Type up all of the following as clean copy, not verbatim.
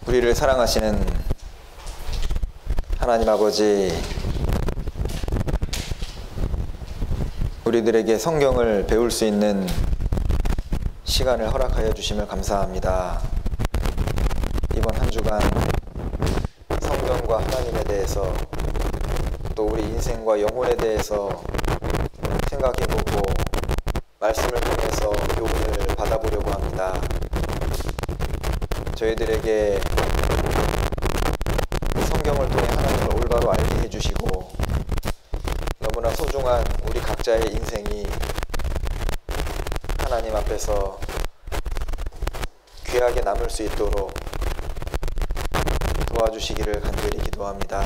우리를 사랑하시는 하나님 아버지, 우리들에게 성경을 배울 수 있는 시간을 허락하여 주심을 감사합니다. 이번 한 주간 성경과 하나님에 대해서, 또 우리 인생과 영혼에 대해서 생각해보고 말씀을 통해서 교훈을 받아보려고 합니다. 저희들에게 성경을 통해 하나님을 올바로 알게 해주시고, 너무나 소중한 우리 각자의 인생이 하나님 앞에서 귀하게 남을 수 있도록 도와주시기를 간절히 기도합니다.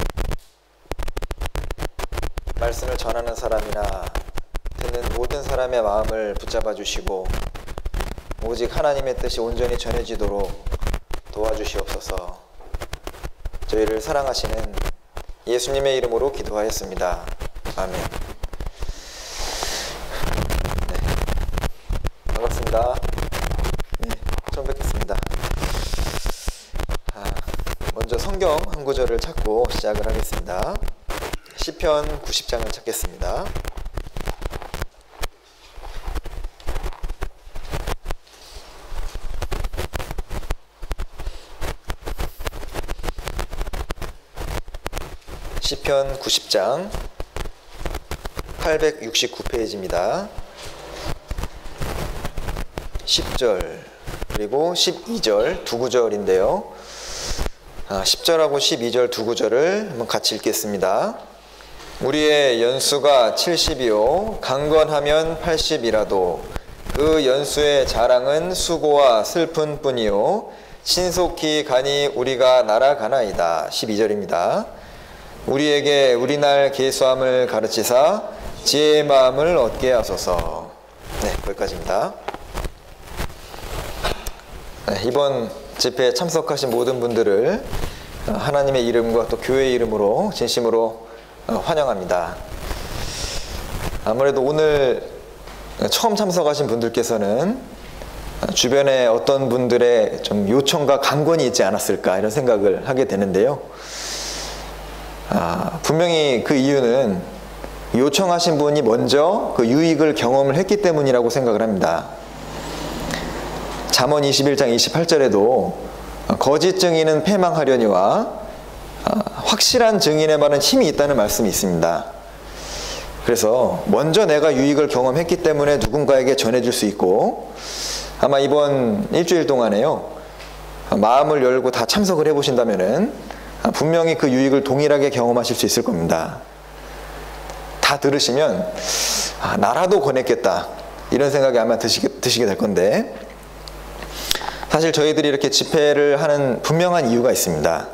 말씀을 전하는 사람이나 듣는 모든 사람의 마음을 붙잡아 주시고, 오직 하나님의 뜻이 온전히 전해지도록 도와주시옵소서. 저희를 사랑하시는 예수님의 이름으로 기도하였습니다. 아멘. 네. 반갑습니다. 네, 처음 뵙겠습니다. 먼저 성경 한 구절을 찾고 시작을 하겠습니다. 시편 90장을 찾겠습니다. 시편 90장 869페이지입니다. 10절 그리고 12절 두 구절인데요. 10절하고 12절 두 구절을 한번 같이 읽겠습니다. 우리의 연수가 70이요 강건하면 80이라도 그 연수의 자랑은 수고와 슬픈 뿐이요 신속히 가니 우리가 날아가나이다. 12절입니다. 우리에게 우리날 계수함을 가르치사 지혜의 마음을 얻게 하소서. 네, 거기까지입니다. 네, 이번 집회에 참석하신 모든 분들을 하나님의 이름과 또 교회의 이름으로 진심으로 환영합니다. 아무래도 오늘 처음 참석하신 분들께서는 주변에 어떤 분들의 좀 요청과 강권이 있지 않았을까 이런 생각을 하게 되는데요. 분명히 그 이유는 요청하신 분이 먼저 그 유익을 경험을 했기 때문이라고 생각을 합니다. 잠언 21장 28절에도 거짓 증인은 패망하려니와 확실한 증인의 말은 힘이 있다는 말씀이 있습니다. 그래서 먼저 내가 유익을 경험했기 때문에 누군가에게 전해줄 수 있고, 아마 이번 일주일 동안에요 마음을 열고 다 참석을 해보신다면은 분명히 그 유익을 동일하게 경험하실 수 있을 겁니다. 다 들으시면 나라도 권했겠다 이런 생각이 아마 드시게 될 건데, 사실 저희들이 이렇게 집회를 하는 분명한 이유가 있습니다.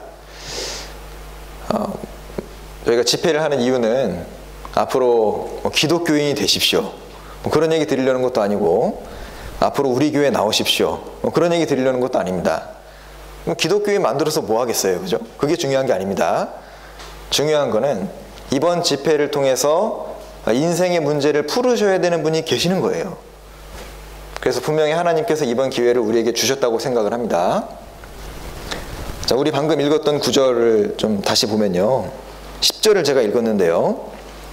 저희가 집회를 하는 이유는 앞으로 기독교인이 되십시오 그런 얘기 드리려는 것도 아니고, 앞으로 우리 교회 나오십시오 그런 얘기 드리려는 것도 아닙니다. 기독교인 만들어서 뭐 하겠어요, 그죠? 그게 중요한 게 아닙니다. 중요한 거는 이번 집회를 통해서 인생의 문제를 풀으셔야 되는 분이 계시는 거예요. 그래서 분명히 하나님께서 이번 기회를 우리에게 주셨다고 생각을 합니다. 자, 우리 방금 읽었던 구절을 좀 다시 보면요, 10절을 제가 읽었는데요.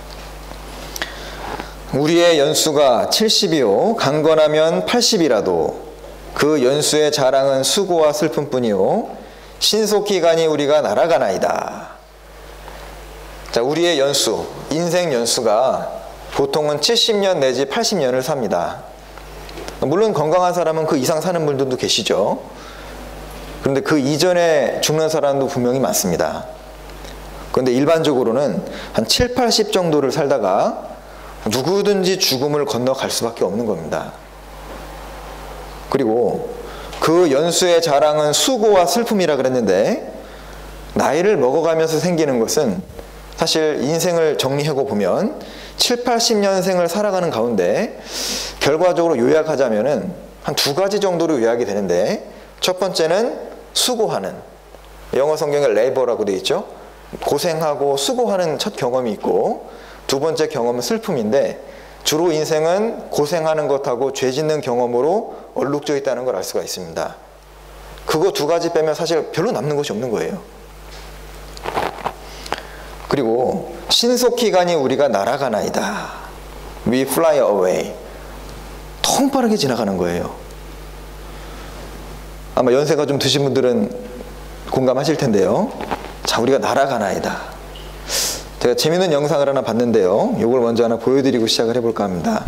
우리의 연수가 70이요 강건하면 80이라도 그 연수의 자랑은 수고와 슬픔 뿐이요 신속히 가니 우리가 날아가나이다. 자, 우리의 연수, 인생 연수가 보통은 70년 내지 80년을 삽니다. 물론 건강한 사람은 그 이상 사는 분들도 계시죠. 그런데 그 이전에 죽는 사람도 분명히 많습니다. 그런데 일반적으로는 한 7, 80 정도를 살다가 누구든지 죽음을 건너갈 수밖에 없는 겁니다. 그리고 그 연수의 자랑은 수고와 슬픔이라 그랬는데, 나이를 먹어가면서 생기는 것은 사실 인생을 정리하고 보면 7, 80년생을 살아가는 가운데 결과적으로 요약하자면은 한 두 가지 정도로 요약이 되는데, 첫 번째는 수고하는, 영어 성경에 레이버라고 되어 있죠. 고생하고 수고하는 첫 경험이 있고, 두 번째 경험은 슬픔인데, 주로 인생은 고생하는 것하고 죄 짓는 경험으로 얼룩져 있다는 걸 알 수가 있습니다. 그거 두 가지 빼면 사실 별로 남는 것이 없는 거예요. 그리고 신속히 가니 우리가 날아가나이다. We fly away. 통 빠르게 지나가는 거예요. 아마 연세가 좀 드신 분들은 공감하실 텐데요. 자, 우리가 날아가나이다. 제가 재밌는 영상을 하나 봤는데요. 이걸 먼저 하나 보여드리고 시작을 해볼까 합니다.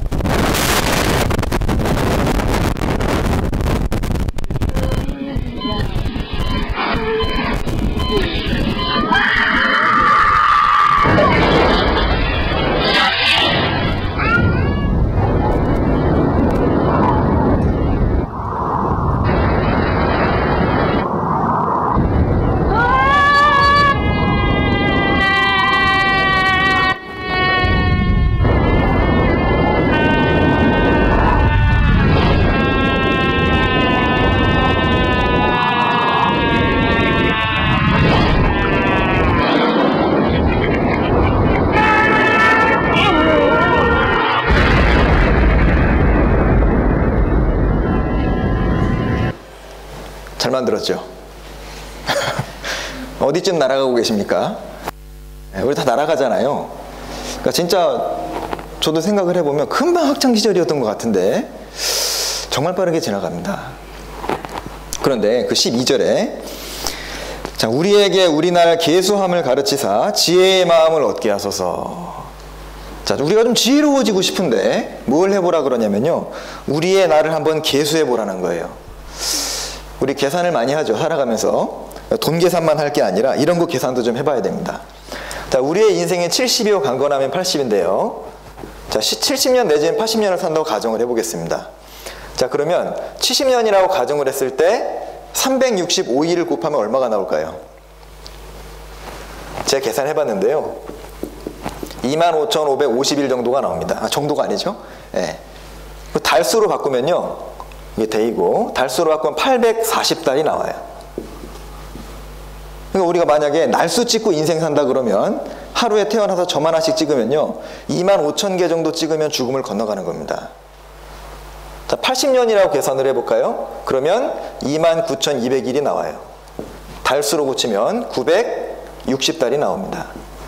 잘 만들었죠? 어디쯤 날아가고 계십니까? 우리 다 날아가잖아요. 그러니까 진짜 저도 생각을 해보면 금방 학창시절이었던 것 같은데 정말 빠르게 지나갑니다. 그런데 그 12절에 자, 우리에게 우리날 계수함을 가르치사 지혜의 마음을 얻게 하소서. 자, 우리가 좀 지혜로워지고 싶은데 뭘 해보라 그러냐면요, 우리의 날을 한번 계수해 보라는 거예요. 우리 계산을 많이 하죠. 살아가면서 돈 계산만 할 게 아니라 이런 거 계산도 좀 해봐야 됩니다. 자, 우리의 인생에 70이요 강건하면 80인데요. 자, 70년 내지는 80년을 산다고 가정을 해보겠습니다. 자, 그러면 70년이라고 가정을 했을 때 365일을 곱하면 얼마가 나올까요? 제가 계산해봤는데요. 25,550일 정도가 나옵니다. 아, 정도가 아니죠? 네. 달수로 바꾸면요, 이게 데이고 달수로 바꾸면 840달이 나와요. 그러니까 우리가 만약에 날수 찍고 인생 산다 그러면 하루에 태어나서 점 하나씩 찍으면요 25,000개 정도 찍으면 죽음을 건너가는 겁니다. 자, 80년이라고 계산을 해볼까요? 그러면 29,200일이 나와요. 달수로 고치면 960달이 나옵니다.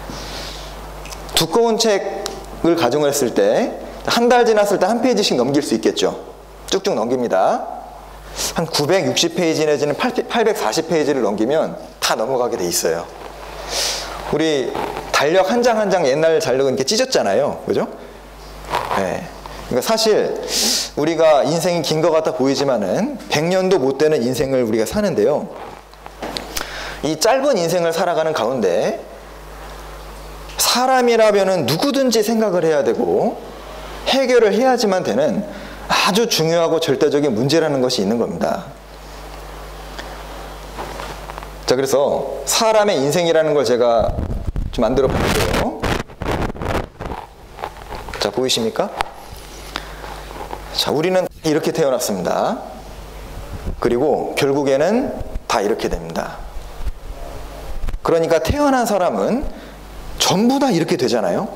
두꺼운 책을 가정을 했을 때 한 달 지났을 때 한 페이지씩 넘길 수 있겠죠. 쭉쭉 넘깁니다. 한 960페이지 내지는 840페이지를 넘기면 다 넘어가게 돼 있어요. 우리 달력 한 장 한 장 옛날 달력은 이렇게 찢었잖아요. 그죠? 네. 그러니까 사실 우리가 인생이 긴 것 같아 보이지만은 100년도 못 되는 인생을 우리가 사는데요. 이 짧은 인생을 살아가는 가운데 사람이라면은 누구든지 생각을 해야 되고 해결을 해야지만 되는 아주 중요하고 절대적인 문제라는 것이 있는 겁니다. 자, 그래서 사람의 인생이라는 걸 제가 좀 만들어 봤는데요. 자, 보이십니까? 자, 우리는 이렇게 태어났습니다. 그리고 결국에는 다 이렇게 됩니다. 그러니까 태어난 사람은 전부 다 이렇게 되잖아요.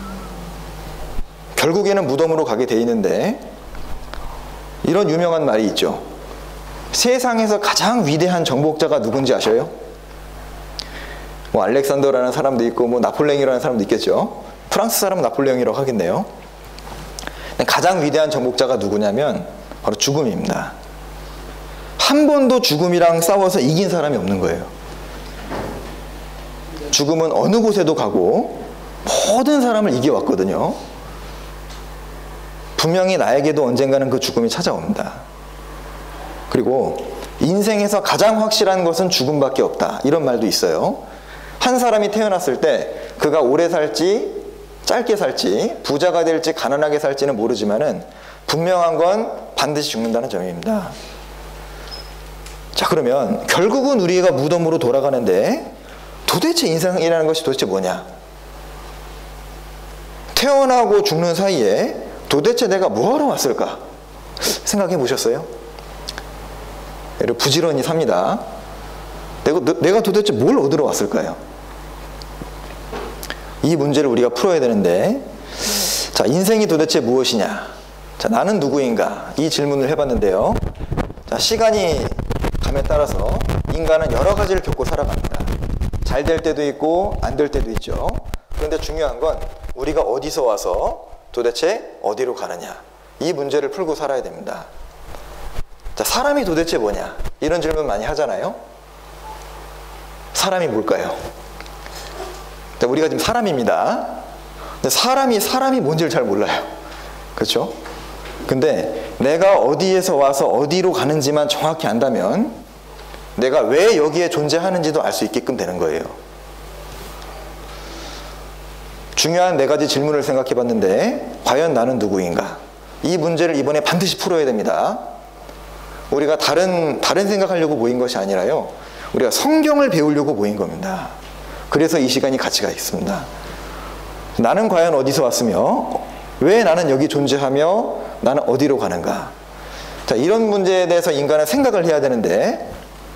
결국에는 무덤으로 가게 돼 있는데 이런 유명한 말이 있죠. 세상에서 가장 위대한 정복자가 누군지 아셔요? 뭐 알렉산더라는 사람도 있고 뭐 나폴레옹이라는 사람도 있겠죠. 프랑스 사람은 나폴레옹이라고 하겠네요. 가장 위대한 정복자가 누구냐면 바로 죽음입니다. 한 번도 죽음이랑 싸워서 이긴 사람이 없는 거예요. 죽음은 어느 곳에도 가고 모든 사람을 이겨왔거든요. 분명히 나에게도 언젠가는 그 죽음이 찾아옵니다. 그리고 인생에서 가장 확실한 것은 죽음밖에 없다, 이런 말도 있어요. 한 사람이 태어났을 때 그가 오래 살지 짧게 살지 부자가 될지 가난하게 살지는 모르지만은 분명한 건 반드시 죽는다는 점입니다. 자, 그러면 결국은 우리가 무덤으로 돌아가는데 도대체 인생이라는 것이 도대체 뭐냐? 태어나고 죽는 사이에 도대체 내가 뭐하러 왔을까? 생각해 보셨어요? 부지런히 삽니다. 내가 도대체 뭘 얻으러 왔을까요? 이 문제를 우리가 풀어야 되는데, 자, 인생이 도대체 무엇이냐? 자, 나는 누구인가? 이 질문을 해봤는데요. 자, 시간이 감에 따라서 인간은 여러 가지를 겪고 살아갑니다. 잘 될 때도 있고 안 될 때도 있죠. 그런데 중요한 건 우리가 어디서 와서 도대체 어디로 가느냐, 이 문제를 풀고 살아야 됩니다. 자, 사람이 도대체 뭐냐, 이런 질문 많이 하잖아요. 사람이 뭘까요? 자, 우리가 지금 사람입니다. 근데 사람이 뭔지를 잘 몰라요. 그렇죠? 근데 내가 어디에서 와서 어디로 가는지만 정확히 안다면 내가 왜 여기에 존재하는지도 알 수 있게끔 되는 거예요. 중요한 4가지 질문을 생각해 봤는데, 과연 나는 누구인가? 이 문제를 이번에 반드시 풀어야 됩니다. 우리가 다른 생각하려고 모인 것이 아니라요, 우리가 성경을 배우려고 모인 겁니다. 그래서 이 시간이 가치가 있습니다. 나는 과연 어디서 왔으며 왜 나는 여기 존재하며 나는 어디로 가는가? 자, 이런 문제에 대해서 인간은 생각을 해야 되는데,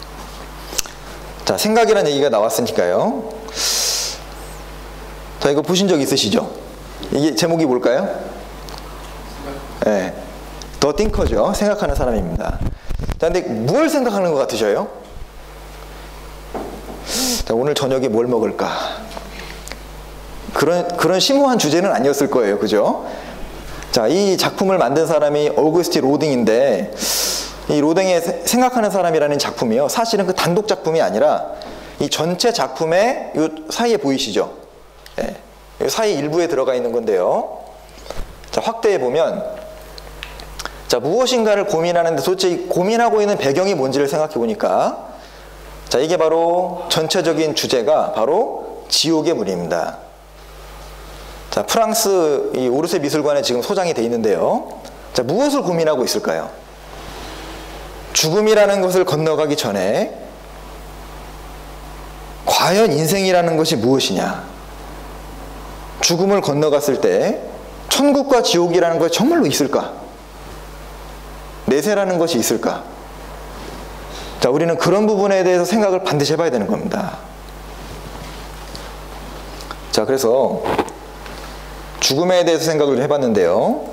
자, 생각이라는 얘기가 나왔으니까요. 자, 이거 보신 적 있으시죠? 이게 제목이 뭘까요? 네, 더 띵커죠. 생각하는 사람입니다. 자, 근데 뭘 생각하는 것 같으셔요? 자, 오늘 저녁에 뭘 먹을까? 그런 심오한 주제는 아니었을 거예요. 그죠? 자, 이 작품을 만든 사람이 어구스트 로딩인데, 이 로딩의 생각하는 사람이라는 작품이요, 사실은 그 단독 작품이 아니라 이 전체 작품의 요 사이에 보이시죠? 예, 이 사이 일부에 들어가 있는 건데요. 자, 확대해 보면, 자, 무엇인가를 고민하는데 도대체 이 고민하고 있는 배경이 뭔지를 생각해 보니까, 자, 이게 바로 전체적인 주제가 바로 지옥의 문입니다. 자, 프랑스 이 오르세 미술관에 지금 소장이 돼 있는데요. 자, 무엇을 고민하고 있을까요? 죽음이라는 것을 건너가기 전에 과연 인생이라는 것이 무엇이냐? 죽음을 건너갔을 때 천국과 지옥이라는 것이 정말로 있을까? 내세라는 것이 있을까? 자, 우리는 그런 부분에 대해서 생각을 반드시 해봐야 되는 겁니다. 자, 그래서 죽음에 대해서 생각을 해봤는데요.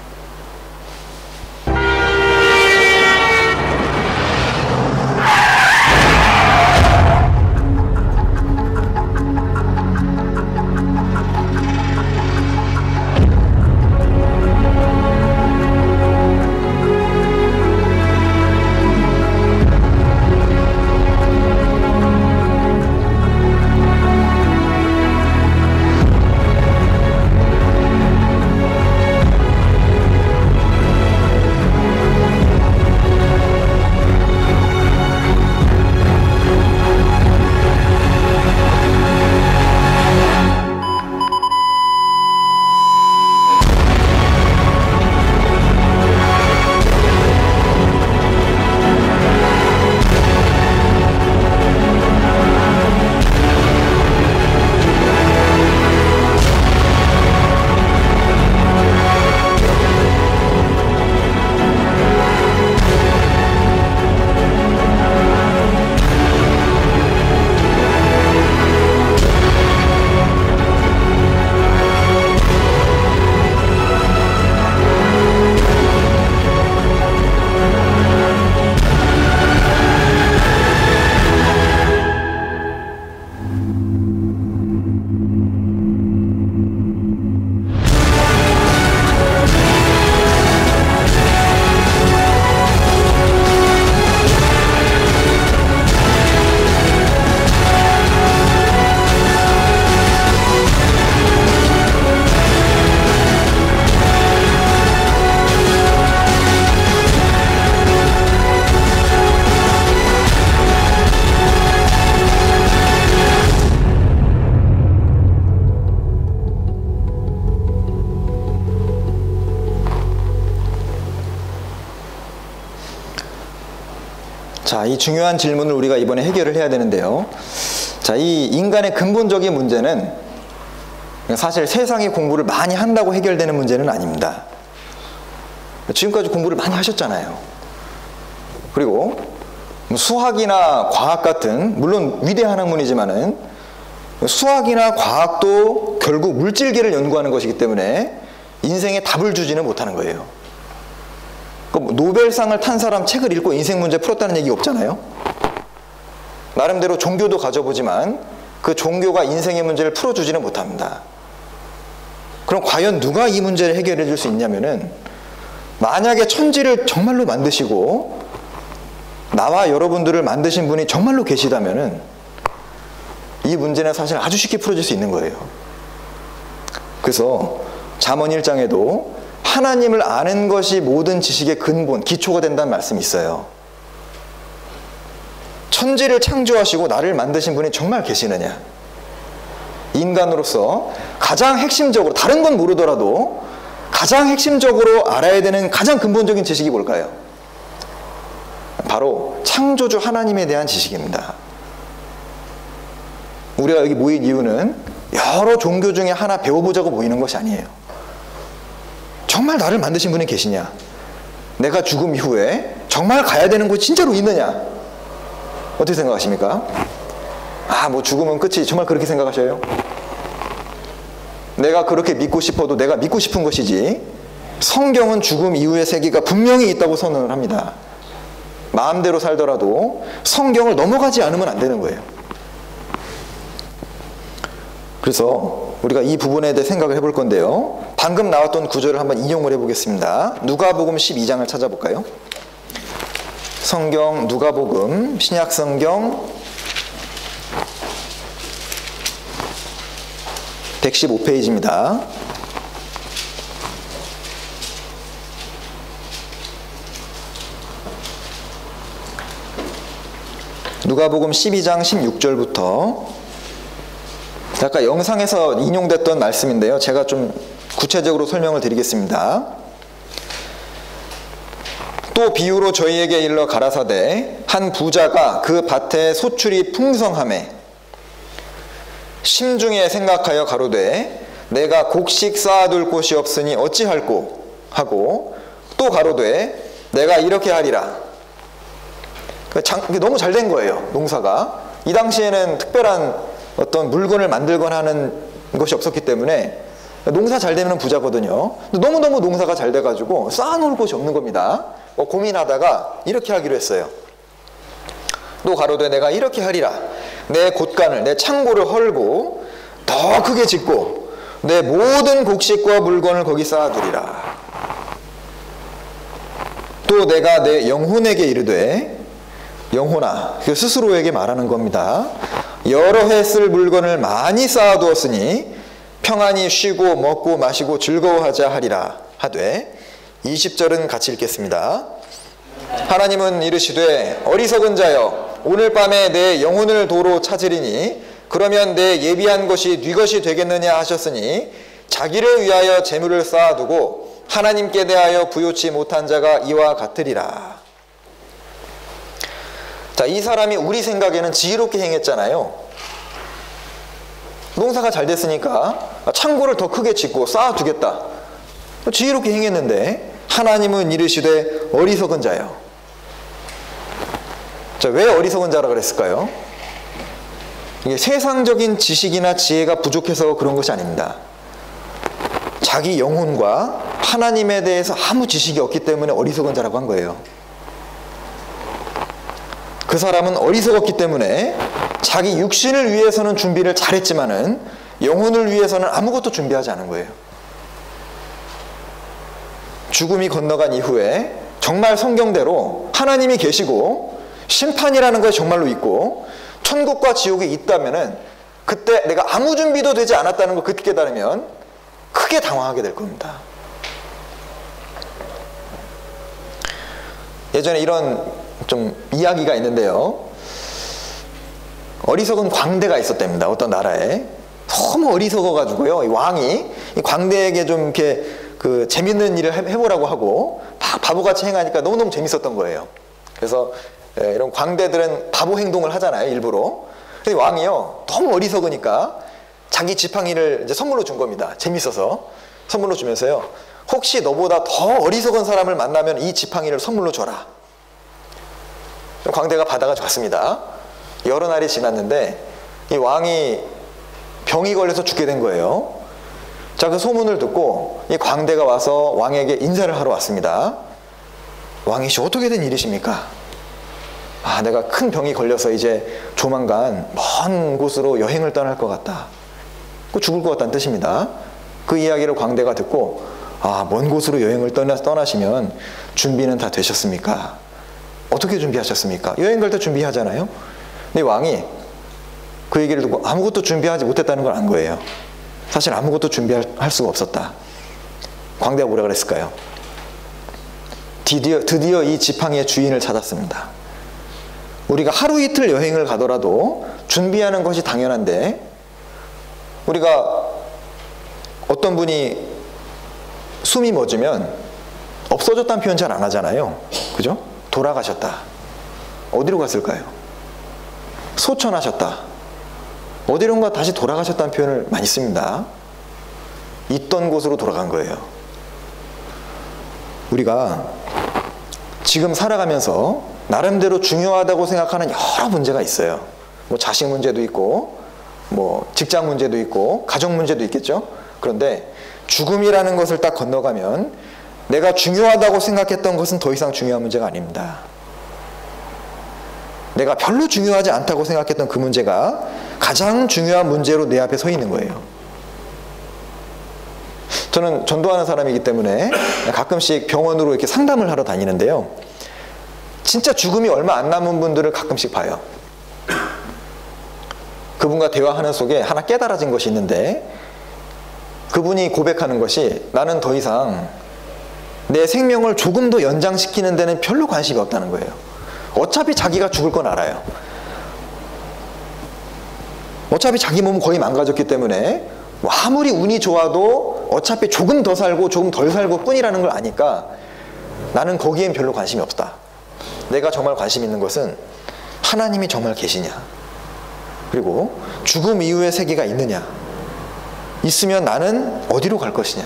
자, 이 중요한 질문을 우리가 이번에 해결을 해야 되는데요. 자, 이 인간의 근본적인 문제는 사실 세상이 공부를 많이 한다고 해결되는 문제는 아닙니다. 지금까지 공부를 많이 하셨잖아요. 그리고 수학이나 과학 같은, 물론 위대한 학문이지만은 수학이나 과학도 결국 물질계를 연구하는 것이기 때문에 인생에 답을 주지는 못하는 거예요. 노벨상을 탄 사람 책을 읽고 인생 문제 풀었다는 얘기 없잖아요. 나름대로 종교도 가져보지만 그 종교가 인생의 문제를 풀어주지는 못합니다. 그럼 과연 누가 이 문제를 해결해 줄 수 있냐면은, 만약에 천지를 정말로 만드시고 나와 여러분들을 만드신 분이 정말로 계시다면은 이 문제는 사실 아주 쉽게 풀어질 수 있는 거예요. 그래서 잠언 1장에도 하나님을 아는 것이 모든 지식의 근본, 기초가 된다는 말씀이 있어요. 천지를 창조하시고 나를 만드신 분이 정말 계시느냐? 인간으로서 가장 핵심적으로, 다른 건 모르더라도 가장 핵심적으로 알아야 되는 가장 근본적인 지식이 뭘까요? 바로 창조주 하나님에 대한 지식입니다. 우리가 여기 모인 이유는 여러 종교 중에 하나 배워보자고 모이는 것이 아니에요. 정말 나를 만드신 분이 계시냐? 내가 죽음 이후에 정말 가야 되는 곳이 진짜로 있느냐? 어떻게 생각하십니까? 뭐 죽으면 끝이, 정말 그렇게 생각하셔요? 내가 그렇게 믿고 싶어도 내가 믿고 싶은 것이지, 성경은 죽음 이후의 세계가 분명히 있다고 선언을 합니다. 마음대로 살더라도 성경을 넘어가지 않으면 안 되는 거예요. 그래서 우리가 이 부분에 대해 생각을 해볼 건데요, 방금 나왔던 구절을 한번 인용을 해보겠습니다. 누가복음 12장을 찾아볼까요? 성경 누가복음, 신약성경 115페이지입니다. 누가복음 12장 16절부터, 아까 영상에서 인용됐던 말씀인데요, 제가 좀 구체적으로 설명을 드리겠습니다. 또 비유로 저희에게 일러 가라사대, 한 부자가 그 밭에 소출이 풍성하매 심중에 생각하여 가로되, 내가 곡식 쌓아둘 곳이 없으니 어찌할꼬 하고, 또 가로되, 내가 이렇게 하리라. 너무 잘 된 거예요, 농사가. 이 당시에는 특별한 어떤 물건을 만들거나 하는 것이 없었기 때문에 농사 잘 되면 부자거든요. 너무너무 농사가 잘 돼가지고 쌓아놓을 곳이 없는 겁니다. 고민하다가 이렇게 하기로 했어요. 또 가로되, 내가 이렇게 하리라. 내 곳간을, 내 창고를 헐고 더 크게 짓고 내 모든 곡식과 물건을 거기 쌓아두리라. 또 내가 내 영혼에게 이르되, 영혼아, 그 스스로에게 말하는 겁니다. 여러 해 쓸 물건을 많이 쌓아두었으니 평안히 쉬고 먹고 마시고 즐거워하자 하리라 하되, 20절은 같이 읽겠습니다. 하나님은 이르시되, 어리석은 자여, 오늘 밤에 내 영혼을 도로 찾으리니 그러면 내 예비한 것이 네 것이 되겠느냐 하셨으니, 자기를 위하여 재물을 쌓아두고 하나님께 대하여 부요치 못한 자가 이와 같으리라. 자, 이 사람이 우리 생각에는 지혜롭게 행했잖아요. 농사가 잘 됐으니까 창고를 더 크게 짓고 쌓아두겠다. 지혜롭게 행했는데, 하나님은 이르시되 어리석은 자요. 자, 왜 어리석은 자라 그랬을까요? 이게 세상적인 지식이나 지혜가 부족해서 그런 것이 아닙니다. 자기 영혼과 하나님에 대해서 아무 지식이 없기 때문에 어리석은 자라고 한 거예요. 그 사람은 어리석었기 때문에 자기 육신을 위해서는 준비를 잘했지만은 영혼을 위해서는 아무것도 준비하지 않은 거예요. 죽음이 건너간 이후에 정말 성경대로 하나님이 계시고 심판이라는 것이 정말로 있고 천국과 지옥이 있다면은, 그때 내가 아무 준비도 되지 않았다는 걸 그때 깨달으면 크게 당황하게 될 겁니다. 예전에 이런 좀 이야기가 있는데요, 어리석은 광대가 있었답니다. 어떤 나라에. 너무 어리석어가지고요, 이 왕이 이 광대에게 좀 이렇게 재밌는 일을 해보라고 하고 막 바보같이 행하니까 너무너무 재밌었던 거예요. 그래서 이런 광대들은 바보 행동을 하잖아요, 일부러. 근데 왕이요, 너무 어리석으니까 자기 지팡이를 이제 선물로 준 겁니다. 재밌어서 선물로 주면서요, 혹시 너보다 더 어리석은 사람을 만나면 이 지팡이를 선물로 줘라. 광대가 받아가지고 갔습니다. 여러 날이 지났는데 이 왕이 병이 걸려서 죽게 된 거예요. 자, 그 소문을 듣고 이 광대가 와서 왕에게 인사를 하러 왔습니다. 왕이시 어떻게 된 일이십니까? 아, 내가 큰 병이 걸려서 이제 조만간 먼 곳으로 여행을 떠날 것 같다. 죽을 것 같다는 뜻입니다. 그 이야기를 광대가 듣고, 아, 먼 곳으로 여행을 떠나시면 준비는 다 되셨습니까? 어떻게 준비하셨습니까? 여행 갈 때 준비하잖아요. 근데 왕이 그 얘기를 듣고 아무것도 준비하지 못했다는 걸 안 거예요. 사실 아무것도 준비할 수가 없었다. 광대가 뭐라 그랬을까요? 드디어 이 지팡이의 주인을 찾았습니다. 우리가 하루 이틀 여행을 가더라도 준비하는 것이 당연한데, 우리가 어떤 분이 숨이 멎으면 없어졌다는 표현 잘 안 하잖아요. 그죠? 돌아가셨다. 어디로 갔을까요? 소천하셨다. 어디론가 다시 돌아가셨다는 표현을 많이 씁니다. 있던 곳으로 돌아간 거예요. 우리가 지금 살아가면서 나름대로 중요하다고 생각하는 여러 문제가 있어요. 뭐 자식 문제도 있고, 뭐 직장 문제도 있고, 가정 문제도 있겠죠. 그런데 죽음이라는 것을 딱 건너가면 내가 중요하다고 생각했던 것은 더 이상 중요한 문제가 아닙니다. 내가 별로 중요하지 않다고 생각했던 그 문제가 가장 중요한 문제로 내 앞에 서 있는 거예요. 저는 전도하는 사람이기 때문에 가끔씩 병원으로 이렇게 상담을 하러 다니는데요. 진짜 죽음이 얼마 안 남은 분들을 가끔씩 봐요. 그분과 대화하는 속에 하나 깨달아진 것이 있는데, 그분이 고백하는 것이, 나는 더 이상 내 생명을 조금 더 연장시키는 데는 별로 관심이 없다는 거예요. 어차피 자기가 죽을 건 알아요. 어차피 자기 몸은 거의 망가졌기 때문에 아무리 운이 좋아도 어차피 조금 더 살고 조금 덜 살고 뿐이라는 걸 아니까 나는 거기엔 별로 관심이 없다. 내가 정말 관심 있는 것은 하나님이 정말 계시냐, 그리고 죽음 이후의 세계가 있느냐, 있으면 나는 어디로 갈 것이냐,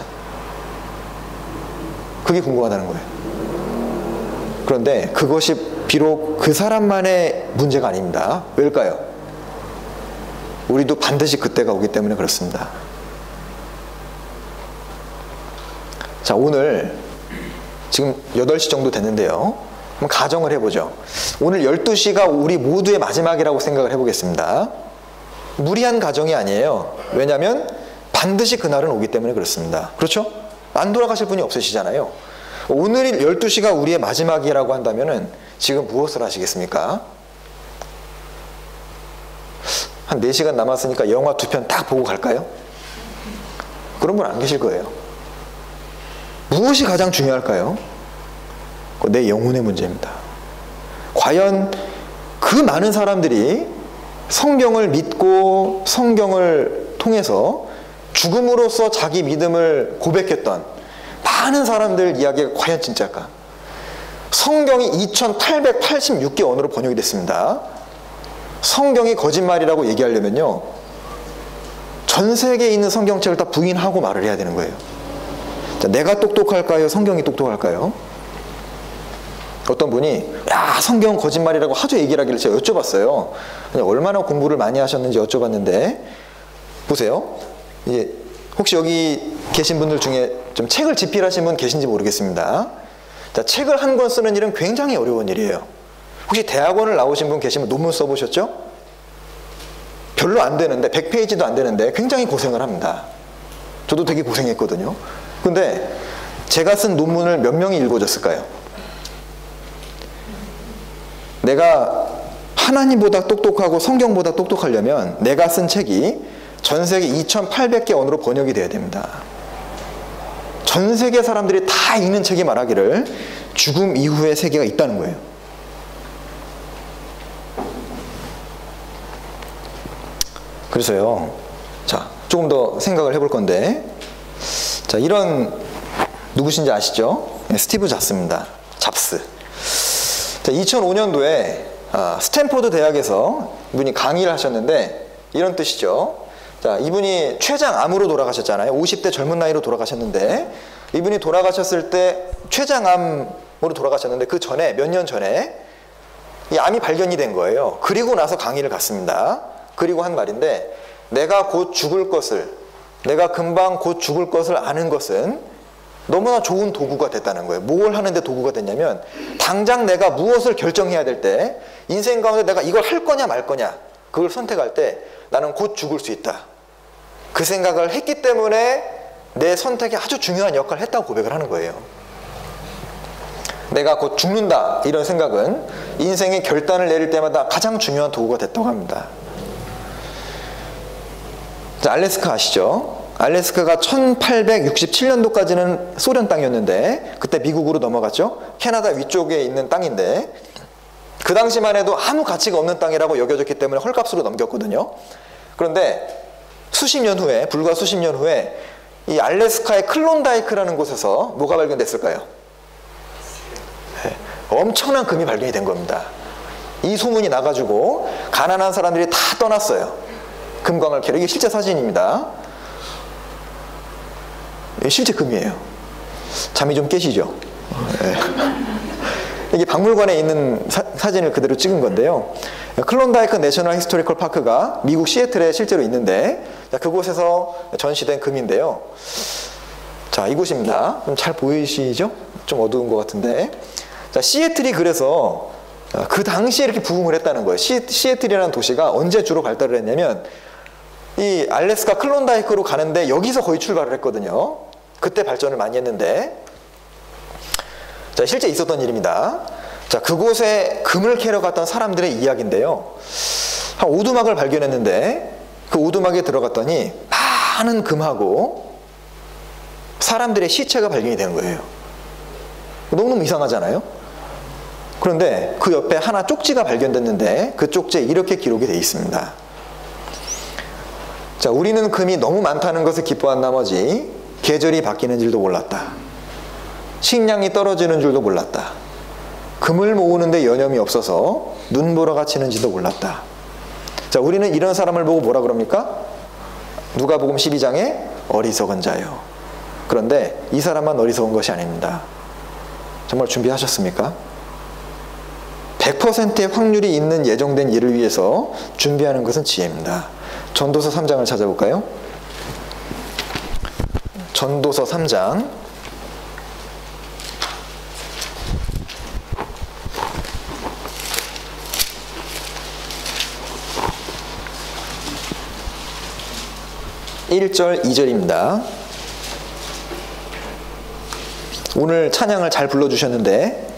그게 궁금하다는 거예요. 그런데 그것이 비록 그 사람만의 문제가 아닙니다. 왜일까요? 우리도 반드시 그때가 오기 때문에 그렇습니다. 자, 오늘 지금 8시 정도 됐는데요. 한번 가정을 해보죠. 오늘 12시가 우리 모두의 마지막이라고 생각을 해보겠습니다. 무리한 가정이 아니에요. 왜냐하면 반드시 그날은 오기 때문에 그렇습니다. 그렇죠? 안 돌아가실 분이 없으시잖아요. 오늘이 12시가 우리의 마지막이라고 한다면 지금 무엇을 하시겠습니까? 한 4시간 남았으니까 영화 2편 딱 보고 갈까요? 그런 분 안 계실 거예요. 무엇이 가장 중요할까요? 내 영혼의 문제입니다. 과연 그 많은 사람들이 성경을 믿고 성경을 통해서 죽음으로써 자기 믿음을 고백했던 많은 사람들 이야기가 과연 진짜일까? 성경이 2886개 언어로 번역이 됐습니다. 성경이 거짓말이라고 얘기하려면요, 전 세계에 있는 성경책을 다 부인하고 말을 해야 되는 거예요. 자, 내가 똑똑할까요? 성경이 똑똑할까요? 어떤 분이 야, 성경은 거짓말이라고 하도 얘기를 하길래 제가 여쭤봤어요. 얼마나 공부를 많이 하셨는지 여쭤봤는데, 보세요. 이제 혹시 여기 계신 분들 중에 좀 책을 집필하신 분 계신지 모르겠습니다. 자, 책을 한 권 쓰는 일은 굉장히 어려운 일이에요. 혹시 대학원을 나오신 분 계시면 논문 써보셨죠? 별로 안 되는데, 100페이지도 안 되는데 굉장히 고생을 합니다. 저도 되게 고생했거든요. 근데 제가 쓴 논문을 몇 명이 읽어줬을까요? 내가 하나님보다 똑똑하고 성경보다 똑똑하려면 내가 쓴 책이 전 세계 2800개 언어로 번역이 돼야 됩니다. 전 세계 사람들이 다 읽는 책이 말하기를 죽음 이후의 세계가 있다는 거예요. 그래서요, 자, 조금 더 생각을 해볼 건데, 자, 이런, 누구신지 아시죠? 네, 스티브 잡스입니다. 잡스. 자, 2005년도에 스탠포드 대학에서 이분이 강의를 하셨는데 이런 뜻이죠. 자, 이분이 췌장암으로 돌아가셨잖아요. 50대 젊은 나이로 돌아가셨는데, 이분이 돌아가셨을 때 췌장암으로 돌아가셨는데 그 전에, 몇 년 전에 이 암이 발견이 된 거예요. 그리고 나서 강의를 갔습니다. 그리고 한 말인데, 내가 곧 죽을 것을, 내가 금방 곧 죽을 것을 아는 것은 너무나 좋은 도구가 됐다는 거예요. 뭘 하는데 도구가 됐냐면 당장 내가 무엇을 결정해야 될 때 인생 가운데 내가 이걸 할 거냐 말 거냐 그걸 선택할 때 나는 곧 죽을 수 있다. 그 생각을 했기 때문에 내 선택이 아주 중요한 역할을 했다고 고백을 하는 거예요. 내가 곧 죽는다 이런 생각은 인생의 결단을 내릴 때마다 가장 중요한 도구가 됐다고 합니다. 자, 알래스카 아시죠? 알래스카가 1867년도까지는 소련 땅이었는데 그때 미국으로 넘어갔죠. 캐나다 위쪽에 있는 땅인데 그 당시만 해도 아무 가치가 없는 땅이라고 여겨졌기 때문에 헐값으로 넘겼거든요. 그런데 수십 년 후에, 불과 수십 년 후에 이 알래스카의 클론다이크라는 곳에서 뭐가 발견됐을까요? 네, 엄청난 금이 발견이 된 겁니다. 이 소문이 나가지고 가난한 사람들이 다 떠났어요. 금광을 캐러. 이게 실제 사진입니다. 이게 실제 금이에요. 잠이 좀 깨시죠? 네. 이게 박물관에 있는 사진을 그대로 찍은 건데요. 클론다이크 내셔널 히스토리컬 파크가 미국 시애틀에 실제로 있는데 그곳에서 전시된 금인데요. 자, 이곳입니다. 잘 보이시죠? 좀 어두운 것 같은데. 자, 시애틀이 그래서 그 당시에 이렇게 부흥을 했다는 거예요. 시애틀이라는 도시가 언제 주로 발달을 했냐면 이 알래스카 클론다이크로 가는데 여기서 거의 출발을 했거든요. 그때 발전을 많이 했는데 자, 실제 있었던 일입니다. 자, 그곳에 금을 캐러 갔던 사람들의 이야기인데요. 한 오두막을 발견했는데 그 오두막에 들어갔더니 많은 금하고 사람들의 시체가 발견이 된 거예요. 너무너무 이상하잖아요. 그런데 그 옆에 하나 쪽지가 발견됐는데 그 쪽지에 이렇게 기록이 되어 있습니다. 자, 우리는 금이 너무 많다는 것을 기뻐한 나머지 계절이 바뀌는 줄도 몰랐다. 식량이 떨어지는 줄도 몰랐다. 금을 모으는데 여념이 없어서 눈보라가 치는지도 몰랐다. 자, 우리는 이런 사람을 보고 뭐라 그럽니까? 누가복음 12장에 어리석은 자요. 그런데 이 사람만 어리석은 것이 아닙니다. 정말 준비하셨습니까? 100%의 확률이 있는 예정된 일을 위해서 준비하는 것은 지혜입니다. 전도서 3장을 찾아볼까요? 전도서 3장 1절 2절입니다. 오늘 찬양을 잘 불러주셨는데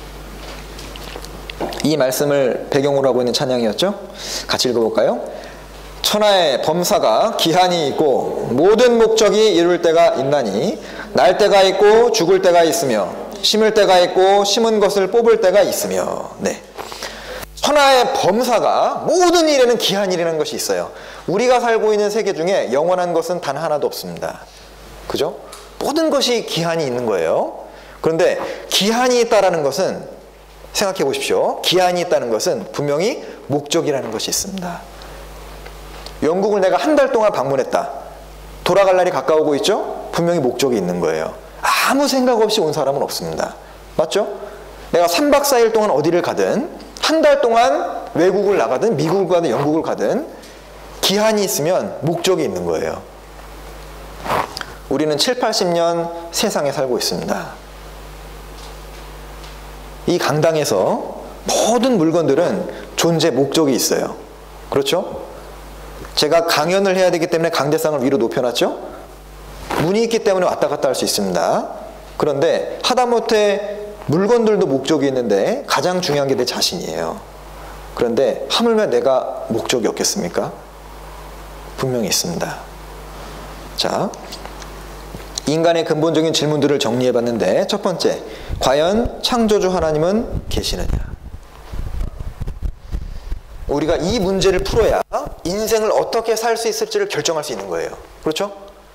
이 말씀을 배경으로 하고 있는 찬양이었죠? 같이 읽어볼까요? 천하의 범사가 기한이 있고 모든 목적이 이룰 때가 있나니 날 때가 있고 죽을 때가 있으며 심을 때가 있고 심은 것을 뽑을 때가 있으며. 네. 천하의 범사가 모든 일에는 기한이라는 것이 있어요. 우리가 살고 있는 세계 중에 영원한 것은 단 하나도 없습니다. 그죠? 모든 것이 기한이 있는 거예요. 그런데 기한이 있다는 것은 생각해 보십시오. 기한이 있다는 것은 분명히 목적이라는 것이 있습니다. 영국을 내가 한 달 동안 방문했다. 돌아갈 날이 가까우고 있죠? 분명히 목적이 있는 거예요. 아무 생각 없이 온 사람은 없습니다. 맞죠? 내가 3박 4일 동안 어디를 가든 한 달 동안 외국을 나가든 미국을 가든 영국을 가든 기한이 있으면 목적이 있는 거예요. 우리는 7, 80년 세상에 살고 있습니다. 이 강당에서 모든 물건들은 존재 목적이 있어요. 그렇죠? 제가 강연을 해야 되기 때문에 강대상을 위로 높여놨죠? 문이 있기 때문에 왔다 갔다 할 수 있습니다. 그런데 하다못해 물건들도 목적이 있는데 가장 중요한 게 내 자신이에요. 그런데 하물며 내가 목적이 없겠습니까? 분명히 있습니다. 자, 인간의 근본적인 질문들을 정리해 봤는데 첫 번째, 과연 창조주 하나님은 계시느냐? 우리가 이 문제를 풀어야 인생을 어떻게 살 수 있을지를 결정할 수 있는 거예요. 그렇죠?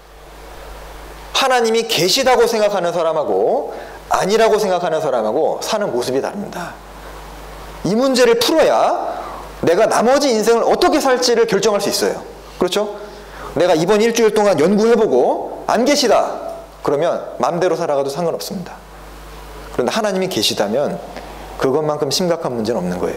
하나님이 계시다고 생각하는 사람하고 아니라고 생각하는 사람하고 사는 모습이 다릅니다. 이 문제를 풀어야 내가 나머지 인생을 어떻게 살지를 결정할 수 있어요. 그렇죠? 내가 이번 일주일 동안 연구해보고 안 계시다 그러면 마음대로 살아가도 상관없습니다. 그런데 하나님이 계시다면 그것만큼 심각한 문제는 없는 거예요.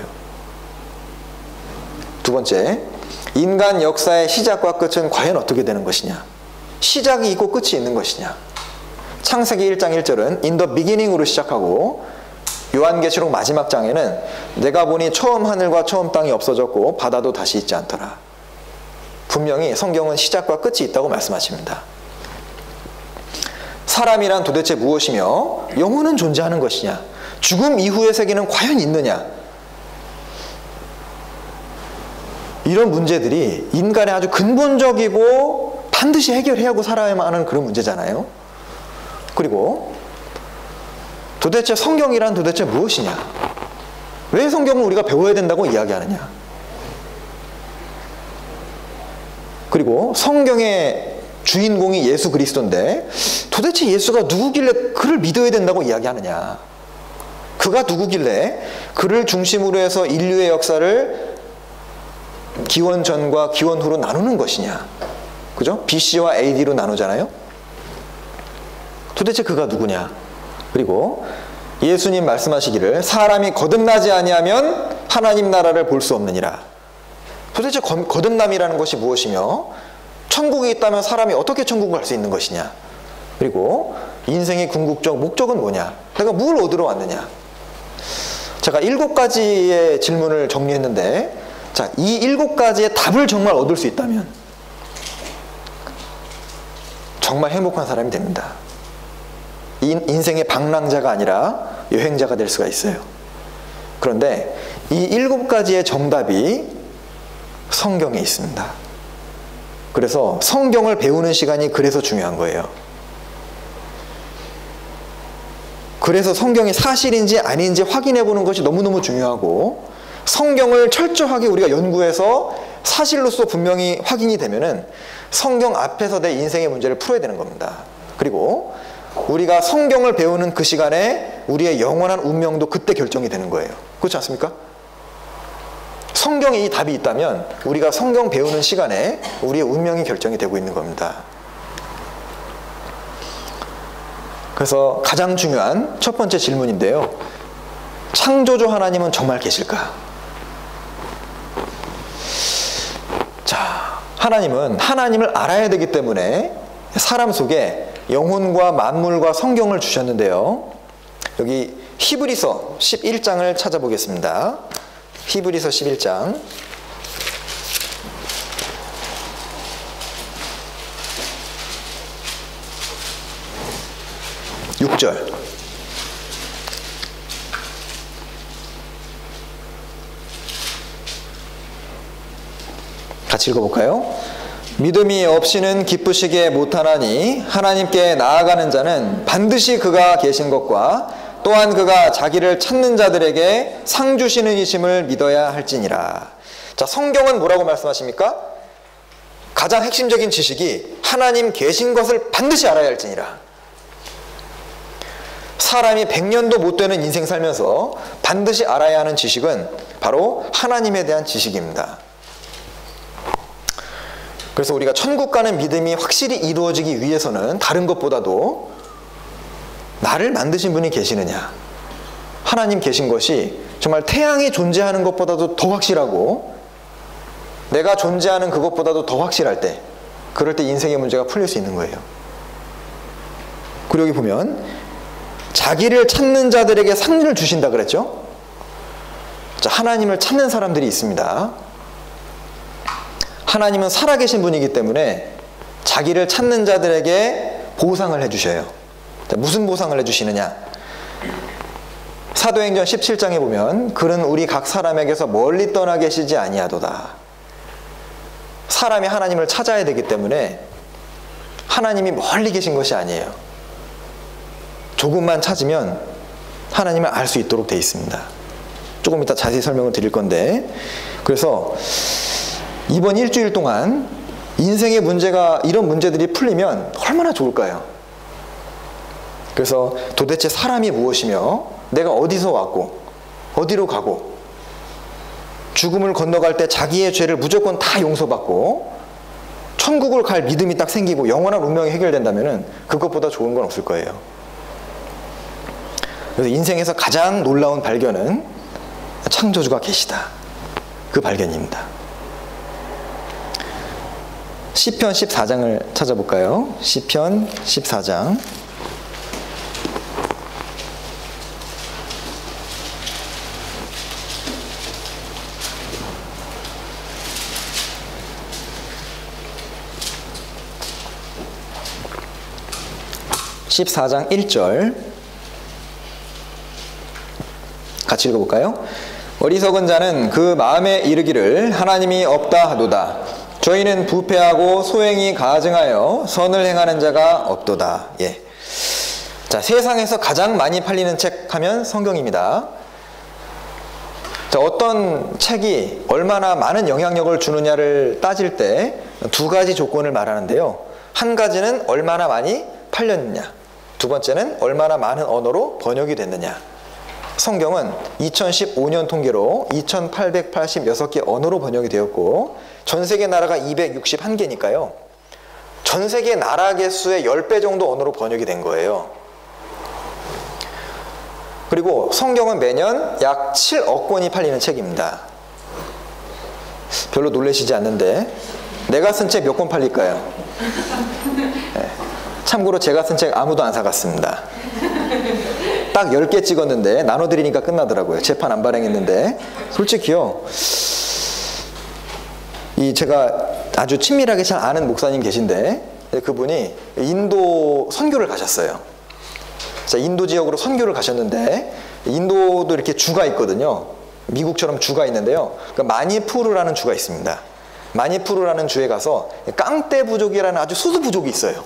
두 번째, 인간 역사의 시작과 끝은 과연 어떻게 되는 것이냐? 시작이 있고 끝이 있는 것이냐? 창세기 1장 1절은 In the beginning으로 시작하고 요한계시록 마지막 장에는 내가 보니 처음 하늘과 처음 땅이 없어졌고 바다도 다시 있지 않더라. 분명히 성경은 시작과 끝이 있다고 말씀하십니다. 사람이란 도대체 무엇이며 영혼은 존재하는 것이냐? 죽음 이후의 세계는 과연 있느냐? 이런 문제들이 인간의 아주 근본적이고 반드시 해결해야 하고 살아야만 하는 그런 문제잖아요. 그리고 도대체 성경이란 도대체 무엇이냐? 왜 성경을 우리가 배워야 된다고 이야기하느냐? 그리고 성경의 주인공이 예수 그리스도인데 도대체 예수가 누구길래 그를 믿어야 된다고 이야기하느냐? 그가 누구길래 그를 중심으로 해서 인류의 역사를 기원 전과 기원 후로 나누는 것이냐? 그죠? BC와 AD로 나누잖아요. 도대체 그가 누구냐? 그리고 예수님 말씀하시기를 사람이 거듭나지 아니하면 하나님 나라를 볼 수 없느니라. 도대체 거듭남이라는 것이 무엇이며 천국이 있다면 사람이 어떻게 천국을 갈 수 있는 것이냐? 그리고 인생의 궁극적 목적은 뭐냐? 내가 뭘 얻으러 왔느냐? 제가 7가지의 질문을 정리했는데 자, 이 7가지의 답을 정말 얻을 수 있다면 정말 행복한 사람이 됩니다. 인생의 방랑자가 아니라 여행자가 될 수가 있어요. 그런데 이 7가지의 정답이 성경에 있습니다. 그래서 성경을 배우는 시간이 그래서 중요한 거예요. 그래서 성경이 사실인지 아닌지 확인해 보는 것이 너무너무 중요하고 성경을 철저하게 우리가 연구해서 사실로서 분명히 확인이 되면은 성경 앞에서 내 인생의 문제를 풀어야 되는 겁니다. 그리고 우리가 성경을 배우는 그 시간에 우리의 영원한 운명도 그때 결정이 되는 거예요. 그렇지 않습니까? 성경에 이 답이 있다면 우리가 성경 배우는 시간에 우리의 운명이 결정이 되고 있는 겁니다. 그래서 가장 중요한 첫 번째 질문인데요. 창조주 하나님은 정말 계실까? 자, 하나님은 하나님을 알아야 되기 때문에 사람 속에 영혼과 만물과 성경을 주셨는데요. 여기 히브리서 11장을 찾아보겠습니다. 히브리서 11장 6절 같이 읽어볼까요? 믿음이 없이는 기쁘시게 못하나니 하나님께 나아가는 자는 반드시 그가 계신 것과 또한 그가 자기를 찾는 자들에게 상 주시는 이심을 믿어야 할지니라. 자, 성경은 뭐라고 말씀하십니까? 가장 핵심적인 지식이 하나님 계신 것을 반드시 알아야 할지니라. 사람이 100년도 못 되는 인생 살면서 반드시 알아야 하는 지식은 바로 하나님에 대한 지식입니다. 그래서 우리가 천국 가는 믿음이 확실히 이루어지기 위해서는 다른 것보다도 나를 만드신 분이 계시느냐, 하나님 계신 것이 정말 태양이 존재하는 것보다도 더 확실하고 내가 존재하는 그것보다도 더 확실할 때, 그럴 때 인생의 문제가 풀릴 수 있는 거예요. 그리고 여기 보면 자기를 찾는 자들에게 상을 주신다 그랬죠? 자, 하나님을 찾는 사람들이 있습니다. 하나님은 살아계신 분이기 때문에 자기를 찾는 자들에게 보상을 해주셔요. 자, 무슨 보상을 해주시느냐? 사도행전 17장에 보면 그는 우리 각 사람에게서 멀리 떠나 계시지 아니하도다. 사람이 하나님을 찾아야 되기 때문에 하나님이 멀리 계신 것이 아니에요. 조금만 찾으면 하나님을 알 수 있도록 되어 있습니다. 조금 이따 자세히 설명을 드릴 건데, 그래서 이번 일주일 동안 인생의 문제가, 이런 문제들이 풀리면 얼마나 좋을까요? 그래서 도대체 사람이 무엇이며 내가 어디서 왔고 어디로 가고 죽음을 건너갈 때 자기의 죄를 무조건 다 용서받고 천국을 갈 믿음이 딱 생기고 영원한 운명이 해결된다면 그것보다 좋은 건 없을 거예요. 그래서 인생에서 가장 놀라운 발견은 창조주가 계시다, 그 발견입니다. 시편 14장을 찾아볼까요? 시편 14장 14장 1절 같이 읽어볼까요? 어리석은 자는 그 마음에 이르기를 하나님이 없다 하도다. 저희는 부패하고 소행이 가증하여 선을 행하는 자가 없도다. 예. 자, 세상에서 가장 많이 팔리는 책 하면 성경입니다. 자, 어떤 책이 얼마나 많은 영향력을 주느냐를 따질 때 두 가지 조건을 말하는데요. 한 가지는 얼마나 많이 팔렸느냐, 두 번째는 얼마나 많은 언어로 번역이 됐느냐. 성경은 2015년 통계로 2886개 언어로 번역이 되었고 전 세계 나라가 261개니까요. 전 세계 나라 개수의 10배 정도 언어로 번역이 된 거예요. 그리고 성경은 매년 약 7억 권이 팔리는 책입니다. 별로 놀라시지 않는데 내가 쓴 책 몇 권 팔릴까요? 네. 참고로 제가 쓴 책 아무도 안 사갔습니다. 딱 10개 찍었는데 나눠드리니까 끝나더라고요. 재판 안 발행했는데. 솔직히요, 제가 아주 친밀하게 잘 아는 목사님 계신데 그분이 인도 선교를 가셨어요. 자, 인도 지역으로 선교를 가셨는데 인도도 이렇게 주가 있거든요. 미국처럼 주가 있는데요. 그러니까 마니푸르라는 주가 있습니다. 마니푸르라는 주에 가서 깡떼 부족이라는 아주 소수 부족이 있어요.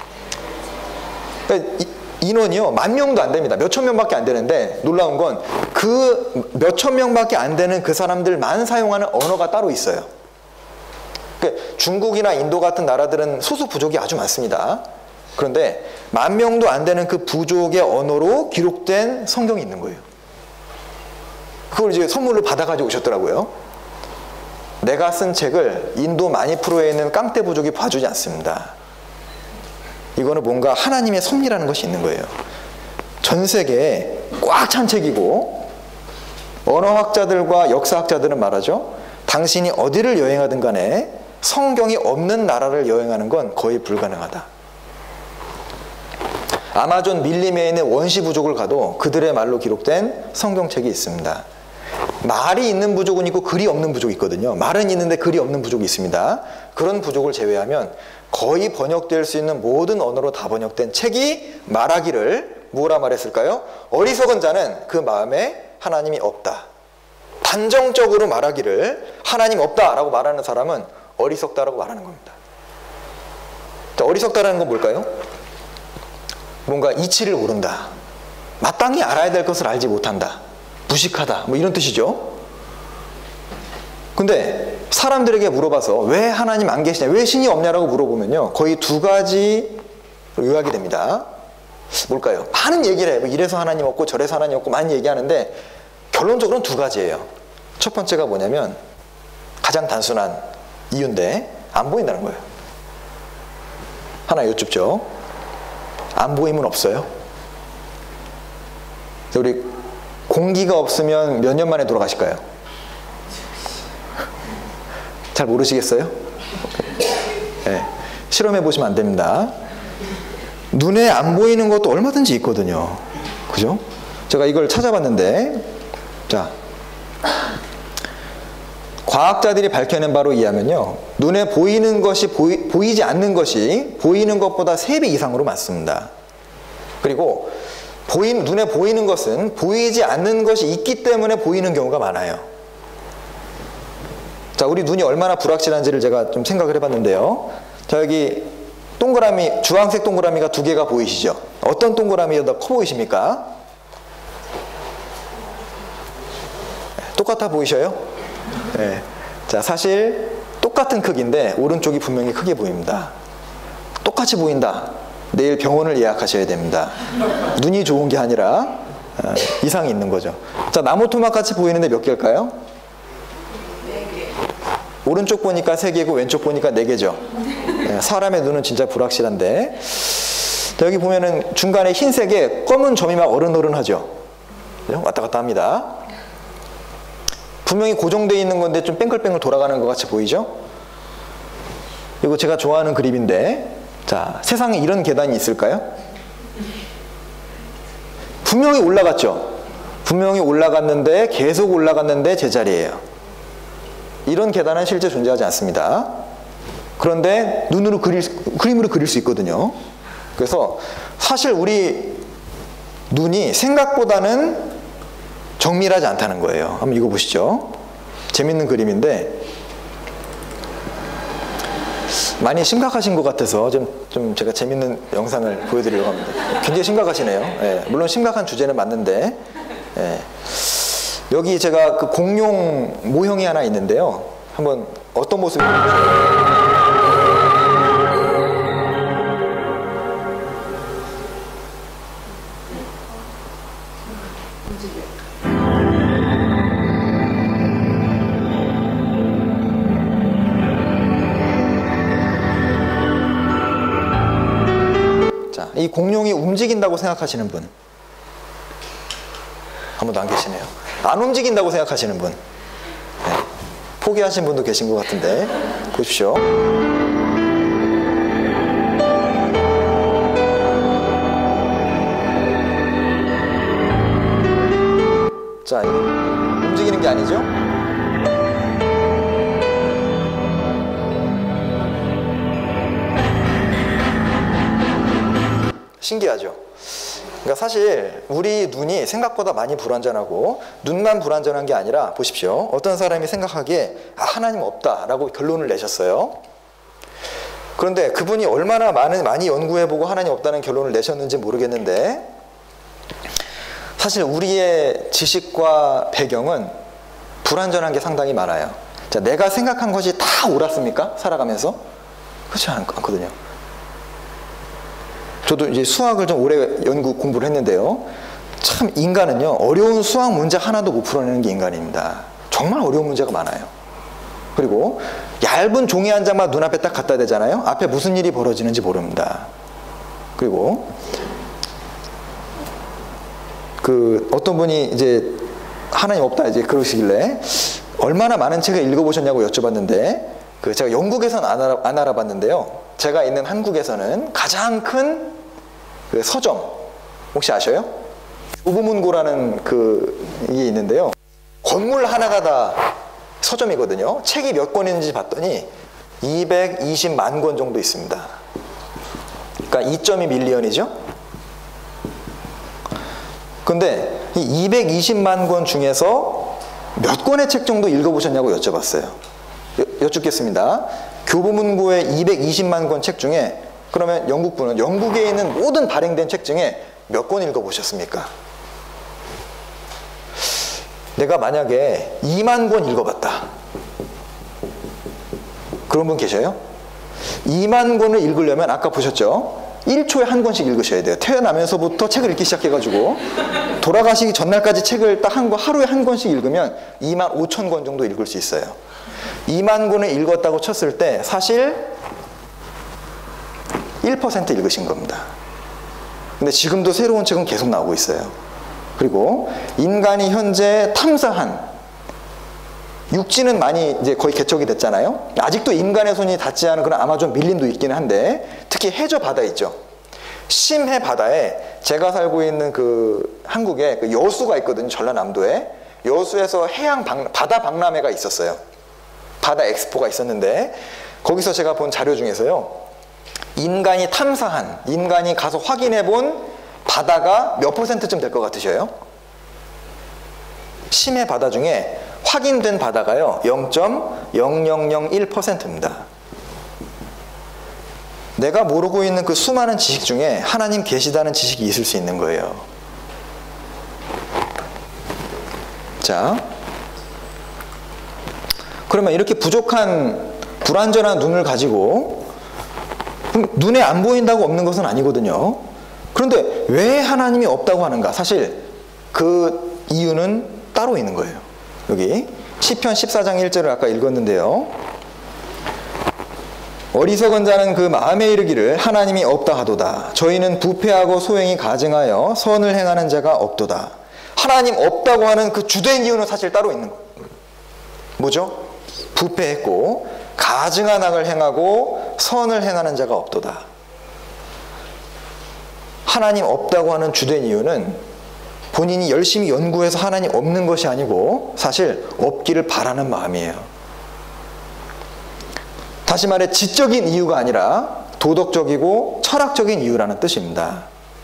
그러니까 인원이요 10,000명도 안 됩니다. 몇천 명밖에 안 되는데 놀라운 건 그 몇천 명밖에 안 되는 그 사람들만 사용하는 언어가 따로 있어요. 그러니까 중국이나 인도 같은 나라들은 소수 부족이 아주 많습니다. 그런데 10,000명도 안 되는 그 부족의 언어로 기록된 성경이 있는 거예요. 그걸 이제 선물로 받아가지고 오셨더라고요. 내가 쓴 책을 인도 마니푸르에 있는 깡떼 부족이 봐주지 않습니다. 이거는 뭔가 하나님의 섭리라는 것이 있는 거예요. 전 세계에 꽉 찬 책이고 언어학자들과 역사학자들은 말하죠. 당신이 어디를 여행하든 간에 성경이 없는 나라를 여행하는 건 거의 불가능하다. 아마존 밀림에 있는 원시 부족을 가도 그들의 말로 기록된 성경책이 있습니다. 말이 있는 부족은 있고 글이 없는 부족이 있거든요. 말은 있는데 글이 없는 부족이 있습니다. 그런 부족을 제외하면 거의 번역될 수 있는 모든 언어로 다 번역된 책이 말하기를 뭐라 말했을까요? 어리석은 자는 그 마음에 하나님이 없다. 단정적으로 말하기를 하나님 없다라고 말하는 사람은 어리석다라고 말하는 겁니다. 자, 어리석다라는 건 뭘까요? 뭔가 이치를 모른다. 마땅히 알아야 될 것을 알지 못한다. 무식하다. 뭐 이런 뜻이죠. 근데 사람들에게 물어봐서 왜 하나님 안 계시냐, 왜 신이 없냐라고 물어보면요, 거의 두 가지 요약이 됩니다. 뭘까요? 많은 얘기를 해요. 뭐 이래서 하나님 없고 저래서 하나님 없고 많이 얘기하는데 결론적으로는 두 가지예요. 첫 번째가 뭐냐면 가장 단순한 이유인데 안 보인다는 거예요. 하나 여쭙죠. 안 보이면 없어요? 우리 공기가 없으면 몇 년 만에 돌아가실까요? 잘 모르시겠어요? 네, 실험해 보시면 안 됩니다. 눈에 안 보이는 것도 얼마든지 있거든요. 그죠? 제가 이걸 찾아봤는데, 자, 과학자들이 밝혀낸 바로 의하면요, 눈에 보이는 것이 보이지 않는 것이 보이는 것보다 3배 이상으로 많습니다. 그리고 눈에 보이는 것은 보이지 않는 것이 있기 때문에 보이는 경우가 많아요. 자, 우리 눈이 얼마나 불확실한지를 제가 좀 생각을 해봤는데요. 자, 여기 동그라미, 주황색 동그라미가 2개가 보이시죠? 어떤 동그라미가 더 커 보이십니까? 똑같아 보이셔요? 네. 자, 사실 똑같은 크기인데 오른쪽이 분명히 크게 보입니다. 똑같이 보인다. 내일 병원을 예약하셔야 됩니다. 눈이 좋은 게 아니라 이상이 있는 거죠. 자, 나무 토막 같이 보이는데 몇 개일까요? 4개. 오른쪽 보니까 3개고 왼쪽 보니까 4개죠. 사람의 눈은 진짜 불확실한데, 자, 여기 보면은 중간에 흰색에 검은 점이 막 어른어른하죠. 왔다 갔다 합니다. 분명히 고정되어 있는 건데 좀 뺑글뺑글 돌아가는 것 같이 보이죠? 이거 제가 좋아하는 그림인데, 자, 세상에 이런 계단이 있을까요? 분명히 올라갔죠? 분명히 올라갔는데, 계속 올라갔는데 제자리예요. 이런 계단은 실제 존재하지 않습니다. 그런데 눈으로 그림으로 그릴 수 있거든요. 그래서 사실 우리 눈이 생각보다는 정밀하지 않다는 거예요. 한번 읽어보시죠. 재밌는 그림인데 많이 심각하신 것 같아서 좀 제가 재밌는 영상을 보여드리려고 합니다. 굉장히 심각하시네요. 예, 물론 심각한 주제는 맞는데 예. 여기 제가 그 공룡 모형이 하나 있는데요. 한번 어떤 모습인지 보세요. 이 공룡이 움직인다고 생각하시는 분? 아무도 안 계시네요. 안 움직인다고 생각하시는 분? 네. 포기하신 분도 계신 것 같은데 보십시오. 자, 움직이는 게 아니죠? 신기하죠? 그러니까 사실 우리 눈이 생각보다 많이 불완전하고 눈만 불완전한 게 아니라 보십시오. 어떤 사람이 생각하기에 하나님 없다라고 결론을 내셨어요. 그런데 그분이 얼마나 많이 연구해보고 하나님 없다는 결론을 내셨는지 모르겠는데 사실 우리의 지식과 배경은 불완전한 게 상당히 많아요. 자, 내가 생각한 것이 다 옳았습니까? 살아가면서? 그렇지 않거든요. 저도 이제 수학을 좀 오래 공부를 했는데요. 참 인간은요, 어려운 수학 문제 하나도 못 풀어내는 게 인간입니다. 정말 어려운 문제가 많아요. 그리고 얇은 종이 한 장만 눈앞에 딱 갖다 대잖아요. 앞에 무슨 일이 벌어지는지 모릅니다. 그리고 어떤 분이 이제 하나님 없다 이제 그러시길래 얼마나 많은 책을 읽어보셨냐고 여쭤봤는데 제가 영국에서는 안 알아봤는데요. 제가 있는 한국에서는 가장 큰 서점 혹시 아셔요? 교보문고라는 이게 있는데요. 건물 하나가 다 서점이거든요. 책이 몇 권인지 봤더니 220만 권 정도 있습니다. 그러니까 2.2 밀리언이죠. 근데 이 220만 권 중에서 몇 권의 책 정도 읽어보셨냐고 여쭤봤어요. 여쭙겠습니다. 교보문고의 220만 권 책 중에 그러면 영국분은 영국에 있는 모든 발행된 책 중에 몇 권 읽어보셨습니까? 내가 만약에 2만 권 읽어봤다. 그런 분 계셔요? 2만 권을 읽으려면 아까 보셨죠? 1초에 한 권씩 읽으셔야 돼요. 태어나면서부터 책을 읽기 시작해가지고 돌아가시기 전날까지 책을 딱 하루에 한 권씩 읽으면 2만 5천 권 정도 읽을 수 있어요. 2만 권을 읽었다고 쳤을 때 사실 1% 읽으신 겁니다. 근데 지금도 새로운 책은 계속 나오고 있어요. 그리고 인간이 현재 탐사한 육지는 많이 이제 거의 개척이 됐잖아요. 아직도 인간의 손이 닿지 않은 그런 아마존 밀림도 있기는 한데 특히 해저 바다 있죠. 심해 바다에 제가 살고 있는 한국에 여수가 있거든요. 전라남도에. 여수에서 바다 박람회가 있었어요. 바다 엑스포가 있었는데 거기서 제가 본 자료 중에서요. 인간이 탐사한, 인간이 가서 확인해 본 바다가 몇 %쯤 될 것 같으셔요? 심해 바다 중에 확인된 바다가요 0.0001%입니다. 내가 모르고 있는 그 수많은 지식 중에 하나님 계시다는 지식이 있을 수 있는 거예요. 자, 그러면 이렇게 부족한 불완전한 눈을 가지고 눈에 안 보인다고 없는 것은 아니거든요. 그런데 왜 하나님이 없다고 하는가? 사실 그 이유는 따로 있는 거예요. 여기 시편 14장 1절을 아까 읽었는데요. 어리석은 자는 그 마음에 이르기를 하나님이 없다 하도다. 저희는 부패하고 소행이 가증하여 선을 행하는 자가 없도다. 하나님 없다고 하는 그 주된 이유는 사실 따로 있는 거예요. 뭐죠? 부패했고 가증한 악을 행하고 선을 행하는 자가 없도다. 하나님 없다고 하는 주된 이유는 본인이 열심히 연구해서 하나님 없는 것이 아니고 사실 없기를 바라는 마음이에요. 다시 말해 지적인 이유가 아니라 도덕적이고 철학적인 이유라는 뜻입니다.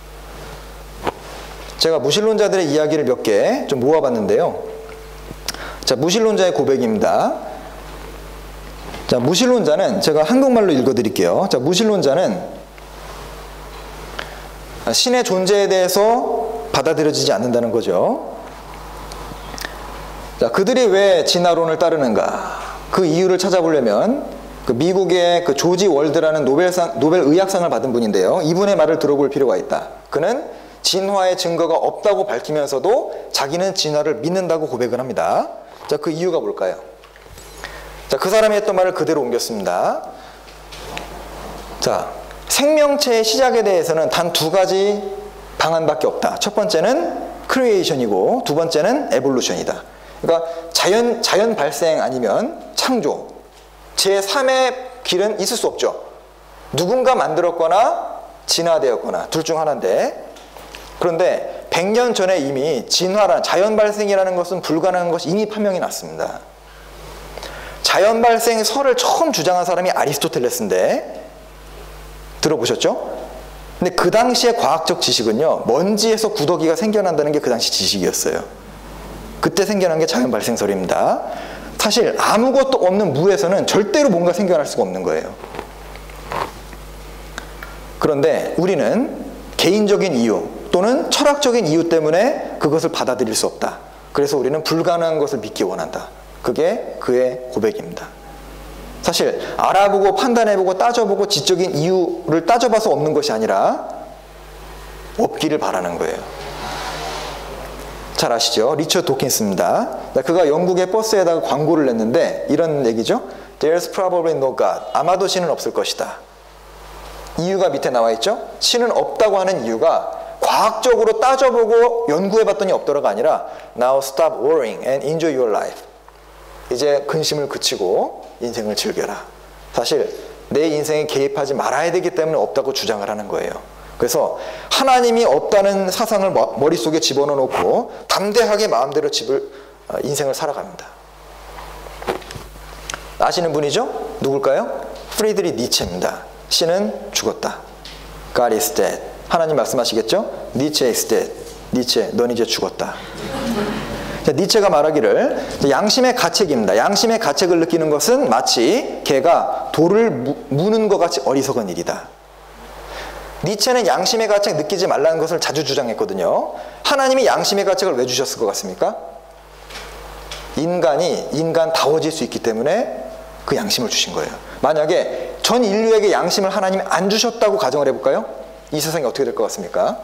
제가 무신론자들의 이야기를 몇 개 좀 모아봤는데요. 자, 무신론자의 고백입니다. 자, 무신론자는 제가 한국말로 읽어드릴게요. 자, 무신론자는 신의 존재에 대해서 받아들여지지 않는다는 거죠. 자, 그들이 왜 진화론을 따르는가? 그 이유를 찾아보려면 그 미국의 그 조지 월드라는 노벨 의학상을 받은 분인데요. 이분의 말을 들어볼 필요가 있다. 그는 진화의 증거가 없다고 밝히면서도 자기는 진화를 믿는다고 고백을 합니다. 자, 그 이유가 뭘까요? 자, 그 사람이 했던 말을 그대로 옮겼습니다. 자, 생명체의 시작에 대해서는 단 두 가지 방안밖에 없다. 첫 번째는 크리에이션이고 두 번째는 에볼루션이다. 그러니까 자연 발생 아니면 창조, 제3의 길은 있을 수 없죠. 누군가 만들었거나 진화되었거나 둘 중 하나인데, 그런데 100년 전에 이미 진화란 자연 발생이라는 것은 불가능한 것이 이미 판명이 났습니다. 자연 발생 설을 처음 주장한 사람이 아리스토텔레스인데 들어보셨죠? 근데 그 당시의 과학적 지식은요, 먼지에서 구더기가 생겨난다는 게 그 당시 지식이었어요. 그때 생겨난 게 자연 발생설입니다. 사실 아무것도 없는 무에서는 절대로 뭔가 생겨날 수가 없는 거예요. 그런데 우리는 개인적인 이유 또는 철학적인 이유 때문에 그것을 받아들일 수 없다. 그래서 우리는 불가능한 것을 믿기 원한다. 그게 그의 고백입니다. 사실 알아보고 판단해보고 따져보고 지적인 이유를 따져봐서 없는 것이 아니라 없기를 바라는 거예요. 잘 아시죠? 리처드 도킨스입니다. 그가 영국의 버스에다가 광고를 냈는데 이런 얘기죠. There's probably no God. 아마도 신은 없을 것이다. 이유가 밑에 나와 있죠. 신은 없다고 하는 이유가 과학적으로 따져보고 연구해봤더니 없더라가 아니라 Now stop worrying and enjoy your life. 이제 근심을 그치고 인생을 즐겨라. 사실 내 인생에 개입하지 말아야 되기 때문에 없다고 주장을 하는 거예요. 그래서 하나님이 없다는 사상을 머릿속에 집어넣고 담대하게 마음대로 인생을 살아갑니다. 아시는 분이죠? 누굴까요? 프리드리히 니체입니다. 신은 죽었다. God is dead. 하나님 말씀하시겠죠? 니체 is dead. 니체, 넌 이제 죽었다. 자, 니체가 말하기를 양심의 가책입니다. 양심의 가책을 느끼는 것은 마치 개가 돌을 무는 것 같이 어리석은 일이다. 니체는 양심의 가책 느끼지 말라는 것을 자주 주장했거든요. 하나님이 양심의 가책을 왜 주셨을 것 같습니까? 인간이 인간다워질 수 있기 때문에 그 양심을 주신 거예요. 만약에 전 인류에게 양심을 하나님이 안 주셨다고 가정을 해볼까요? 이 세상이 어떻게 될 것 같습니까?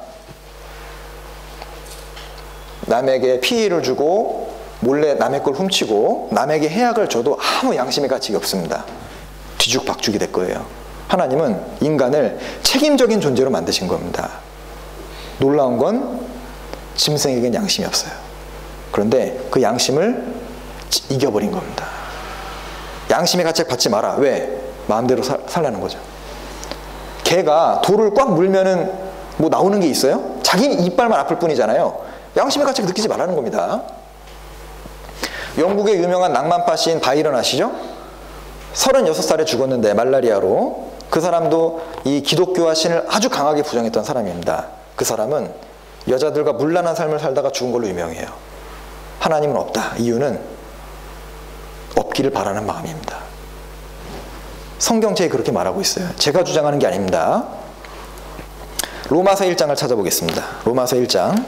남에게 피해를 주고 몰래 남의 걸 훔치고 남에게 해악을 줘도 아무 양심의 가책이 없습니다. 뒤죽박죽이 될 거예요. 하나님은 인간을 책임적인 존재로 만드신 겁니다. 놀라운 건 짐승에겐 양심이 없어요. 그런데 그 양심을 이겨버린 겁니다. 양심의 가책 받지 마라. 왜? 마음대로 살라는 거죠. 개가 돌을 꽉 물면은 뭐 나오는 게 있어요? 자기 이빨만 아플 뿐이잖아요. 양심의 가책 느끼지 말라는 겁니다. 영국의 유명한 낭만파 시인 바이런 아시죠? 36살에 죽었는데 말라리아로. 그 사람도 이 기독교와 신을 아주 강하게 부정했던 사람입니다. 그 사람은 여자들과 문란한 삶을 살다가 죽은 걸로 유명해요. 하나님은 없다. 이유는 없기를 바라는 마음입니다. 성경책에 그렇게 말하고 있어요. 제가 주장하는 게 아닙니다. 로마서 1장을 찾아보겠습니다. 로마서 1장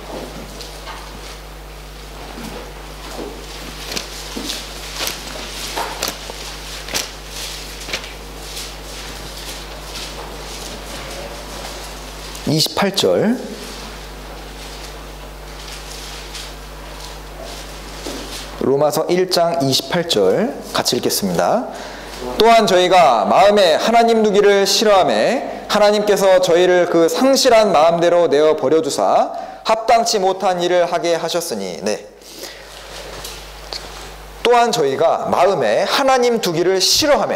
28절 로마서 1장 28절 같이 읽겠습니다. 또한 저희가 마음에 하나님 두기를 싫어하매 하나님께서 저희를 그 상실한 마음대로 내어 버려두사 합당치 못한 일을 하게 하셨으니 네. 또한 저희가 마음에 하나님 두기를 싫어하매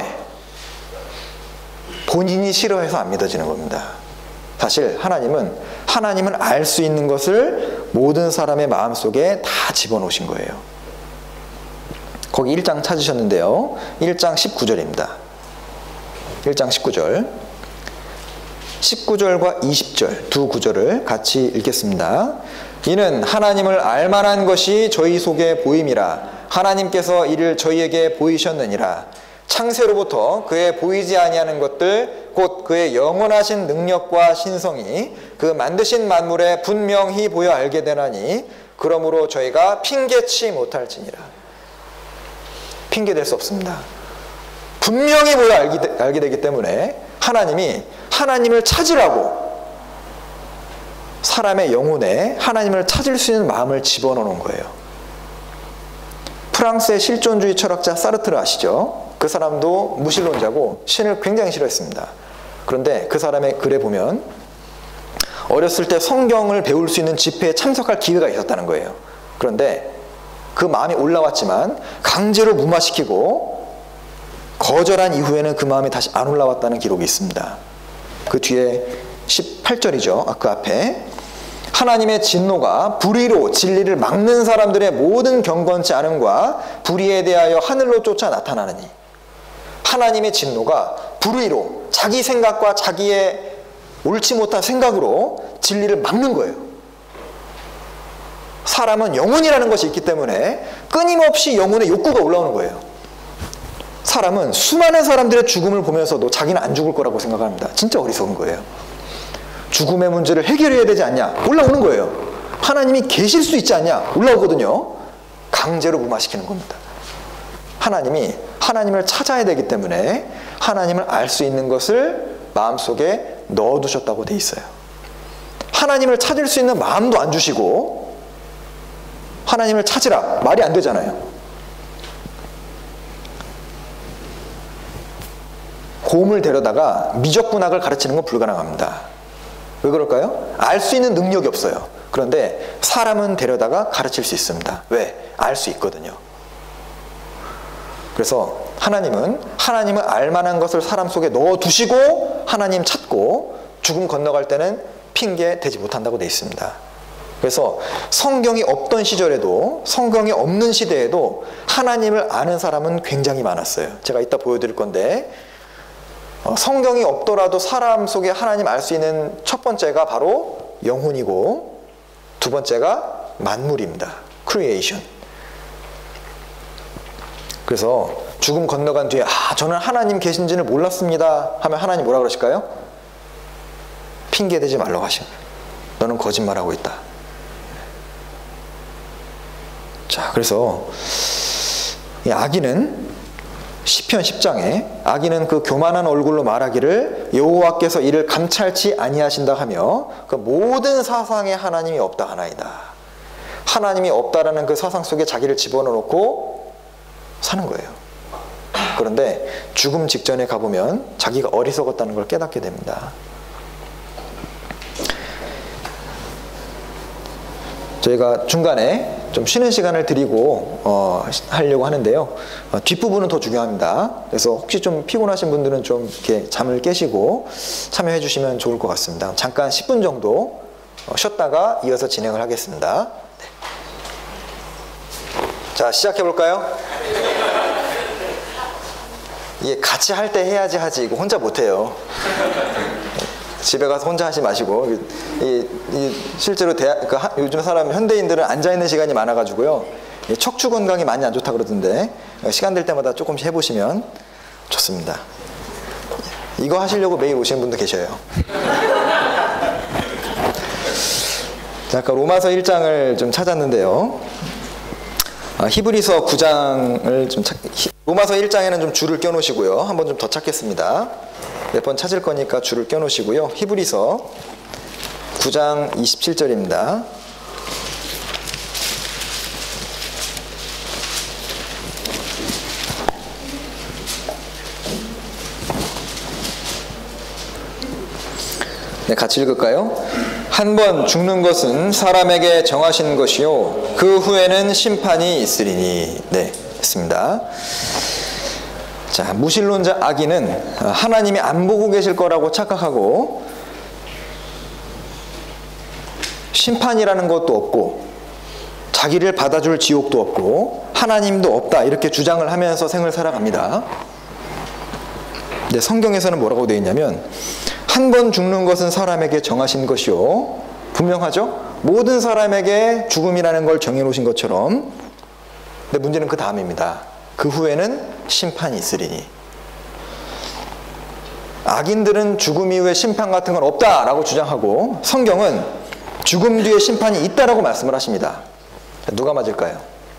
본인이 싫어해서 안 믿어지는 겁니다. 사실 하나님은 알 수 있는 것을 모든 사람의 마음속에 다 집어넣으신 거예요. 거기 1장 찾으셨는데요. 1장 19절입니다. 1장 19절 19절과 20절 두 구절을 같이 읽겠습니다. 이는 하나님을 알만한 것이 저희 속에 보임이라. 하나님께서 이를 저희에게 보이셨느니라. 창세로부터 그의 보이지 아니하는 것들 곧 그의 영원하신 능력과 신성이 그 만드신 만물에 분명히 보여 알게 되나니 그러므로 저희가 핑계치 못할지니라. 핑계댈 수 없습니다. 분명히 보여 알게 되기 때문에 하나님을 찾으라고 사람의 영혼에 하나님을 찾을 수 있는 마음을 집어넣는 거예요. 프랑스의 실존주의 철학자 사르트르 아시죠? 그 사람도 무신론자고 신을 굉장히 싫어했습니다. 그런데 그 사람의 글에 보면 어렸을 때 성경을 배울 수 있는 집회에 참석할 기회가 있었다는 거예요. 그런데 그 마음이 올라왔지만 강제로 무마시키고 거절한 이후에는 그 마음이 다시 안 올라왔다는 기록이 있습니다. 그 뒤에 18절이죠. 그 앞에 하나님의 진노가 불의로 진리를 막는 사람들의 모든 경건치 않음과 불의에 대하여 하늘로 쫓아 나타나느니 하나님의 진노가 불의로 자기 생각과 자기의 옳지 못한 생각으로 진리를 막는 거예요. 사람은 영혼이라는 것이 있기 때문에 끊임없이 영혼의 욕구가 올라오는 거예요. 사람은 수많은 사람들의 죽음을 보면서도 자기는 안 죽을 거라고 생각합니다. 진짜 어리석은 거예요. 죽음의 문제를 해결해야 되지 않냐? 올라오는 거예요. 하나님이 계실 수 있지 않냐? 올라오거든요. 강제로 무마시키는 겁니다. 하나님을 찾아야 되기 때문에 하나님을 알 수 있는 것을 마음속에 넣어두셨다고 돼 있어요. 하나님을 찾을 수 있는 마음도 안 주시고 하나님을 찾으라 말이 안 되잖아요. 곰을 데려다가 미적분학을 가르치는 건 불가능합니다. 왜 그럴까요? 알 수 있는 능력이 없어요. 그런데 사람은 데려다가 가르칠 수 있습니다. 왜? 알 수 있거든요. 그래서 하나님을 알만한 것을 사람 속에 넣어두시고 하나님 찾고 죽음 건너갈 때는 핑계 대지 못한다고 되어 있습니다. 그래서 성경이 없던 시절에도 성경이 없는 시대에도 하나님을 아는 사람은 굉장히 많았어요. 제가 이따 보여드릴 건데 성경이 없더라도 사람 속에 하나님 알 수 있는 첫 번째가 바로 영혼이고 두 번째가 만물입니다. 크리에이션. 그래서 죽음 건너간 뒤에 저는 하나님 계신지는 몰랐습니다 하면 하나님 뭐라 그러실까요? 핑계대지 말라고 하시는 거예요. 너는 거짓말하고 있다. 자, 그래서 이 아기는 시편 10장에 아기는 그 교만한 얼굴로 말하기를 여호와께서 이를 감찰치 아니하신다 하며 그 모든 사상에 하나님이 없다 하나이다. 하나님이 없다라는 그 사상 속에 자기를 집어넣고 사는 거예요. 그런데 죽음 직전에 가보면 자기가 어리석었다는 걸 깨닫게 됩니다. 저희가 중간에 좀 쉬는 시간을 드리고 하려고 하는데요. 뒷부분은 더 중요합니다. 그래서 혹시 좀 피곤하신 분들은 좀 이렇게 잠을 깨시고 참여해 주시면 좋을 것 같습니다. 잠깐 10분 정도 쉬었다가 이어서 진행을 하겠습니다. 네. 자, 시작해 볼까요? 이게 같이 할 때 해야지 하지 이거 혼자 못해요. 집에 가서 혼자 하지 마시고 실제로 요즘 사람 현대인들은 앉아있는 시간이 많아가지고요 척추 건강이 많이 안 좋다 그러던데 시간 될 때마다 조금씩 해보시면 좋습니다. 이거 하시려고 매일 오시는 분도 계셔요. 자, 아까 로마서 1장을 좀 찾았는데요. 히브리서 9장을 좀 로마서 1장에는 좀 줄을 껴놓으시고요. 한번 좀 더 찾겠습니다. 몇 번 찾을 거니까 줄을 껴놓으시고요. 히브리서 9장 27절입니다. 네, 같이 읽을까요? 한 번 죽는 것은 사람에게 정하신 것이요 그 후에는 심판이 있으리니. 네, 했습니다. 자, 무신론자 아기는 하나님이 안 보고 계실 거라고 착각하고 심판이라는 것도 없고 자기를 받아줄 지옥도 없고 하나님도 없다 이렇게 주장을 하면서 생을 살아갑니다. 근데 성경에서는 뭐라고 되어 있냐면 한 번 죽는 것은 사람에게 정하신 것이요. 분명하죠? 모든 사람에게 죽음이라는 걸 정해놓으신 것처럼. 근데 문제는 그 다음입니다. 그 후에는 심판이 있으리니. 악인들은 죽음 이후에 심판 같은 건 없다라고 주장하고, 성경은 죽음 뒤에 심판이 있다라고 말씀을 하십니다. 누가 맞을까요?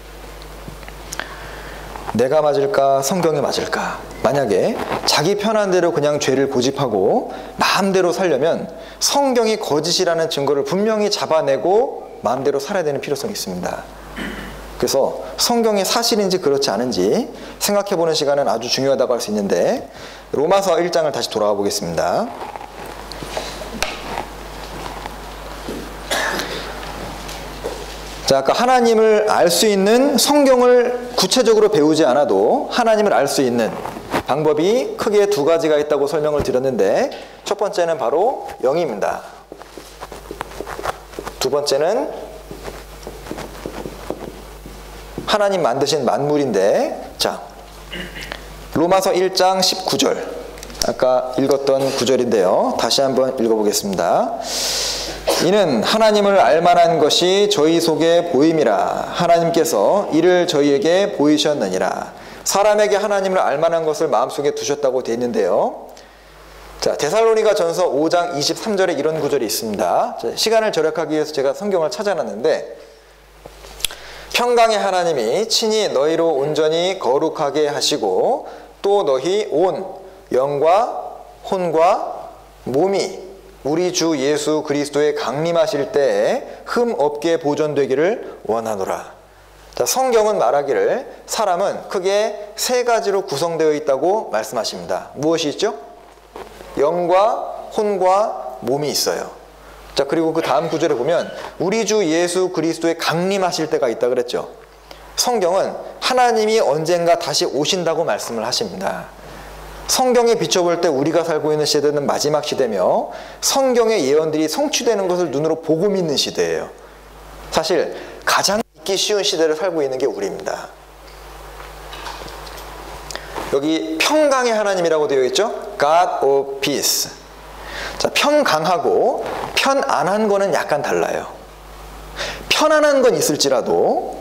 내가 맞을까? 성경이 맞을까? 만약에 자기 편한 대로 그냥 죄를 고집하고 마음대로 살려면 성경이 거짓이라는 증거를 분명히 잡아내고 마음대로 살아야 되는 필요성이 있습니다. 그래서 성경이 사실인지 그렇지 않은지 생각해보는 시간은 아주 중요하다고 할 수 있는데, 로마서 1장을 다시 돌아가 보겠습니다. 자, 아까 하나님을 알 수 있는, 성경을 구체적으로 배우지 않아도 하나님을 알 수 있는 방법이 크게 두 가지가 있다고 설명을 드렸는데, 첫 번째는 바로 영입니다. 두 번째는 하나님 만드신 만물인데, 자, 로마서 1장 19절, 아까 읽었던 구절인데요. 다시 한번 읽어보겠습니다. 이는 하나님을 알만한 것이 저희 속에 보임이라. 하나님께서 이를 저희에게 보이셨느니라. 사람에게 하나님을 알만한 것을 마음속에 두셨다고 되어 있는데요. 자, 데살로니가 전서 5장 23절에 이런 구절이 있습니다. 시간을 절약하기 위해서 제가 성경을 찾아놨는데, 평강의 하나님이 친히 너희로 온전히 거룩하게 하시고 또 너희 온 영과 혼과 몸이 우리 주 예수 그리스도의 강림하실 때에 흠 없게 보존되기를 원하노라. 자, 성경은 말하기를 사람은 크게 세 가지로 구성되어 있다고 말씀하십니다. 무엇이 있죠? 영과 혼과 몸이 있어요. 자, 그리고 그 다음 구절에 보면 우리 주 예수 그리스도의 강림하실 때가 있다 그랬죠. 성경은 하나님이 언젠가 다시 오신다고 말씀을 하십니다. 성경에 비춰볼 때 우리가 살고 있는 시대는 마지막 시대며 성경의 예언들이 성취되는 것을 눈으로 보고 믿는 시대예요. 사실 가장 믿기 쉬운 시대를 살고 있는 게 우리입니다. 여기 평강의 하나님이라고 되어 있죠? God of peace. 자, 평강하고 편안한 거는 약간 달라요. 편안한 건 있을지라도,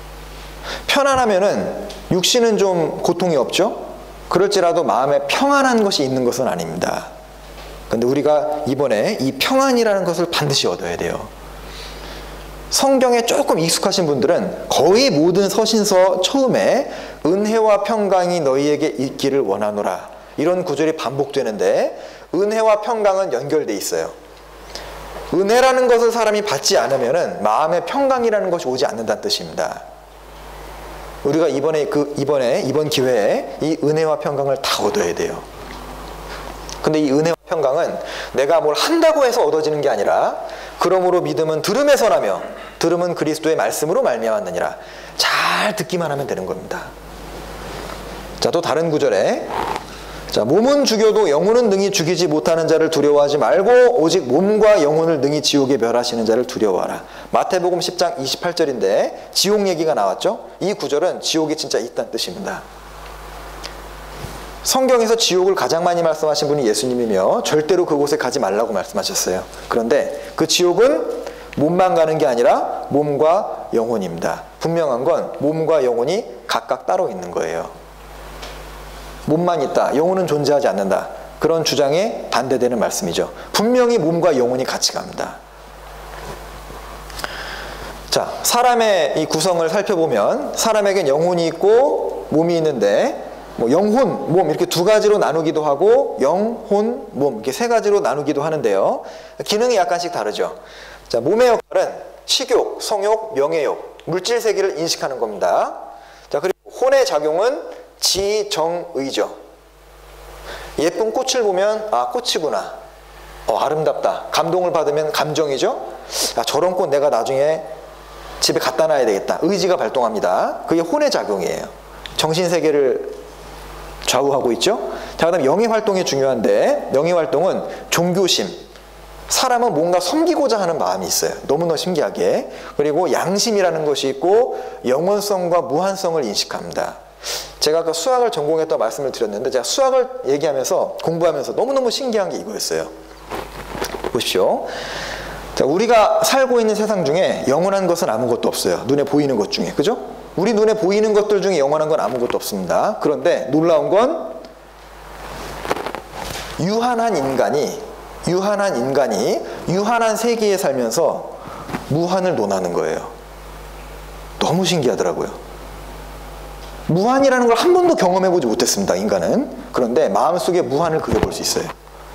편안하면은 육신은 좀 고통이 없죠? 그럴지라도 마음에 평안한 것이 있는 것은 아닙니다. 그런데 우리가 이번에 이 평안이라는 것을 반드시 얻어야 돼요. 성경에 조금 익숙하신 분들은 거의 모든 서신서 처음에 은혜와 평강이 너희에게 있기를 원하노라, 이런 구절이 반복되는데, 은혜와 평강은 연결돼 있어요. 은혜라는 것을 사람이 받지 않으면 마음에 평강이라는 것이 오지 않는다는 뜻입니다. 우리가 이번 기회에 이 은혜와 평강을 다 얻어야 돼요. 근데 이 은혜와 평강은 내가 뭘 한다고 해서 얻어지는 게 아니라, 그러므로 믿음은 들음에서 나며 들음은 그리스도의 말씀으로 말미암았느니라. 잘 듣기만 하면 되는 겁니다. 자, 또 다른 구절에, 자, 몸은 죽여도 영혼은 능히 죽이지 못하는 자를 두려워하지 말고 오직 몸과 영혼을 능히 지옥에 멸하시는 자를 두려워하라. 마태복음 10장 28절인데 지옥 얘기가 나왔죠? 이 구절은 지옥이 진짜 있다는 뜻입니다. 성경에서 지옥을 가장 많이 말씀하신 분이 예수님이며 절대로 그곳에 가지 말라고 말씀하셨어요. 그런데 그 지옥은 몸만 가는 게 아니라 몸과 영혼입니다. 분명한 건 몸과 영혼이 각각 따로 있는 거예요. 몸만 있다, 영혼은 존재하지 않는다, 그런 주장에 반대되는 말씀이죠. 분명히 몸과 영혼이 같이 갑니다. 자, 사람의 이 구성을 살펴보면 사람에겐 영혼이 있고 몸이 있는데, 영혼, 몸 이렇게 두 가지로 나누기도 하고 영혼, 몸 이렇게 세 가지로 나누기도 하는데요. 기능이 약간씩 다르죠. 자, 몸의 역할은 식욕, 성욕, 명예욕, 물질 세계를 인식하는 겁니다. 자, 그리고 혼의 작용은 지정의죠. 예쁜 꽃을 보면 아, 꽃이구나, 아름답다, 감동을 받으면 감정이죠. 아, 저런 꽃 내가 나중에 집에 갖다 놔야 되겠다, 의지가 발동합니다. 그게 혼의 작용이에요. 정신세계를 좌우하고 있죠. 자, 그 다음에 영의활동이 중요한데, 영의활동은 종교심, 사람은 뭔가 섬기고자 하는 마음이 있어요. 너무나 신기하게. 그리고 양심이라는 것이 있고 영원성과 무한성을 인식합니다. 제가 아까 수학을 전공했다고 말씀을 드렸는데 제가 수학을 얘기하면서 공부하면서 너무너무 신기한 게 이거였어요. 보십시오. 자, 우리가 살고 있는 세상 중에 영원한 것은 아무것도 없어요. 눈에 보이는 것 중에. 그죠? 우리 눈에 보이는 것들 중에 영원한 건 아무것도 없습니다. 그런데 놀라운 건 유한한 인간이 유한한 세계에 살면서 무한을 논하는 거예요. 너무 신기하더라고요. 무한이라는 걸 한 번도 경험해보지 못했습니다, 인간은. 그런데 마음속에 무한을 그려볼 수 있어요.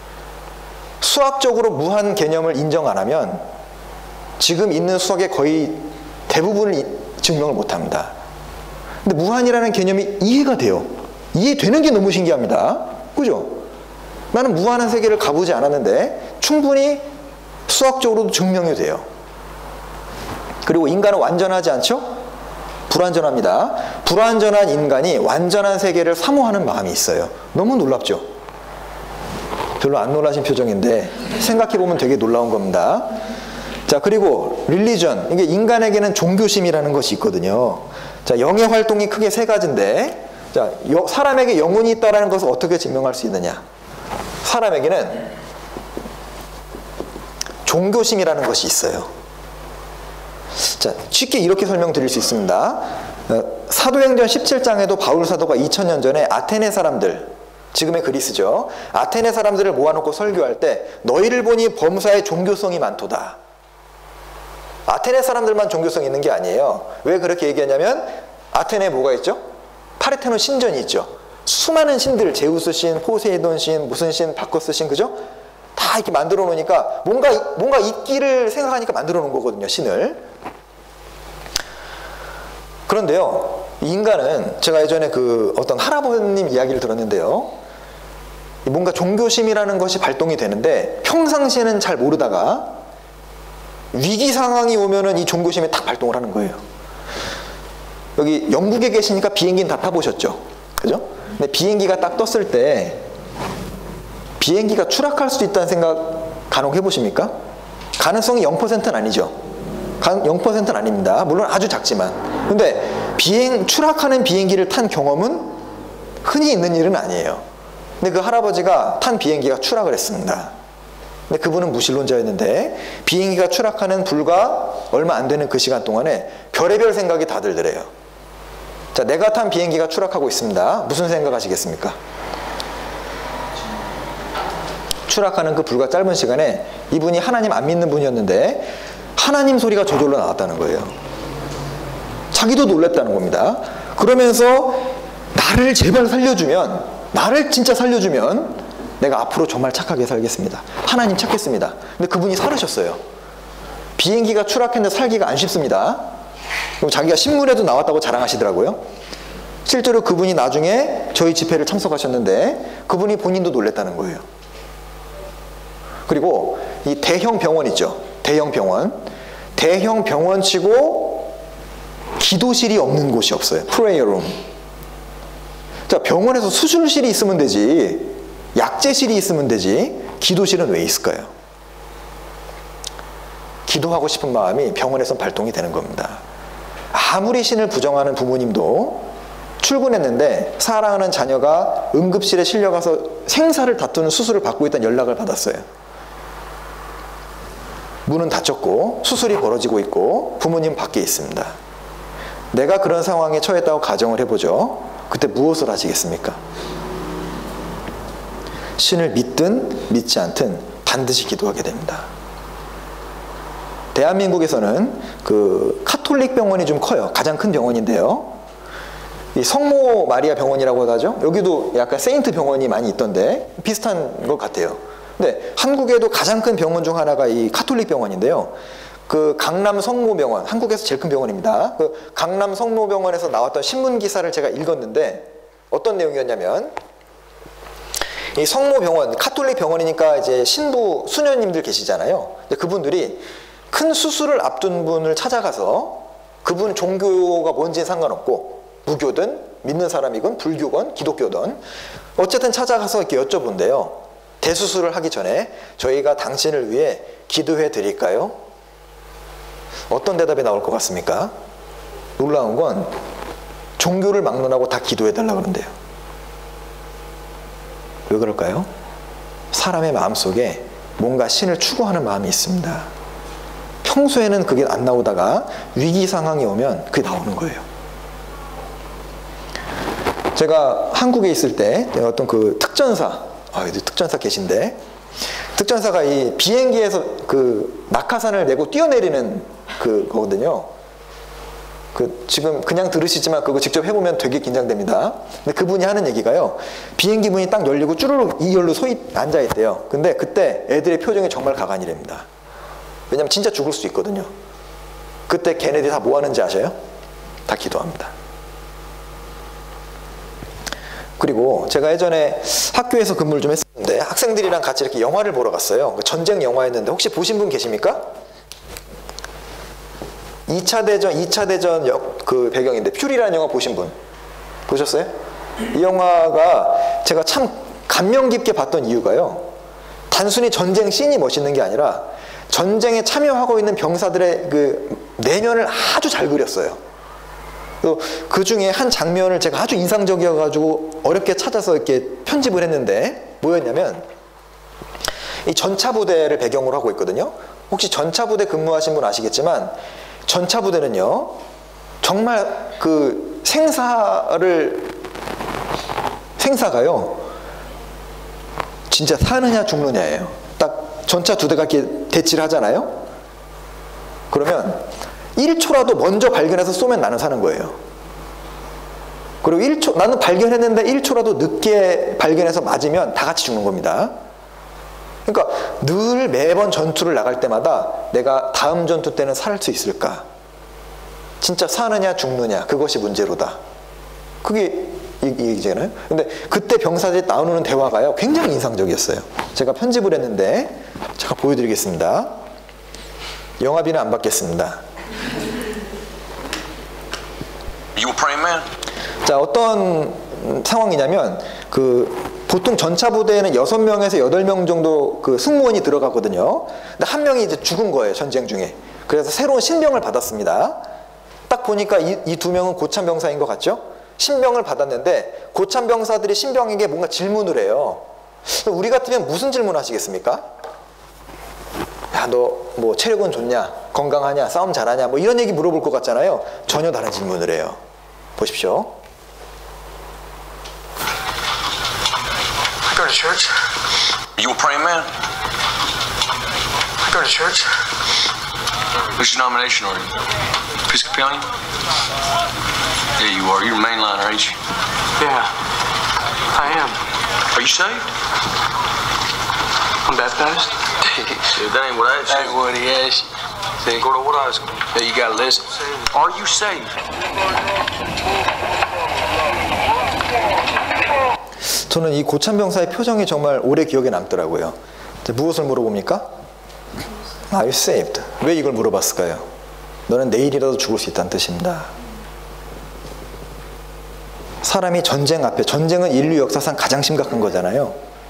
수학적으로 무한 개념을 인정 안 하면 지금 있는 수학의 거의 대부분을 증명을 못합니다. 근데 무한이라는 개념이 이해가 돼요. 이해되는 게 너무 신기합니다. 그죠? 나는 무한한 세계를 가보지 않았는데 충분히 수학적으로도 증명이 돼요. 그리고 인간은 완전하지 않죠? 불완전합니다. 불완전한 인간이 완전한 세계를 사모하는 마음이 있어요. 너무 놀랍죠? 별로 안 놀라신 표정인데 생각해보면 되게 놀라운 겁니다. 자, 그리고 릴리전, 이게 인간에게는 종교심이라는 것이 있거든요. 자, 영의 활동이 크게 세 가지인데, 자, 사람에게 영혼이 있다는 것을 어떻게 증명할 수 있느냐? 사람에게는 종교심이라는 것이 있어요. 자, 쉽게 이렇게 설명드릴 수 있습니다. 사도행전 17장에도 바울 사도가 2000년 전에 아테네 사람들, 지금의 그리스죠, 아테네 사람들을 모아놓고 설교할 때 너희를 보니 범사에 종교성이 많도다. 아테네 사람들만 종교성이 있는 게 아니에요. 왜 그렇게 얘기하냐면 아테네에 뭐가 있죠? 파르테논 신전이 있죠. 수많은 신들, 제우스 신, 포세이돈 신, 무슨 신, 바커스 신, 그죠? 다 이렇게 만들어 놓으니까 뭔가 있기를 생각하니까 만들어 놓은 거거든요, 신을. 그런데요, 인간은, 제가 예전에 그 어떤 할아버님 이야기를 들었는데요, 뭔가 종교심이라는 것이 발동이 되는데 평상시에는 잘 모르다가 위기 상황이 오면은 이 종교심이 딱 발동을 하는 거예요. 여기 영국에 계시니까 비행기는 다 타보셨죠? 그죠? 근데 비행기가 딱 떴을 때 비행기가 추락할 수도 있다는 생각 간혹 해보십니까? 가능성이 0%는 아니죠. 0%는 아닙니다. 물론 아주 작지만. 근데 추락하는 비행기를 탄 경험은 흔히 있는 일은 아니에요. 근데 그 할아버지가 탄 비행기가 추락을 했습니다. 근데 그분은 무신론자였는데 비행기가 추락하는 불과 얼마 안 되는 그 시간 동안에 별의별 생각이 다들 들어요. 자, 내가 탄 비행기가 추락하고 있습니다. 무슨 생각하시겠습니까? 추락하는 그 불과 짧은 시간에 이분이 하나님 안 믿는 분이었는데 하나님 소리가 저절로 나왔다는 거예요. 자기도 놀랬다는 겁니다. 그러면서 나를 제발 살려주면, 나를 진짜 살려주면 내가 앞으로 정말 착하게 살겠습니다. 하나님 찾겠습니다. 근데 그분이 살으셨어요. 비행기가 추락했는데 살기가 안 쉽습니다. 그럼 자기가 신문에도 나왔다고 자랑하시더라고요. 실제로 그분이 나중에 저희 집회를 참석하셨는데 그분이 본인도 놀랬다는 거예요. 그리고 이 대형 병원 있죠. 대형 병원치고 기도실이 없는 곳이 없어요. 프레이어룸. 자, 병원에서 수술실이 있으면 되지, 약재실이 있으면 되지, 기도실은 왜 있을까요? 기도하고 싶은 마음이 병원에서 발동이 되는 겁니다. 아무리 신을 부정하는 부모님도 출근했는데 사랑하는 자녀가 응급실에 실려가서 생사를 다투는 수술을 받고 있다는 연락을 받았어요. 문은 닫혔고 수술이 벌어지고 있고 부모님 밖에 있습니다. 내가 그런 상황에 처했다고 가정을 해보죠. 그때 무엇을 하시겠습니까? 신을 믿든 믿지 않든 반드시 기도하게 됩니다. 대한민국에서는 그 카톨릭 병원이 좀 커요. 가장 큰 병원인데요. 이 성모 마리아 병원이라고 하죠. 여기도 약간 세인트 병원이 많이 있던데 비슷한 것 같아요. 근데 한국에도 가장 큰 병원 중 하나가 이 카톨릭 병원인데요. 그 강남 성모병원, 한국에서 제일 큰 병원입니다. 그 강남 성모병원에서 나왔던 신문 기사를 제가 읽었는데 어떤 내용이었냐면, 이 성모병원, 카톨릭 병원이니까 이제 신부 수녀님들 계시잖아요. 그분들이 큰 수술을 앞둔 분을 찾아가서 그분 종교가 뭔지는 상관없고 무교든 믿는 사람이건 불교건 기독교든 어쨌든 찾아가서 이렇게 여쭤본대요. 대수술을 하기 전에 저희가 당신을 위해 기도해 드릴까요? 어떤 대답이 나올 것 같습니까? 놀라운 건 종교를 막론하고 다 기도해달라고 그러는데요. 왜 그럴까요? 사람의 마음속에 뭔가 신을 추구하는 마음이 있습니다. 평소에는 그게 안 나오다가 위기 상황이 오면 그게 나오는 거예요. 제가 한국에 있을 때 어떤 그 특전사, 특전사 계신데, 특전사가 이 비행기에서 그 낙하산을 메고 뛰어내리는 그거거든요. 지금 그냥 들으시지만 그거 직접 해보면 되게 긴장됩니다. 근데 그분이 하는 얘기가요, 비행기 문이 딱 열리고 쭈르륵 이열로 앉아있대요. 근데 그때 애들의 표정이 정말 가관이랍니다. 왜냐면 진짜 죽을 수 있거든요. 그때 걔네들이 다 뭐 하는지 아셔요? 다 기도합니다. 그리고 제가 예전에 학교에서 근무를 좀 했었는데 학생들이랑 같이 이렇게 영화를 보러 갔어요. 전쟁 영화였는데 혹시 보신 분 계십니까? 2차 대전 그 배경인데 퓨리라는 영화 보신 분 보셨어요? 이 영화가 제가 참 감명 깊게 봤던 이유가요, 단순히 전쟁 씬이 멋있는 게 아니라 전쟁에 참여하고 있는 병사들의 그 내면을 아주 잘 그렸어요. 또 그 중에 한 장면을 제가 아주 인상적이어가지고 어렵게 찾아서 이렇게 편집을 했는데 뭐였냐면, 이 전차부대를 배경으로 하고 있거든요. 혹시 전차부대 근무하신 분 아시겠지만 전차부대는요 정말 그 생사가요 진짜 사느냐 죽느냐예요. 딱 전차 두 대가 이렇게 대치를 하잖아요. 그러면 1초라도 먼저 발견해서 쏘면 나는 사는 거예요. 그리고 1초, 나는 발견했는데 1초라도 늦게 발견해서 맞으면 다 같이 죽는 겁니다. 그러니까 늘 매번 전투를 나갈 때마다 내가 다음 전투 때는 살 수 있을까? 진짜 사느냐 죽느냐, 그것이 문제로다. 그게 이 얘기잖아요. 근데 그때 병사들이 나누는 대화가요 굉장히 인상적이었어요. 제가 편집을 했는데 잠깐 보여드리겠습니다. 영화비는 안 받겠습니다. You a praying man? 자, 어떤 상황이냐면 보통 전차 부대에는 6명에서 8명 정도 그 승무원이 들어가거든요. 근데 한 명이 이제 죽은 거예요, 전쟁 중에. 그래서 새로운 신병을 받았습니다. 딱 보니까 이 두 명은 고참 병사인 것 같죠? 신병을 받았는데 고참 병사들이 신병에게 뭔가 질문을 해요. 우리 같으면 무슨 질문 하시겠습니까? 야, 너 뭐 체력은 좋냐? 건강하냐? 싸움 잘하냐? 뭐 이런 얘기 물어볼 것 같잖아요. 전혀 다른 질문을 해요. 보십시오. I go to church. You a praying man? I go to church. Which denomination are you? Episcopalian? Yeah, you are. You're a mainliner, ain't you? Yeah, I am. Are you saved? I'm baptized. Shit, that ain't what I asked you. That's what he asked you. See, Go to what I asked you. yeah, you gotta listen. Are you saved? 저는 이 고참 병사의 표정이 정말 오래 기억에 남더라고요. 무엇을 물어봅니까? Are you saved? 왜 이걸 물어봤을까요? 너는 내일이라도 죽을 수 있다는 뜻입니다. 사람이 전쟁 앞에, 전쟁은 인류 역사상 가장 심각한 거잖아요.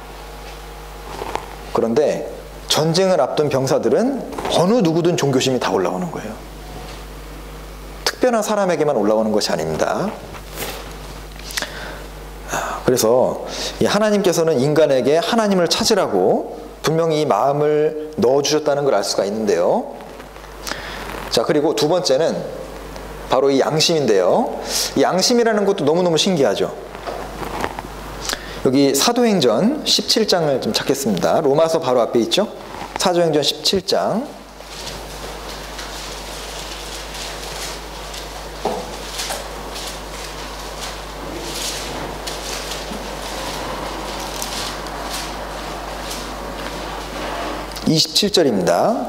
그런데 전쟁을 앞둔 병사들은 어느 누구든 종교심이 다 올라오는 거예요. 특별한 사람에게만 올라오는 것이 아닙니다. 그래서 이 하나님께서는 인간에게 하나님을 찾으라고 분명히 이 마음을 넣어주셨다는 걸 알 수가 있는데요. 자, 그리고 두 번째는 바로 이 양심인데요. 이 양심이라는 것도 너무너무 신기하죠. 여기 사도행전 17장을 좀 찾겠습니다. 로마서 바로 앞에 있죠. 사도행전 17장. (27절입니다)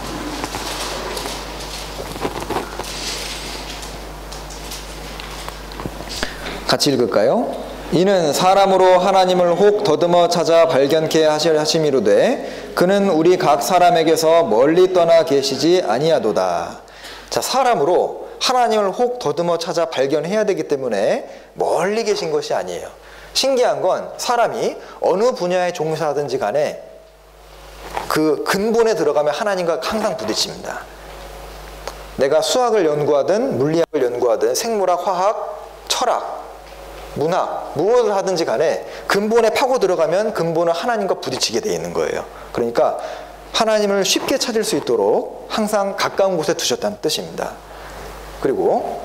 같이 읽을까요? 이는 사람으로 하나님을 혹 더듬어 찾아 발견케 하심이로되 그는 우리 각 사람에게서 멀리 떠나 계시지 아니하도다. 자, 사람으로 하나님을 혹 더듬어 찾아 발견해야 되기 때문에 멀리 계신 것이 아니에요. 신기한 건 사람이 어느 분야에 종사하든지 간에 그 근본에 들어가면 하나님과 항상 부딪힙니다. 내가 수학을 연구하든 물리학을 연구하든 생물학, 화학, 철학, 문학, 무엇을 하든지 간에 근본에 파고 들어가면 근본은 하나님과 부딪히게 되어 있는 거예요. 그러니까 하나님을 쉽게 찾을 수 있도록 항상 가까운 곳에 두셨다는 뜻입니다. 그리고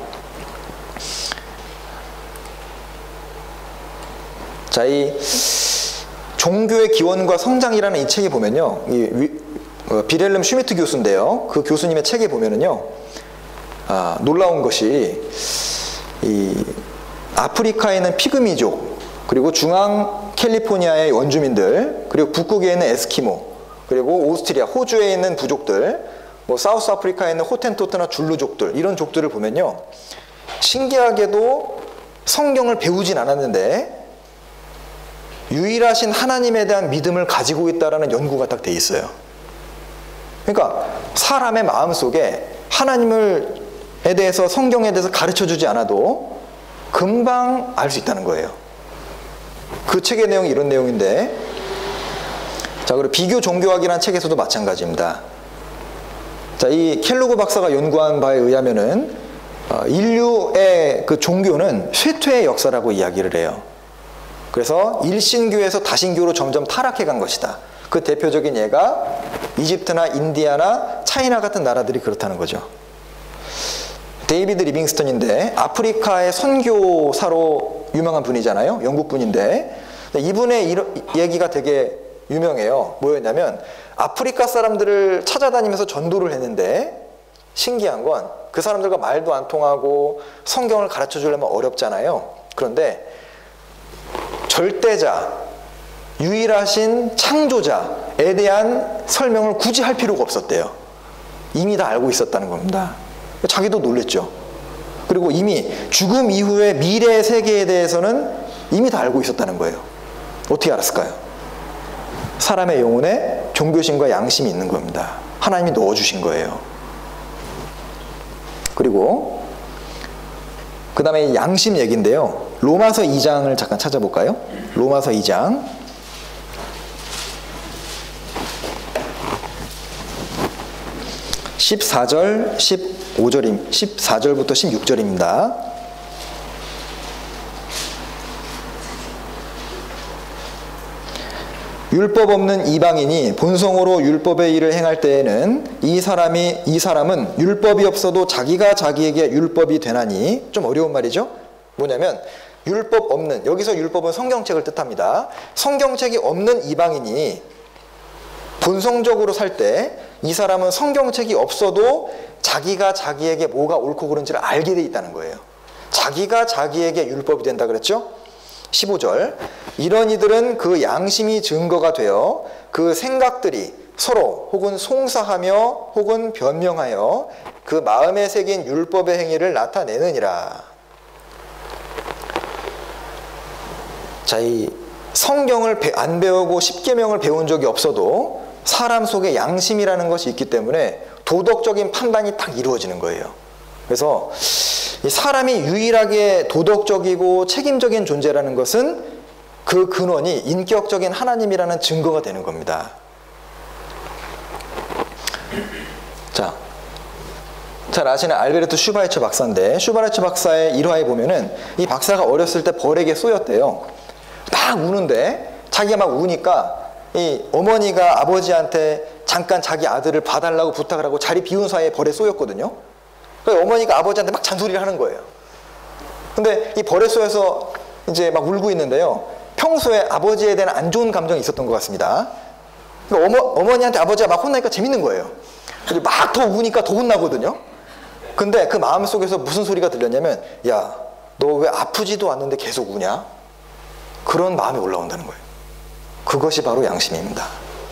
자, 이 종교의 기원과 성장이라는 이 책에 보면요, 비렐름 슈미트 교수인데요, 그 교수님의 책에 보면은요, 놀라운 것이 이 아프리카에 있는 피그미족, 그리고 중앙 캘리포니아의 원주민들, 그리고 북극에 있는 에스키모, 그리고 오스트리아, 호주에 있는 부족들, 뭐 사우스 아프리카에 있는 호텐토트나 줄루족들, 이런 족들을 보면요, 신기하게도 성경을 배우진 않았는데 유일하신 하나님에 대한 믿음을 가지고 있다라는 연구가 딱 돼 있어요. 그러니까 사람의 마음속에 하나님에 대해서, 성경에 대해서 가르쳐주지 않아도 금방 알 수 있다는 거예요. 그 책의 내용이 이런 내용인데, 자, 그리고 비교 종교학이라는 책에서도 마찬가지입니다. 자, 이 켈로그 박사가 연구한 바에 의하면은 인류의 그 종교는 쇠퇴의 역사라고 이야기를 해요. 그래서 일신교에서 다신교로 점점 타락해 간 것이다. 그 대표적인 예가 이집트나 인디아나 차이나 같은 나라들이 그렇다는 거죠. 데이비드 리빙스턴인데 아프리카의 선교사로 유명한 분이잖아요. 영국 분인데 이분의 얘기가 되게 유명해요. 뭐였냐면 아프리카 사람들을 찾아다니면서 전도를 했는데 신기한 건 그 사람들과 말도 안 통하고 성경을 가르쳐 주려면 어렵잖아요. 그런데 절대자, 유일하신 창조자에 대한 설명을 굳이 할 필요가 없었대요. 이미 다 알고 있었다는 겁니다. 자기도 놀랬죠. 그리고 이미 죽음 이후의 미래의 세계에 대해서는 이미 다 알고 있었다는 거예요. 어떻게 알았을까요? 사람의 영혼에 종교심과 양심이 있는 겁니다. 하나님이 넣어주신 거예요. 그리고 그 다음에 양심 얘기인데요. 로마서 2장을 잠깐 찾아볼까요? 로마서 2장 14절, 14절부터 16절입니다. 율법 없는 이방인이 본성으로 율법의 일을 행할 때에는 이 사람은 율법이 없어도 자기가 자기에게 율법이 되나니, 좀 어려운 말이죠. 뭐냐면 율법 없는, 여기서 율법은 성경책을 뜻합니다. 성경책이 없는 이방인이 본성적으로 살 때 이 사람은 성경책이 없어도 자기가 자기에게 뭐가 옳고 그른지를 알게 돼 있다는 거예요. 자기가 자기에게 율법이 된다 그랬죠? 15절, 이런 이들은 그 양심이 증거가 되어 그 생각들이 서로 혹은 송사하며 혹은 변명하여 그 마음에 새긴 율법의 행위를 나타내느니라. 자, 이 성경을 안 배우고 십계명을 배운 적이 없어도 사람 속에 양심이라는 것이 있기 때문에 도덕적인 판단이 딱 이루어지는 거예요. 그래서 이 사람이 유일하게 도덕적이고 책임적인 존재라는 것은 그 근원이 인격적인 하나님이라는 증거가 되는 겁니다. 자, 잘 아시는 알베르트 슈바이처 박사인데, 슈바이처 박사의 일화에 보면은 이 박사가 어렸을 때 벌에게 쏘였대요. 막 우는데, 자기가 막 우니까 이 어머니가 아버지한테 잠깐 자기 아들을 봐달라고 부탁을 하고 자리 비운 사이에 벌에 쏘였거든요. 그래서 어머니가 아버지한테 막 잔소리를 하는 거예요. 근데 이 벌에 쏘여서 이제 막 울고 있는데요, 평소에 아버지에 대한 안 좋은 감정이 있었던 것 같습니다. 그러니까 어머니한테 아버지가 막 혼나니까 재밌는 거예요. 막 더 우니까 더 혼나거든요. 근데 그 마음속에서 무슨 소리가 들렸냐면, 야, 너 왜 아프지도 않는데 계속 우냐? 그런 마음이 올라온다는 거예요. 그것이 바로 양심입니다.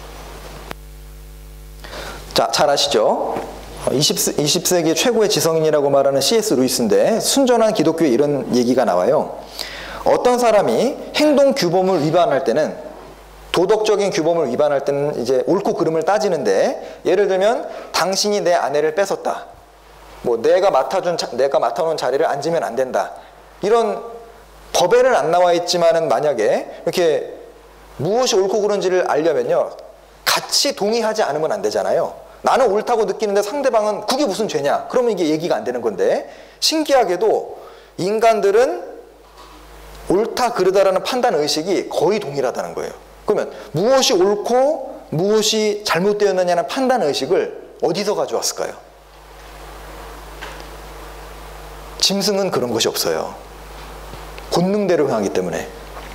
자, 잘 아시죠? 20세기 최고의 지성인이라고 말하는 C.S. 루이스인데, 순전한 기독교에 이런 얘기가 나와요. 어떤 사람이 행동 규범을 위반할 때는, 도덕적인 규범을 위반할 때는 이제 옳고 그름을 따지는데, 예를 들면 당신이 내 아내를 뺏었다, 뭐 내가 맡아놓은 자리를 앉으면 안 된다, 이런 법에는 안 나와 있지만은 만약에 이렇게 무엇이 옳고 그른지를 알려면요, 같이 동의하지 않으면 안 되잖아요. 나는 옳다고 느끼는데 상대방은 그게 무슨 죄냐? 그러면 이게 얘기가 안 되는 건데, 신기하게도 인간들은 옳다 그르다라는 판단 의식이 거의 동일하다는 거예요. 그러면 무엇이 옳고 무엇이 잘못되었느냐는 판단 의식을 어디서 가져왔을까요? 짐승은 그런 것이 없어요. 본능대로 행하기 때문에.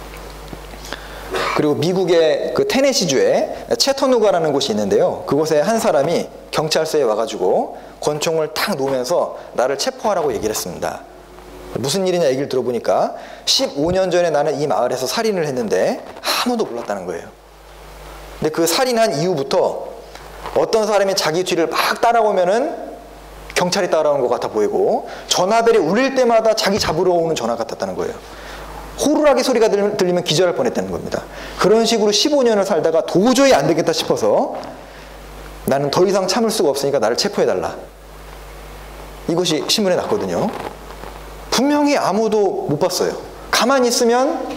그리고 미국의 그 테네시주에 채터누가라는 곳이 있는데요. 그곳에 한 사람이 경찰서에 와가지고 권총을 탁 놓으면서 나를 체포하라고 얘기를 했습니다. 무슨 일이냐 얘기를 들어보니까 15년 전에 나는 이 마을에서 살인을 했는데 아무도 몰랐다는 거예요. 근데 그 살인한 이후부터 어떤 사람이 자기 뒤를 막 따라오면은 경찰이 따라오는 것 같아 보이고 전화벨이 울릴 때마다 자기 잡으러 오는 전화 같았다는 거예요. 호루라기 소리가 들리면 기절할 뻔했다는 겁니다. 그런 식으로 15년을 살다가 도저히 안 되겠다 싶어서 나는 더 이상 참을 수가 없으니까 나를 체포해달라. 이것이 신문에 났거든요. 분명히 아무도 못 봤어요. 가만히 있으면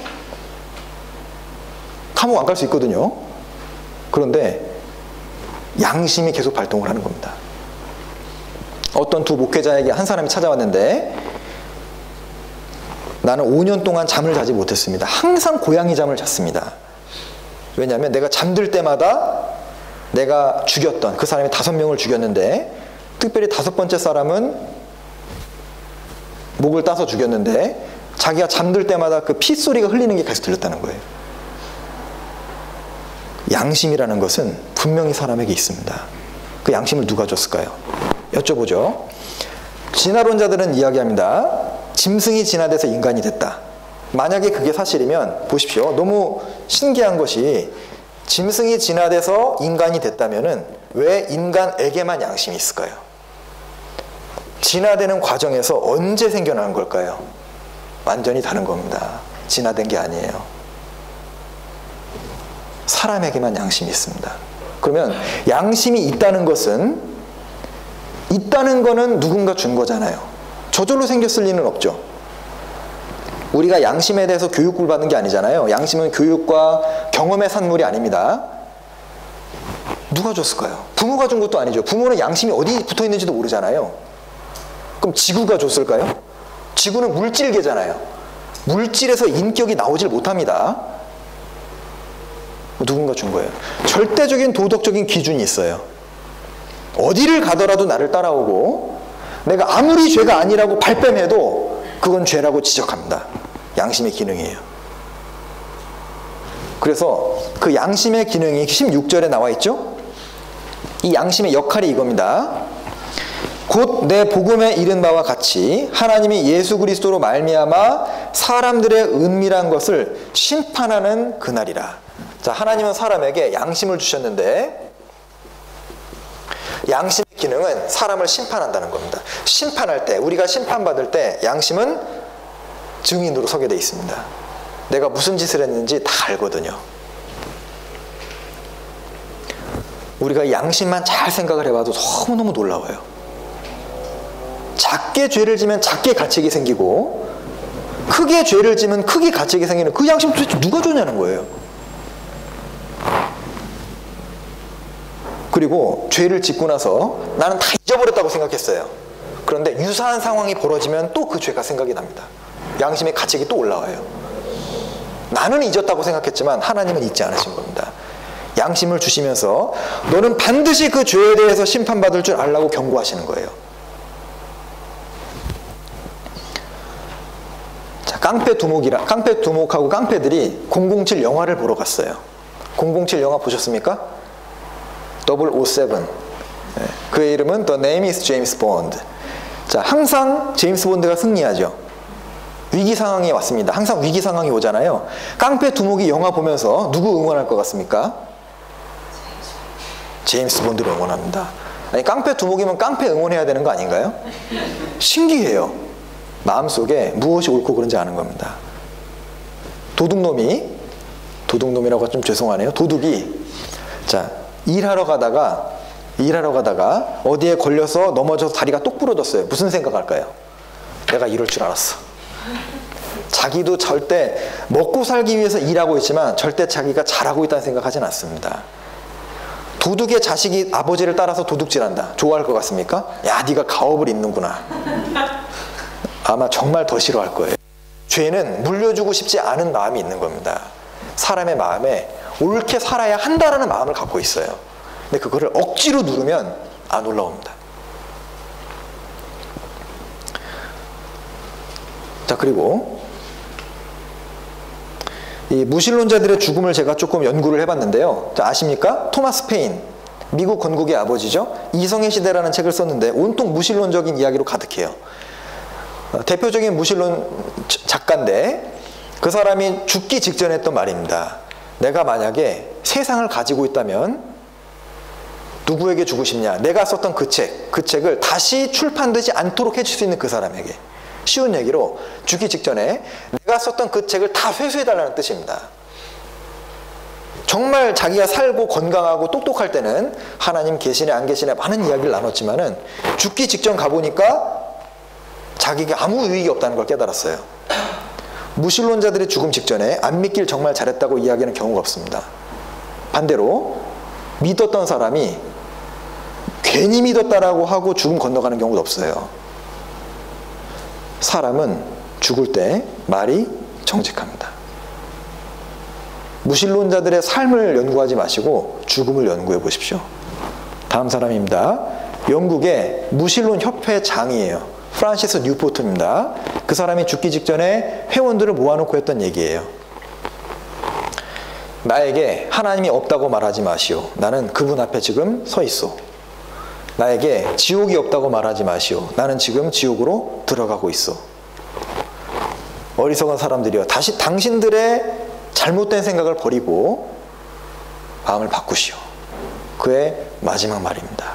감옥 안 갈 수 있거든요. 그런데 양심이 계속 발동을 하는 겁니다. 어떤 두 목회자에게 한 사람이 찾아왔는데 나는 5년 동안 잠을 자지 못했습니다. 항상 고양이 잠을 잤습니다. 왜냐하면 내가 잠들 때마다 내가 죽였던 그 사람이 5명을 죽였는데 특별히 5번째 사람은 목을 따서 죽였는데 자기가 잠들 때마다 그 피 소리가 흘리는 게 계속 들렸다는 거예요. 양심이라는 것은 분명히 사람에게 있습니다. 그 양심을 누가 줬을까요? 여쭤보죠. 진화론자들은 이야기합니다. 짐승이 진화돼서 인간이 됐다. 만약에 그게 사실이면 보십시오. 너무 신기한 것이 짐승이 진화돼서 인간이 됐다면은 왜 인간에게만 양심이 있을까요? 진화되는 과정에서 언제 생겨나는 걸까요? 완전히 다른 겁니다. 진화된 게 아니에요. 사람에게만 양심이 있습니다. 그러면 양심이 있다는 것은 누군가 준 거잖아요. 저절로 생겼을 리는 없죠. 우리가 양심에 대해서 교육을 받는 게 아니잖아요. 양심은 교육과 경험의 산물이 아닙니다. 누가 줬을까요? 부모가 준 것도 아니죠. 부모는 양심이 어디 붙어 있는지도 모르잖아요. 그럼 지구가 줬을까요? 지구는 물질계잖아요. 물질에서 인격이 나오질 못합니다. 누군가 준 거예요. 절대적인 도덕적인 기준이 있어요. 어디를 가더라도 나를 따라오고 내가 아무리 죄가 아니라고 발뺌해도 그건 죄라고 지적합니다. 양심의 기능이에요. 그래서 그 양심의 기능이 16절에 나와 있죠? 이 양심의 역할이 이겁니다. 곧 내 복음에 이른 바와 같이 하나님이 예수 그리스도로 말미암아 사람들의 은밀한 것을 심판하는 그날이라. 자, 하나님은 사람에게 양심을 주셨는데 양심의 기능은 사람을 심판한다는 겁니다. 심판할 때, 우리가 심판받을 때 양심은 증인으로 서게 돼 있습니다. 내가 무슨 짓을 했는지 다 알거든요. 우리가 양심만 잘 생각을 해봐도 너무너무 놀라워요. 작게 죄를 지면 작게 가책이 생기고 크게 죄를 지면 크게 가책이 생기는 그 양심 도대체 누가 줬냐는 거예요. 그리고 죄를 짓고 나서 나는 다 잊어버렸다고 생각했어요. 그런데 유사한 상황이 벌어지면 또 그 죄가 생각이 납니다. 양심의 가책이 또 올라와요. 나는 잊었다고 생각했지만 하나님은 잊지 않으신 겁니다. 양심을 주시면서 너는 반드시 그 죄에 대해서 심판받을 줄 알라고 경고하시는 거예요. 자, 깡패 두목하고 깡패들이 007 영화를 보러 갔어요. 007 영화 보셨습니까? 007. 그의 이름은 The Name is James Bond. 자, 항상 제임스 본드가 승리하죠. 위기 상황이 왔습니다. 항상 위기 상황이 오잖아요. 깡패 두목이 영화 보면서 누구 응원할 것 같습니까? 제임스 본드를 응원합니다. 아니, 깡패 두목이면 깡패 응원해야 되는 거 아닌가요? 신기해요. 마음속에 무엇이 옳고 그른지 아는 겁니다. 도둑놈이라고 좀 죄송하네요. 도둑이 자, 일하러 가다가 어디에 걸려서 넘어져서 다리가 똑 부러졌어요. 무슨 생각할까요? 내가 이럴 줄 알았어. 자기도 절대 먹고 살기 위해서 일하고 있지만 절대 자기가 잘하고 있다는 생각하진 않습니다. 도둑의 자식이 아버지를 따라서 도둑질한다. 좋아할 것 같습니까? 야, 네가 가업을 잇는구나. 아마 정말 더 싫어할 거예요. 죄는 물려주고 싶지 않은 마음이 있는 겁니다. 사람의 마음에 옳게 살아야 한다라는 마음을 갖고 있어요. 근데 그거를 억지로 누르면 안 올라옵니다. 자, 그리고 이 무신론자들의 죽음을 제가 조금 연구를 해봤는데요. 자, 아십니까? 토마스 페인, 미국 건국의 아버지죠. 이성의 시대라는 책을 썼는데 온통 무신론적인 이야기로 가득해요. 대표적인 무신론 작가인데 그 사람이 죽기 직전에 했던 말입니다. 내가 만약에 세상을 가지고 있다면 누구에게 주고 싶냐? 내가 썼던 그 책을 다시 출판되지 않도록 해줄 수 있는 그 사람에게. 쉬운 얘기로 죽기 직전에 내가 썼던 그 책을 다 회수해달라는 뜻입니다. 정말 자기가 살고 건강하고 똑똑할 때는 하나님 계시네 안 계시네 많은 이야기를 나눴지만은 죽기 직전 가보니까 자기에게 아무 유익이 없다는 걸 깨달았어요. 무신론자들의 죽음 직전에 안 믿길 정말 잘했다고 이야기하는 경우가 없습니다. 반대로 믿었던 사람이 괜히 믿었다라고 하고 죽음 건너가는 경우도 없어요. 사람은 죽을 때 말이 정직합니다. 무신론자들의 삶을 연구하지 마시고 죽음을 연구해 보십시오. 다음 사람입니다. 영국의 무신론 협회 장이에요. 프란시스 뉴포트입니다. 그 사람이 죽기 직전에 회원들을 모아놓고 했던 얘기예요. 나에게 하나님이 없다고 말하지 마시오. 나는 그분 앞에 지금 서 있어. 나에게 지옥이 없다고 말하지 마시오. 나는 지금 지옥으로 들어가고 있어. 어리석은 사람들이여, 다시 당신들의 잘못된 생각을 버리고 마음을 바꾸시오. 그의 마지막 말입니다.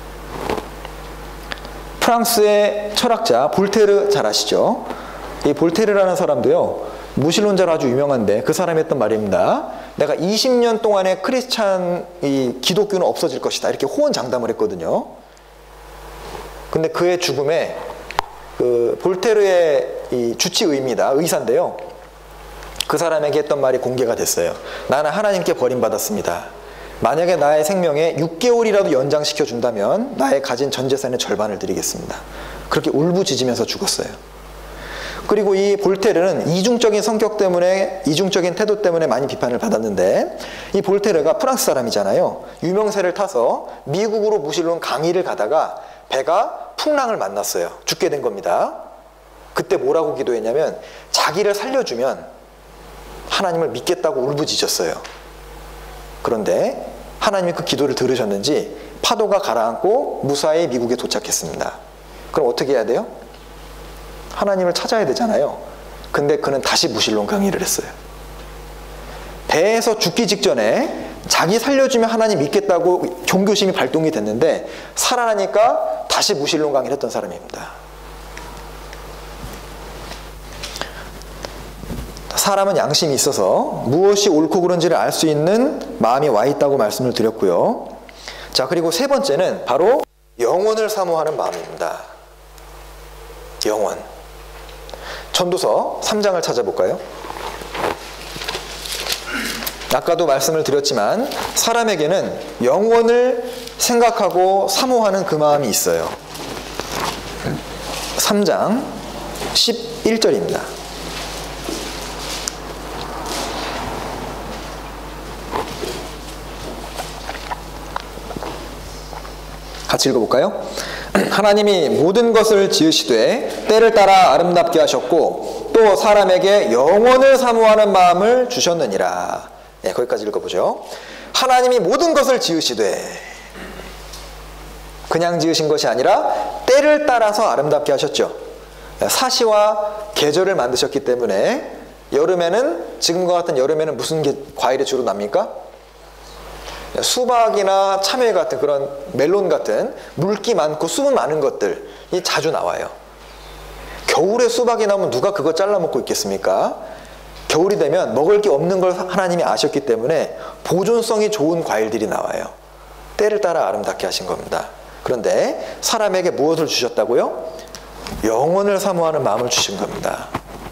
프랑스의 철학자 볼테르 잘 아시죠? 이 볼테르라는 사람도요, 무신론자로 아주 유명한데 그 사람이 했던 말입니다. 내가 20년 동안의 이 기독교는 없어질 것이다. 이렇게 호언장담을 했거든요. 근데 그의 죽음에 그 볼테르의 이 주치의입니다. 의사인데요. 그 사람에게 했던 말이 공개가 됐어요. 나는 하나님께 버림받았습니다. 만약에 나의 생명에 6개월이라도 연장시켜 준다면 나의 가진 전 재산의 절반을 드리겠습니다. 그렇게 울부짖으면서 죽었어요. 그리고 이 볼테르는 이중적인 성격 때문에, 이중적인 태도 때문에 많이 비판을 받았는데, 이 볼테르가 프랑스 사람이잖아요. 유명세를 타서 미국으로 무신론 강의를 가다가 배가 풍랑을 만났어요. 죽게 된 겁니다. 그때 뭐라고 기도했냐면 자기를 살려주면 하나님을 믿겠다고 울부짖었어요. 그런데 하나님이 그 기도를 들으셨는지 파도가 가라앉고 무사히 미국에 도착했습니다. 그럼 어떻게 해야 돼요? 하나님을 찾아야 되잖아요. 근데 그는 다시 무신론 강의를 했어요. 배에서 죽기 직전에 자기 살려주면 하나님 믿겠다고 종교심이 발동이 됐는데 살아나니까 다시 무신론 강의를 했던 사람입니다. 사람은 양심이 있어서 무엇이 옳고 그른지를 알 수 있는 마음이 와 있다고 말씀을 드렸고요. 자, 그리고 세 번째는 바로 영혼을 사모하는 마음입니다. 영혼. 전도서 3장을 찾아볼까요? 아까도 말씀을 드렸지만 사람에게는 영혼을 생각하고 사모하는 그 마음이 있어요. 3장 11절입니다. 같이 읽어볼까요? 하나님이 모든 것을 지으시되 때를 따라 아름답게 하셨고 또 사람에게 영혼을 사모하는 마음을 주셨느니라. 네, 거기까지 읽어보죠. 하나님이 모든 것을 지으시되, 그냥 지으신 것이 아니라 때를 따라서 아름답게 하셨죠. 사시와 계절을 만드셨기 때문에 여름에는, 지금과 같은 여름에는 무슨 과일이 주로 납니까? 수박이나 참외 같은 그런 멜론 같은 물기 많고 수분 많은 것들이 자주 나와요. 겨울에 수박이 나오면 누가 그거 잘라 먹고 있겠습니까? 겨울이 되면 먹을 게 없는 걸 하나님이 아셨기 때문에 보존성이 좋은 과일들이 나와요. 때를 따라 아름답게 하신 겁니다. 그런데 사람에게 무엇을 주셨다고요? 영혼을 사모하는 마음을 주신 겁니다.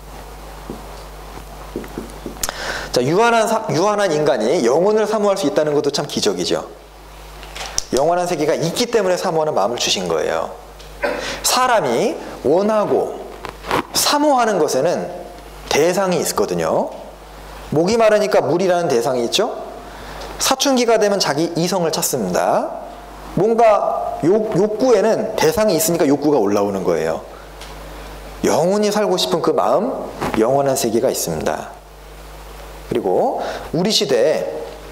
자, 유한한 인간이 영혼을 사모할 수 있다는 것도 참 기적이죠. 영원한 세계가 있기 때문에 사모하는 마음을 주신 거예요. 사람이 원하고 사모하는 것에는 대상이 있거든요. 목이 마르니까 물이라는 대상이 있죠. 사춘기가 되면 자기 이성을 찾습니다. 뭔가 욕구에는 대상이 있으니까 욕구가 올라오는 거예요. 영원히 살고 싶은 그 마음, 영원한 세계가 있습니다. 그리고 우리 시대에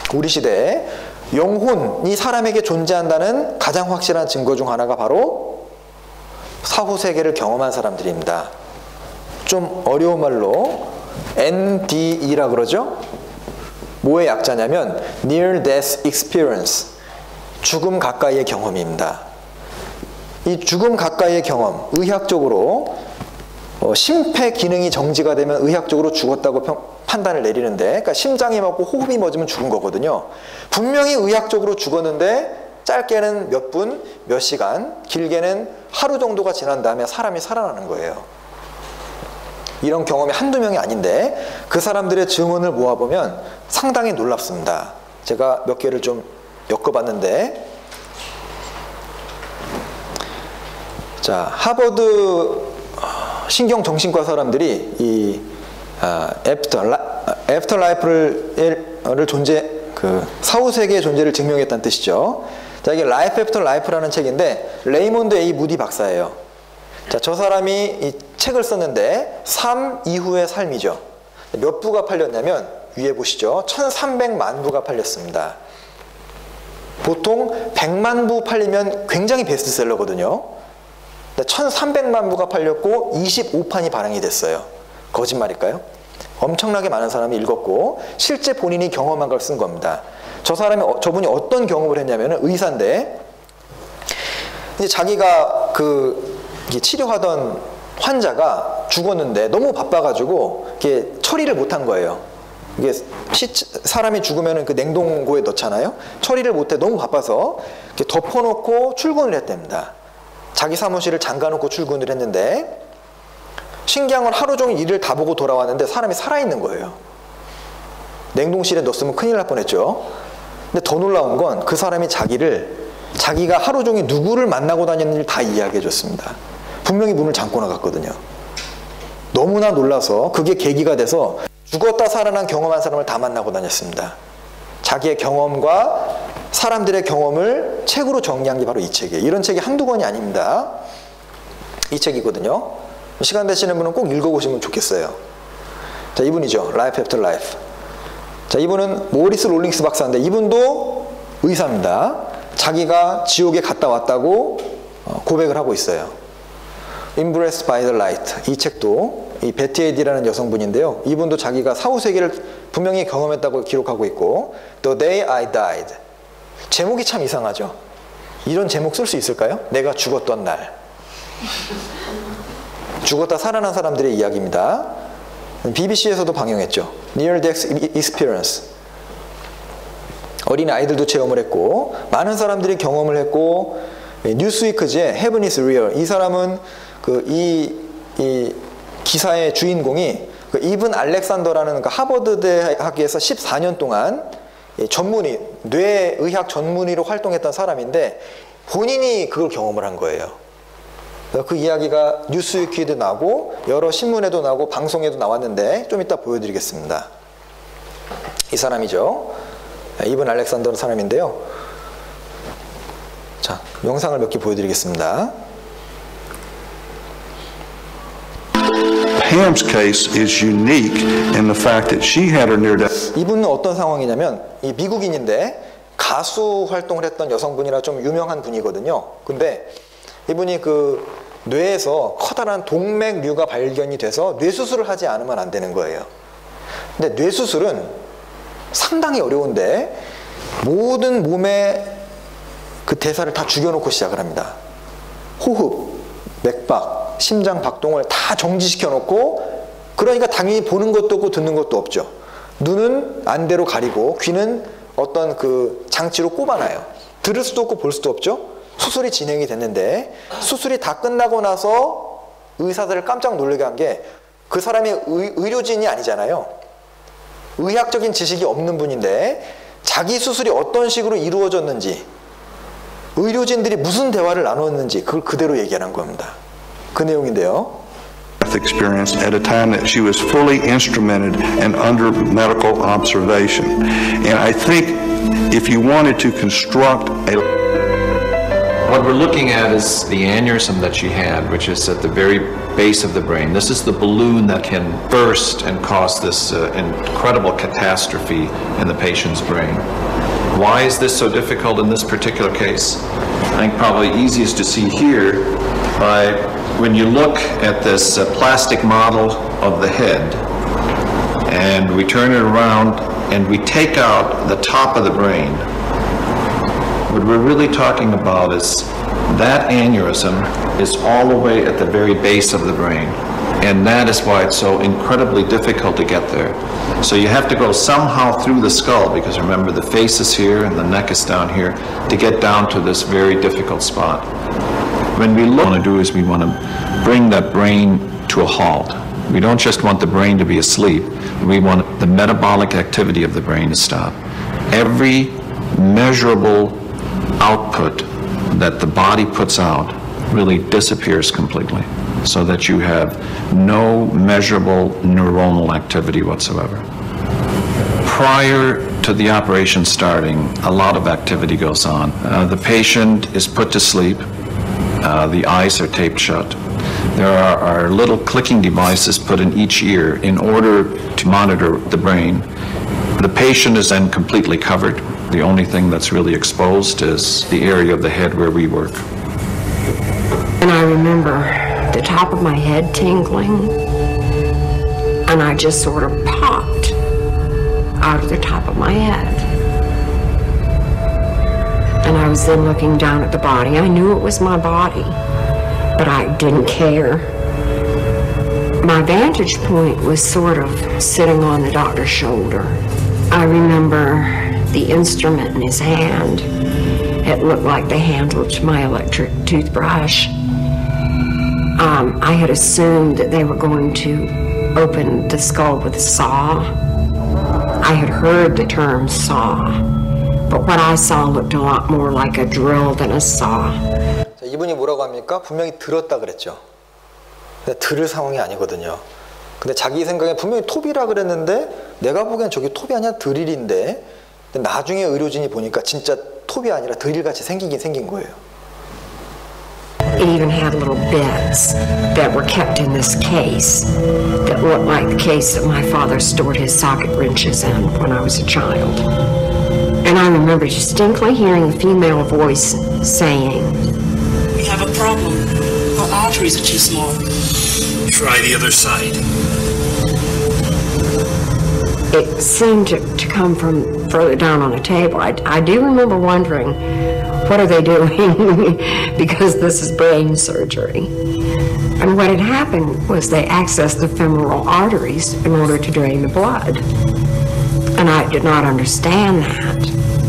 영혼이 사람에게 존재한다는 가장 확실한 증거 중 하나가 바로 사후세계를 경험한 사람들입니다. 좀 어려운 말로 NDE라 그러죠? 뭐의 약자냐면 Near Death Experience, 죽음 가까이의 경험입니다. 이 죽음 가까이의 경험, 의학적으로 심폐 기능이 정지가 되면 의학적으로 죽었다고 판단을 내리는데, 그러니까 심장이 멎고 호흡이 멎으면 죽은 거거든요. 분명히 의학적으로 죽었는데 짧게는 몇 분, 몇 시간, 길게는 하루 정도가 지난 다음에 사람이 살아나는 거예요. 이런 경험이 한두 명이 아닌데 그 사람들의 증언을 모아보면 상당히 놀랍습니다. 제가 몇 개를 좀 엮어봤는데, 자, 하버드 신경정신과 사람들이 이 애프터라이프를 사후세계의 존재를 증명했다는 뜻이죠. 자, 이게 라이프 애프터 라이프라는 책인데 레이몬드 A 무디 박사예요. 자, 저 사람이 이 책을 썼는데 삶 이후의 삶이죠. 몇 부가 팔렸냐면 위에 보시죠. 1300만 부가 팔렸습니다. 보통 100만 부 팔리면 굉장히 베스트셀러거든요. 1300만 부가 팔렸고 25판이 발행이 됐어요. 거짓말일까요? 엄청나게 많은 사람이 읽었고 실제 본인이 경험한 걸 쓴 겁니다. 저분이 어떤 경험을 했냐면 의사인데, 이제 자기가 치료하던 환자가 죽었는데 너무 바빠가지고 이게 처리를 못한 거예요. 이게 사람이 죽으면 그 냉동고에 넣잖아요. 처리를 못해 너무 바빠서 이렇게 덮어놓고 출근을 했답니다. 자기 사무실을 잠가놓고 출근을 했는데 신기한 건 하루 종일 일을 다 보고 돌아왔는데 사람이 살아있는 거예요. 냉동실에 넣었으면 큰일 날 뻔했죠. 근데 더 놀라운 건 그 사람이 자기가 하루 종일 누구를 만나고 다녔는지 다 이야기해 줬습니다. 분명히 문을 잠고 나갔거든요. 너무나 놀라서 그게 계기가 돼서 죽었다 살아난 경험한 사람을 다 만나고 다녔습니다. 자기의 경험과 사람들의 경험을 책으로 정리한 게 바로 이 책이에요. 이런 책이 한두 권이 아닙니다. 이 책이거든요. 시간 되시는 분은 꼭 읽어보시면 좋겠어요. 자, 이분이죠. Life After Life. 자, 이분은 모리스 롤링스 박사인데 이분도 의사입니다. 자기가 지옥에 갔다 왔다고 고백을 하고 있어요. Embraced by the Light. 이 책도 이 베티 에디라는 여성분인데요. 이분도 자기가 사후세계를 분명히 경험했다고 기록하고 있고, The Day I Died. 제목이 참 이상하죠. 이런 제목 쓸 수 있을까요? 내가 죽었던 날. 죽었다 살아난 사람들의 이야기입니다. BBC에서도 방영했죠. Near Death Experience. 어린 아이들도 체험을 했고 많은 사람들이 경험을 했고, 뉴스위크지에 Heaven is Real. 이 사람은 이 기사의 주인공이 이븐 알렉산더라는 하버드 대학에서 14년 동안 뇌의학 전문의로 활동했던 사람인데 본인이 그걸 경험을 한 거예요. 그 이야기가 뉴스위키에도 나오고 여러 신문에도 나오고 방송에도 나왔는데 좀 이따 보여드리겠습니다. 이 사람이죠. 이븐 알렉산더라는 사람인데요. 자, 영상을 몇 개 보여드리겠습니다. Pam's case is unique in the fact that she had her near death. 이분은 어떤 상황이냐면 이 미국인인데 가수 활동을 했던 여성분이라 좀 유명한 분이거든요. 근데 이분이 뇌에서 커다란 동맥류가 발견이 돼서 뇌수술을 하지 않으면 안 되는 거예요. 근데 뇌수술은 상당히 어려운데 모든 몸의 그 대사를 다 죽여놓고 시작을 합니다. 호흡, 맥박, 심장 박동을 다 정지시켜 놓고, 그러니까 당연히 보는 것도 없고 듣는 것도 없죠. 눈은 안대로 가리고 귀는 어떤 장치로 꼽아놔요. 들을 수도 없고 볼 수도 없죠. 수술이 진행이 됐는데 수술이 다 끝나고 나서 의사들을 깜짝 놀라게 한 게 그 사람이 의료진이 아니잖아요. 의학적인 지식이 없는 분인데 자기 수술이 어떤 식으로 이루어졌는지, 의료진들이 무슨 대화를 나눴는지 그걸 그대로 얘기하는 겁니다. 그 내용인데요. near-death experience at a time that she was fully instrumented and under medical observation. And I think if you wanted to construct a... What we're looking at is the aneurysm that she had, which is at the very base of the brain. This is the balloon that can burst and cause this incredible catastrophe in the patient's brain. Why is this so difficult in this particular case? I think probably easiest to see here by when you look at this plastic model of the head, and we turn it around and we take out the top of the brain. What we're really talking about is that aneurysm is all the way at the very base of the brain. And that is why it's so incredibly difficult to get there. So you have to go somehow through the skull, because remember the face is here and the neck is down here, to get down to this very difficult spot. When we want to do is we want to bring that brain to a halt. We don't just want the brain to be asleep. We want the metabolic activity of the brain to stop. Every measurable output that the body puts out really disappears completely, so that you have no measurable neuronal activity whatsoever. Prior to the operation starting, a lot of activity goes on. The patient is put to sleep. The eyes are taped shut. There are little clicking devices put in each ear in order to monitor the brain. The patient is then completely covered. The only thing that's really exposed is the area of the head where we work. And I remember the top of my head tingling, and I just sort of popped out of the top of my head. And I was then looking down at the body. I knew it was my body, but I didn't care. My vantage point was sort of sitting on the doctor's shoulder. I remember the instrument in his hand. It looked like the handle to my electric toothbrush. I had assumed that they were going to open the skull with a saw. I had heard the term saw, but what I saw looked a lot more like a drill than a saw. 자, 이분이 뭐라고 합니까? 분명히 들었다 그랬죠. 근데 들을 상황이 아니거든요. 근데 자기 생각에 분명히 톱이라 그랬는데 내가 보기엔 저기 톱이 아니라 드릴인데, 근데 나중에 의료진이 보니까 진짜 톱이 아니라 드릴같이 생기긴 생긴 거예요. It even had little bits that were kept in this case that looked like the case that my father stored his socket wrenches in when I was a child. And I remember distinctly hearing a female voice saying, "We have a problem. Our arteries are too small. Try the other side." It seemed to come from further down on a table. I do remember wondering, what are they doing? Because this is brain surgery. And what had happened was they accessed the femoral arteries in order to drain the blood. And I did not understand that.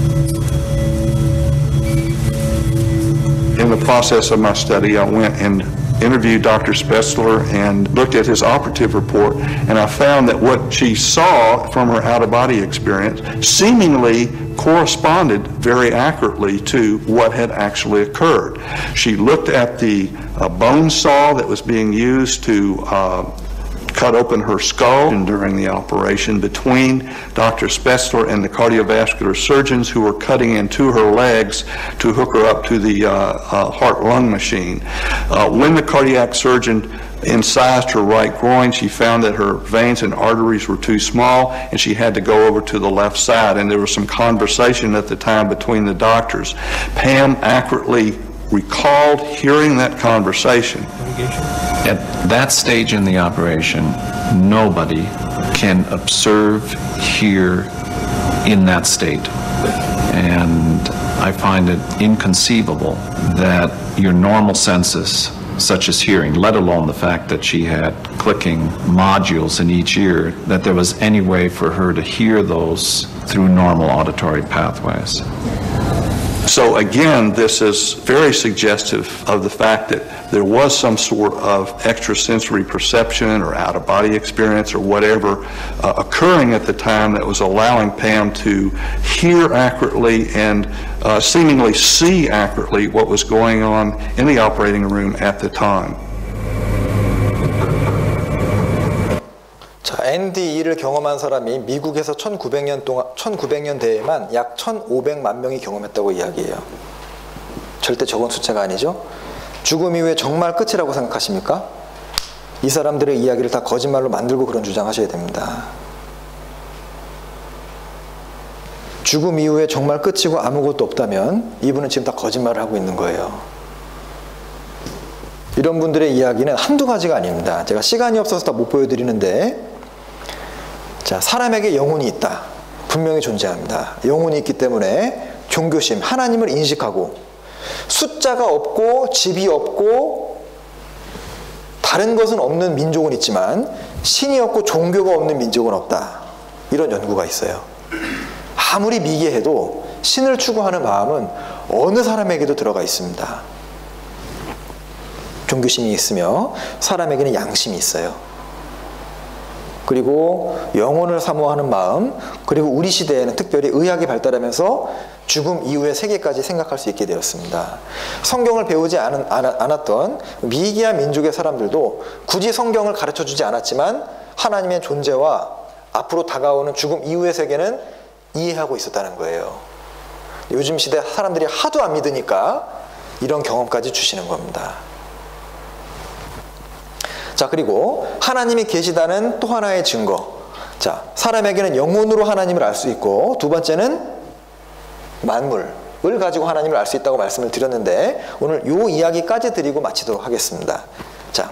In the process of my study, I went and interviewed Dr. Spetzler and looked at his operative report, and I found that what she saw from her out-of-body experience seemingly corresponded very accurately to what had actually occurred. She looked at the bone saw that was being used to cut open her skull during the operation between Dr. Spetzler and the cardiovascular surgeons who were cutting into her legs to hook her up to the heart-lung machine. When the cardiac surgeon incised her right groin, she found that her veins and arteries were too small, and she had to go over to the left side, and there was some conversation at the time between the doctors. Pam accurately recalled hearing that conversation. At that stage in the operation, nobody can observe, hear in that state. And I find it inconceivable that your normal senses, such as hearing, let alone the fact that she had clicking modules in each ear, that there was any way for her to hear those through normal auditory pathways. So again, this is very suggestive of the fact that there was some sort of extrasensory perception or out-of-body experience or whatever occurring at the time that was allowing Pam to hear accurately and seemingly see accurately what was going on in the operating room at the time. NDE를 경험한 사람이 미국에서 1900년대에만 약 1500만 명이 경험했다고 이야기해요. 절대 적은 숫자가 아니죠. 죽음 이후에 정말 끝이라고 생각하십니까? 이 사람들의 이야기를 다 거짓말로 만들고 그런 주장하셔야 됩니다. 죽음 이후에 정말 끝이고 아무것도 없다면 이분은 지금 다 거짓말을 하고 있는 거예요. 이런 분들의 이야기는 한두 가지가 아닙니다. 제가 시간이 없어서 다 못 보여드리는데, 자, 사람에게 영혼이 있다. 분명히 존재합니다. 영혼이 있기 때문에 종교심, 하나님을 인식하고, 숫자가 없고 집이 없고 다른 것은 없는 민족은 있지만 신이 없고 종교가 없는 민족은 없다. 이런 연구가 있어요. 아무리 미개해도 신을 추구하는 마음은 어느 사람에게도 들어가 있습니다. 종교심이 있으며 사람에게는 양심이 있어요. 그리고 영혼을 사모하는 마음, 그리고 우리 시대에는 특별히 의학이 발달하면서 죽음 이후의 세계까지 생각할 수 있게 되었습니다. 성경을 배우지 않았던 미개한 민족의 사람들도 굳이 성경을 가르쳐주지 않았지만 하나님의 존재와 앞으로 다가오는 죽음 이후의 세계는 이해하고 있었다는 거예요. 요즘 시대 사람들이 하도 안 믿으니까 이런 경험까지 주시는 겁니다. 자, 그리고 하나님이 계시다는 또 하나의 증거. 자, 사람에게는 영혼으로 하나님을 알 수 있고, 두 번째는 만물을 가지고 하나님을 알 수 있다고 말씀을 드렸는데, 오늘 요 이야기까지 드리고 마치도록 하겠습니다. 자,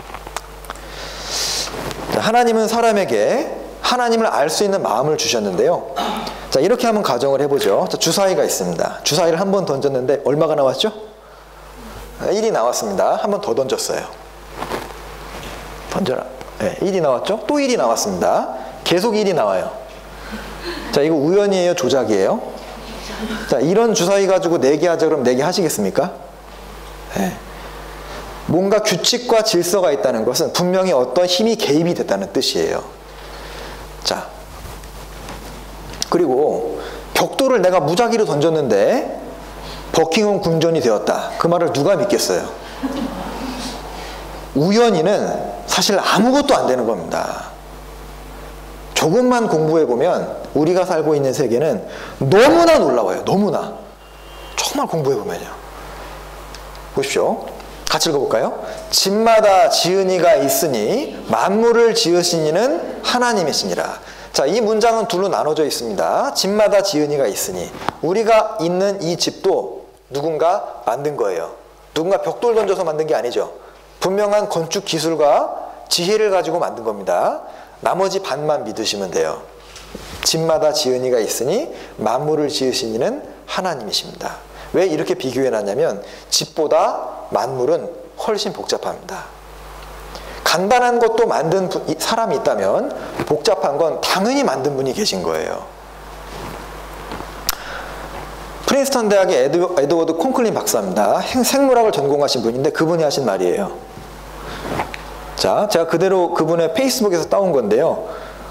하나님은 사람에게 하나님을 알 수 있는 마음을 주셨는데요. 자, 이렇게 한번 가정을 해보죠. 자, 주사위가 있습니다. 주사위를 한 번 던졌는데 얼마가 나왔죠? 1이 나왔습니다. 한 번 더 던졌어요. 던져라. 네, 1이 나왔죠? 또 1이 나왔습니다. 계속 1이 나와요. 자, 이거 우연이에요? 조작이에요? 자, 이런 주사위 가지고 4개 하자 그러면 4개 하시겠습니까? 네. 뭔가 규칙과 질서가 있다는 것은 분명히 어떤 힘이 개입이 됐다는 뜻이에요. 자, 그리고 벽돌을 내가 무작위로 던졌는데 버킹엄 궁전이 되었다. 그 말을 누가 믿겠어요? 우연히는 사실 아무것도 안 되는 겁니다. 조금만 공부해보면 우리가 살고 있는 세계는 너무나 놀라워요. 너무나. 조금만 공부해보면요. 보십시오. 같이 읽어볼까요? 집마다 지은이가 있으니 만물을 지으신 이는 하나님이시니라. 자, 이 문장은 둘로 나눠져 있습니다. 집마다 지은이가 있으니, 우리가 있는 이 집도 누군가 만든 거예요. 누군가 벽돌 던져서 만든 게 아니죠. 분명한 건축 기술과 지혜를 가지고 만든 겁니다. 나머지 반만 믿으시면 돼요. 집마다 지은이가 있으니 만물을 지으신 이는 하나님이십니다. 왜 이렇게 비교해놨냐면 집보다 만물은 훨씬 복잡합니다. 간단한 것도 만든 사람이 있다면 복잡한 건 당연히 만든 분이 계신 거예요. 프린스턴 대학의 에드워드 콩클린 박사입니다. 생물학을 전공하신 분인데 그분이 하신 말이에요. 자, 제가 그대로 그분의 페이스북에서 따온 건데요.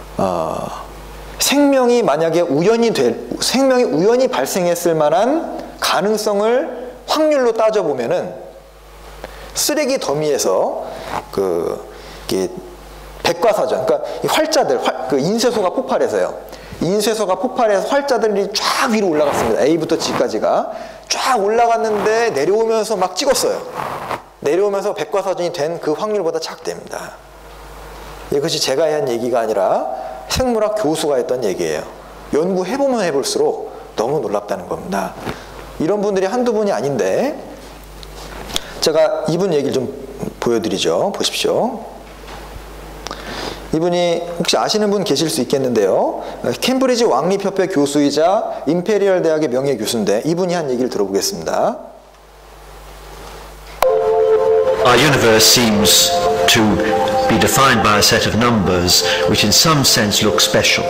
생명이 만약에 생명이 우연히 발생했을 만한 가능성을 확률로 따져보면은 쓰레기 더미에서 백과사전, 그러니까 이 활자들, 인쇄소가 폭발해서요. 인쇄소가 폭발해서 활자들이 쫙 위로 올라갔습니다. A부터 G까지가 쫙 올라갔는데 내려오면서 막 찍었어요. 내려오면서 백과사전이 된 그 확률보다 작답니다. 이것이 제가 한 얘기가 아니라 생물학 교수가 했던 얘기예요. 연구해보면 해볼수록 너무 놀랍다는 겁니다. 이런 분들이 한두 분이 아닌데, 제가 이분 얘기를 좀 보여드리죠. 보십시오. 이분이 혹시 아시는 분 계실 수 있겠는데요. 캠브리지 왕립협회 교수이자 임페리얼 대학의 명예교수인데 이분이 한 얘기를 들어보겠습니다. Our universe seems to be defined by a set of numbers which in some sense look special.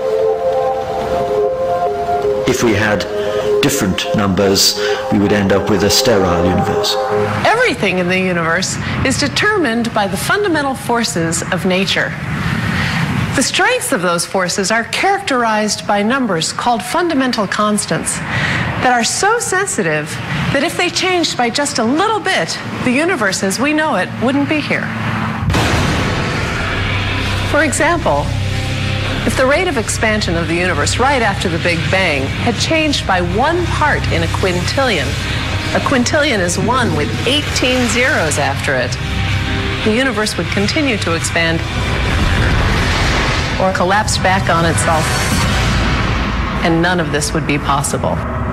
If we had different numbers, we would end up with a sterile universe. Everything in the universe is determined by the fundamental forces of nature. The strengths of those forces are characterized by numbers called fundamental constants that are so sensitive that if they changed by just a little bit, the universe as we know it wouldn't be here. For For example, if the rate of expansion of the universe right after the Big Bang had changed by 1 part in a quintillion is 1 with 18 zeros after it, the universe would continue to expand or collapse back on itself, and none of this would be possible.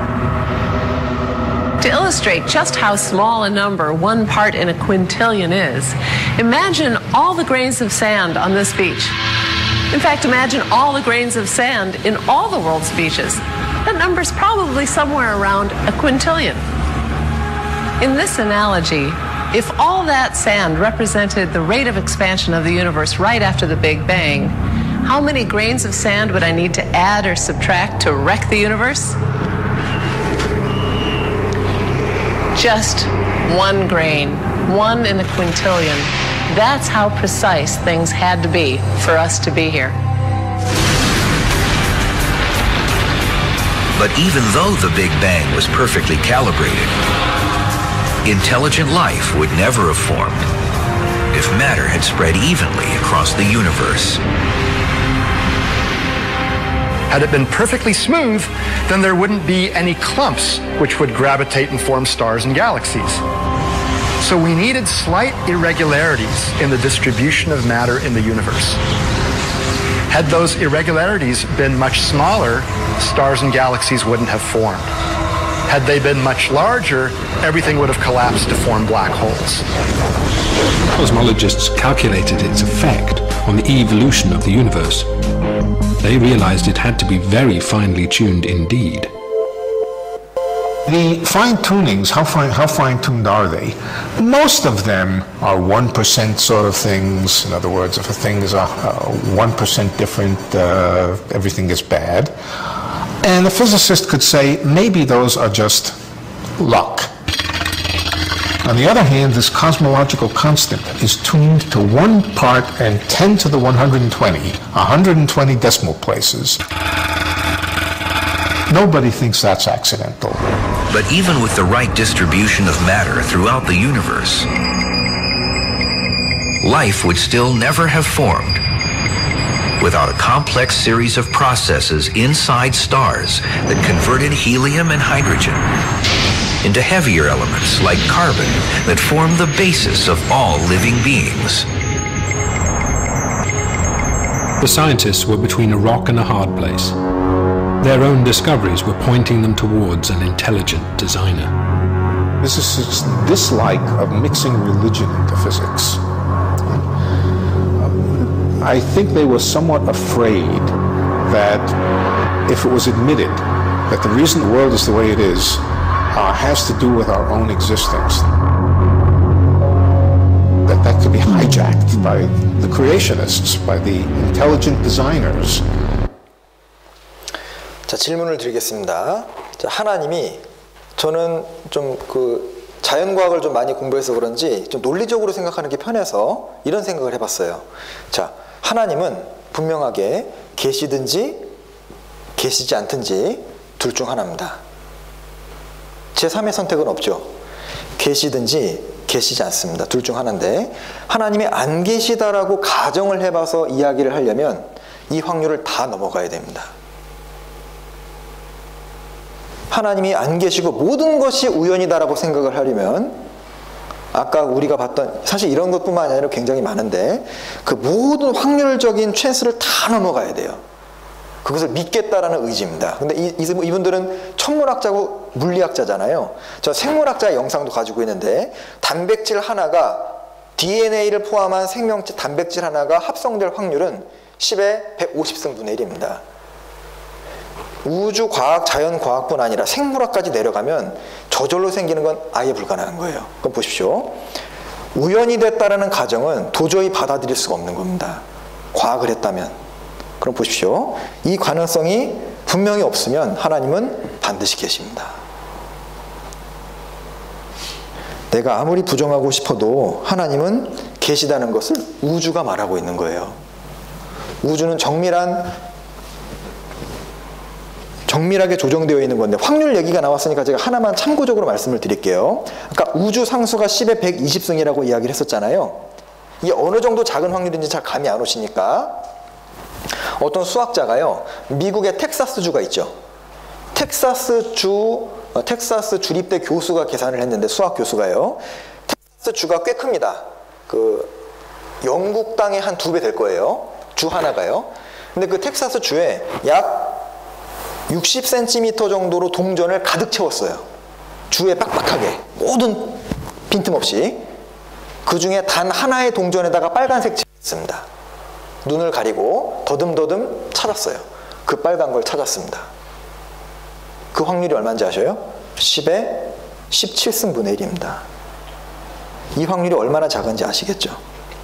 To illustrate just how small a number 1 part in a quintillion is, imagine all the grains of sand on this beach. In fact, imagine all the grains of sand in all the world's beaches. That number's probably somewhere around a quintillion. In this analogy, if all that sand represented the rate of expansion of the universe right after the Big Bang, how many grains of sand would I need to add or subtract to wreck the universe? Just 1 grain, 1 in a quintillion. That's how precise things had to be for us to be here. But even though the Big Bang was perfectly calibrated, intelligent life would never have formed if matter had spread evenly across the universe. Had it been perfectly smooth, then there wouldn't be any clumps which would gravitate and form stars and galaxies. So we needed slight irregularities in the distribution of matter in the universe. Had those irregularities been much smaller, stars and galaxies wouldn't have formed. Had they been much larger, everything would have collapsed to form black holes. Cosmologists calculated its effect on the evolution of the universe. They realized it had to be very finely tuned indeed. The fine-tunings, how fine-tuned are they? Most of them are 1% sort of things. In other words, if a thing is 1% different, everything is bad. And a physicist could say, maybe those are just luck. On the other hand, this cosmological constant is tuned to 1 part and 10 to the 120, 120 decimal places. Nobody thinks that's accidental. But even with the right distribution of matter throughout the universe, life would still never have formed without a complex series of processes inside stars that converted helium and hydrogen into heavier elements like carbon that form the basis of all living beings. The scientists were between a rock and a hard place. Their own discoveries were pointing them towards an intelligent designer. This is its dislike of mixing religion into physics. I think they were somewhat afraid that if it was admitted that the reason the world is the way it is has to do with our own existence, that could be hijacked by the creationists, by the intelligent designers. 자, 질문을 드리겠습니다. 자, 하나님이, 저는 좀 자연과학을 좀 많이 공부해서 그런지 좀 논리적으로 생각하는 게 편해서 이런 생각을 해봤어요. 자, 하나님은 분명하게 계시든지 계시지 않든지 둘 중 하나입니다. 제3의 선택은 없죠. 계시든지 계시지 않습니다. 둘 중 하나인데, 하나님이 안 계시다라고 가정을 해봐서 이야기를 하려면 이 확률을 다 넘어가야 됩니다. 하나님이 안 계시고 모든 것이 우연이다라고 생각을 하려면, 아까 우리가 봤던 사실 이런 것뿐만 아니라 굉장히 많은데 그 모든 확률적인 찬스를 다 넘어가야 돼요. 그것을 믿겠다라는 의지입니다. 근데 이분들은 천문학자고 물리학자잖아요. 저 생물학자 영상도 가지고 있는데, 단백질 하나가 DNA를 포함한 생명체 단백질 하나가 합성될 확률은 10의 150승분의 1입니다. 우주 과학, 자연 과학뿐 아니라 생물학까지 내려가면 저절로 생기는 건 아예 불가능한 거예요. 그럼 보십시오. 우연이 됐다라는 가정은 도저히 받아들일 수가 없는 겁니다. 과학을 했다면. 그럼 보십시오. 이 가능성이 분명히 없으면 하나님은 반드시 계십니다. 내가 아무리 부정하고 싶어도 하나님은 계시다는 것을 우주가 말하고 있는 거예요. 우주는 정밀하게 조정되어 있는 건데, 확률 얘기가 나왔으니까 제가 하나만 참고적으로 말씀을 드릴게요. 아까 우주 상수가 10의 120승이라고 이야기를 했었잖아요. 이게 어느 정도 작은 확률인지 잘 감이 안 오시니까 어떤 수학자가요, 미국의 텍사스주가 있죠. 텍사스 주립대 교수가 계산을 했는데, 수학 교수가요, 텍사스 주가 꽤 큽니다. 그 영국 땅의 한 2배 될 거예요. 주 하나가요. 근데 그 텍사스 주에 약 60cm 정도로 동전을 가득 채웠어요. 주에 빡빡하게, 모든 빈틈없이. 그 중에 단 하나의 동전에다가 빨간색 칠을 했습니다. 눈을 가리고 더듬더듬 찾았어요. 그 빨간 걸 찾았습니다. 그 확률이 얼마인지 아셔요? 10의 17승분의 1입니다. 이 확률이 얼마나 작은지 아시겠죠?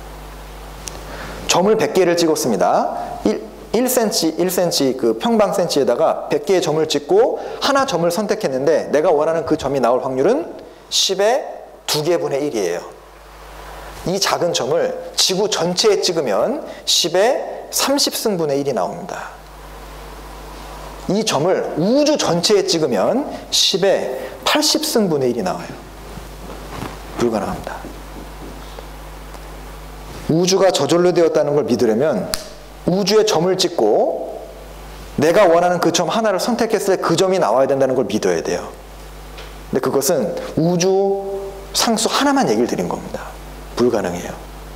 점을 100개를 찍었습니다. 1cm 그 평방 cm에다가 100개의 점을 찍고 하나 점을 선택했는데 내가 원하는 그 점이 나올 확률은 10의 2개분의 1이에요. 이 작은 점을 지구 전체에 찍으면 10의 30승분의 1이 나옵니다. 이 점을 우주 전체에 찍으면 10의 80승분의 1이 나와요. 불가능합니다. 우주가 저절로 되었다는 걸 믿으려면 우주에 점을 찍고 내가 원하는 그 점 하나를 선택했을 때 그 점이 나와야 된다는 걸 믿어야 돼요. 근데 그것은 우주 상수 하나만 얘기를 드린 겁니다. 불가능해요.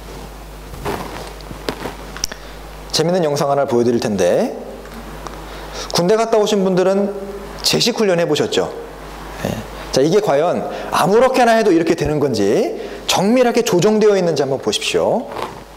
재밌는 영상 하나 보여드릴 텐데, 군대 갔다 오신 분들은 제식 훈련 해보셨죠? 자, 이게 과연 아무렇게나 해도 이렇게 되는 건지 정밀하게 조정되어 있는지 한번 보십시오.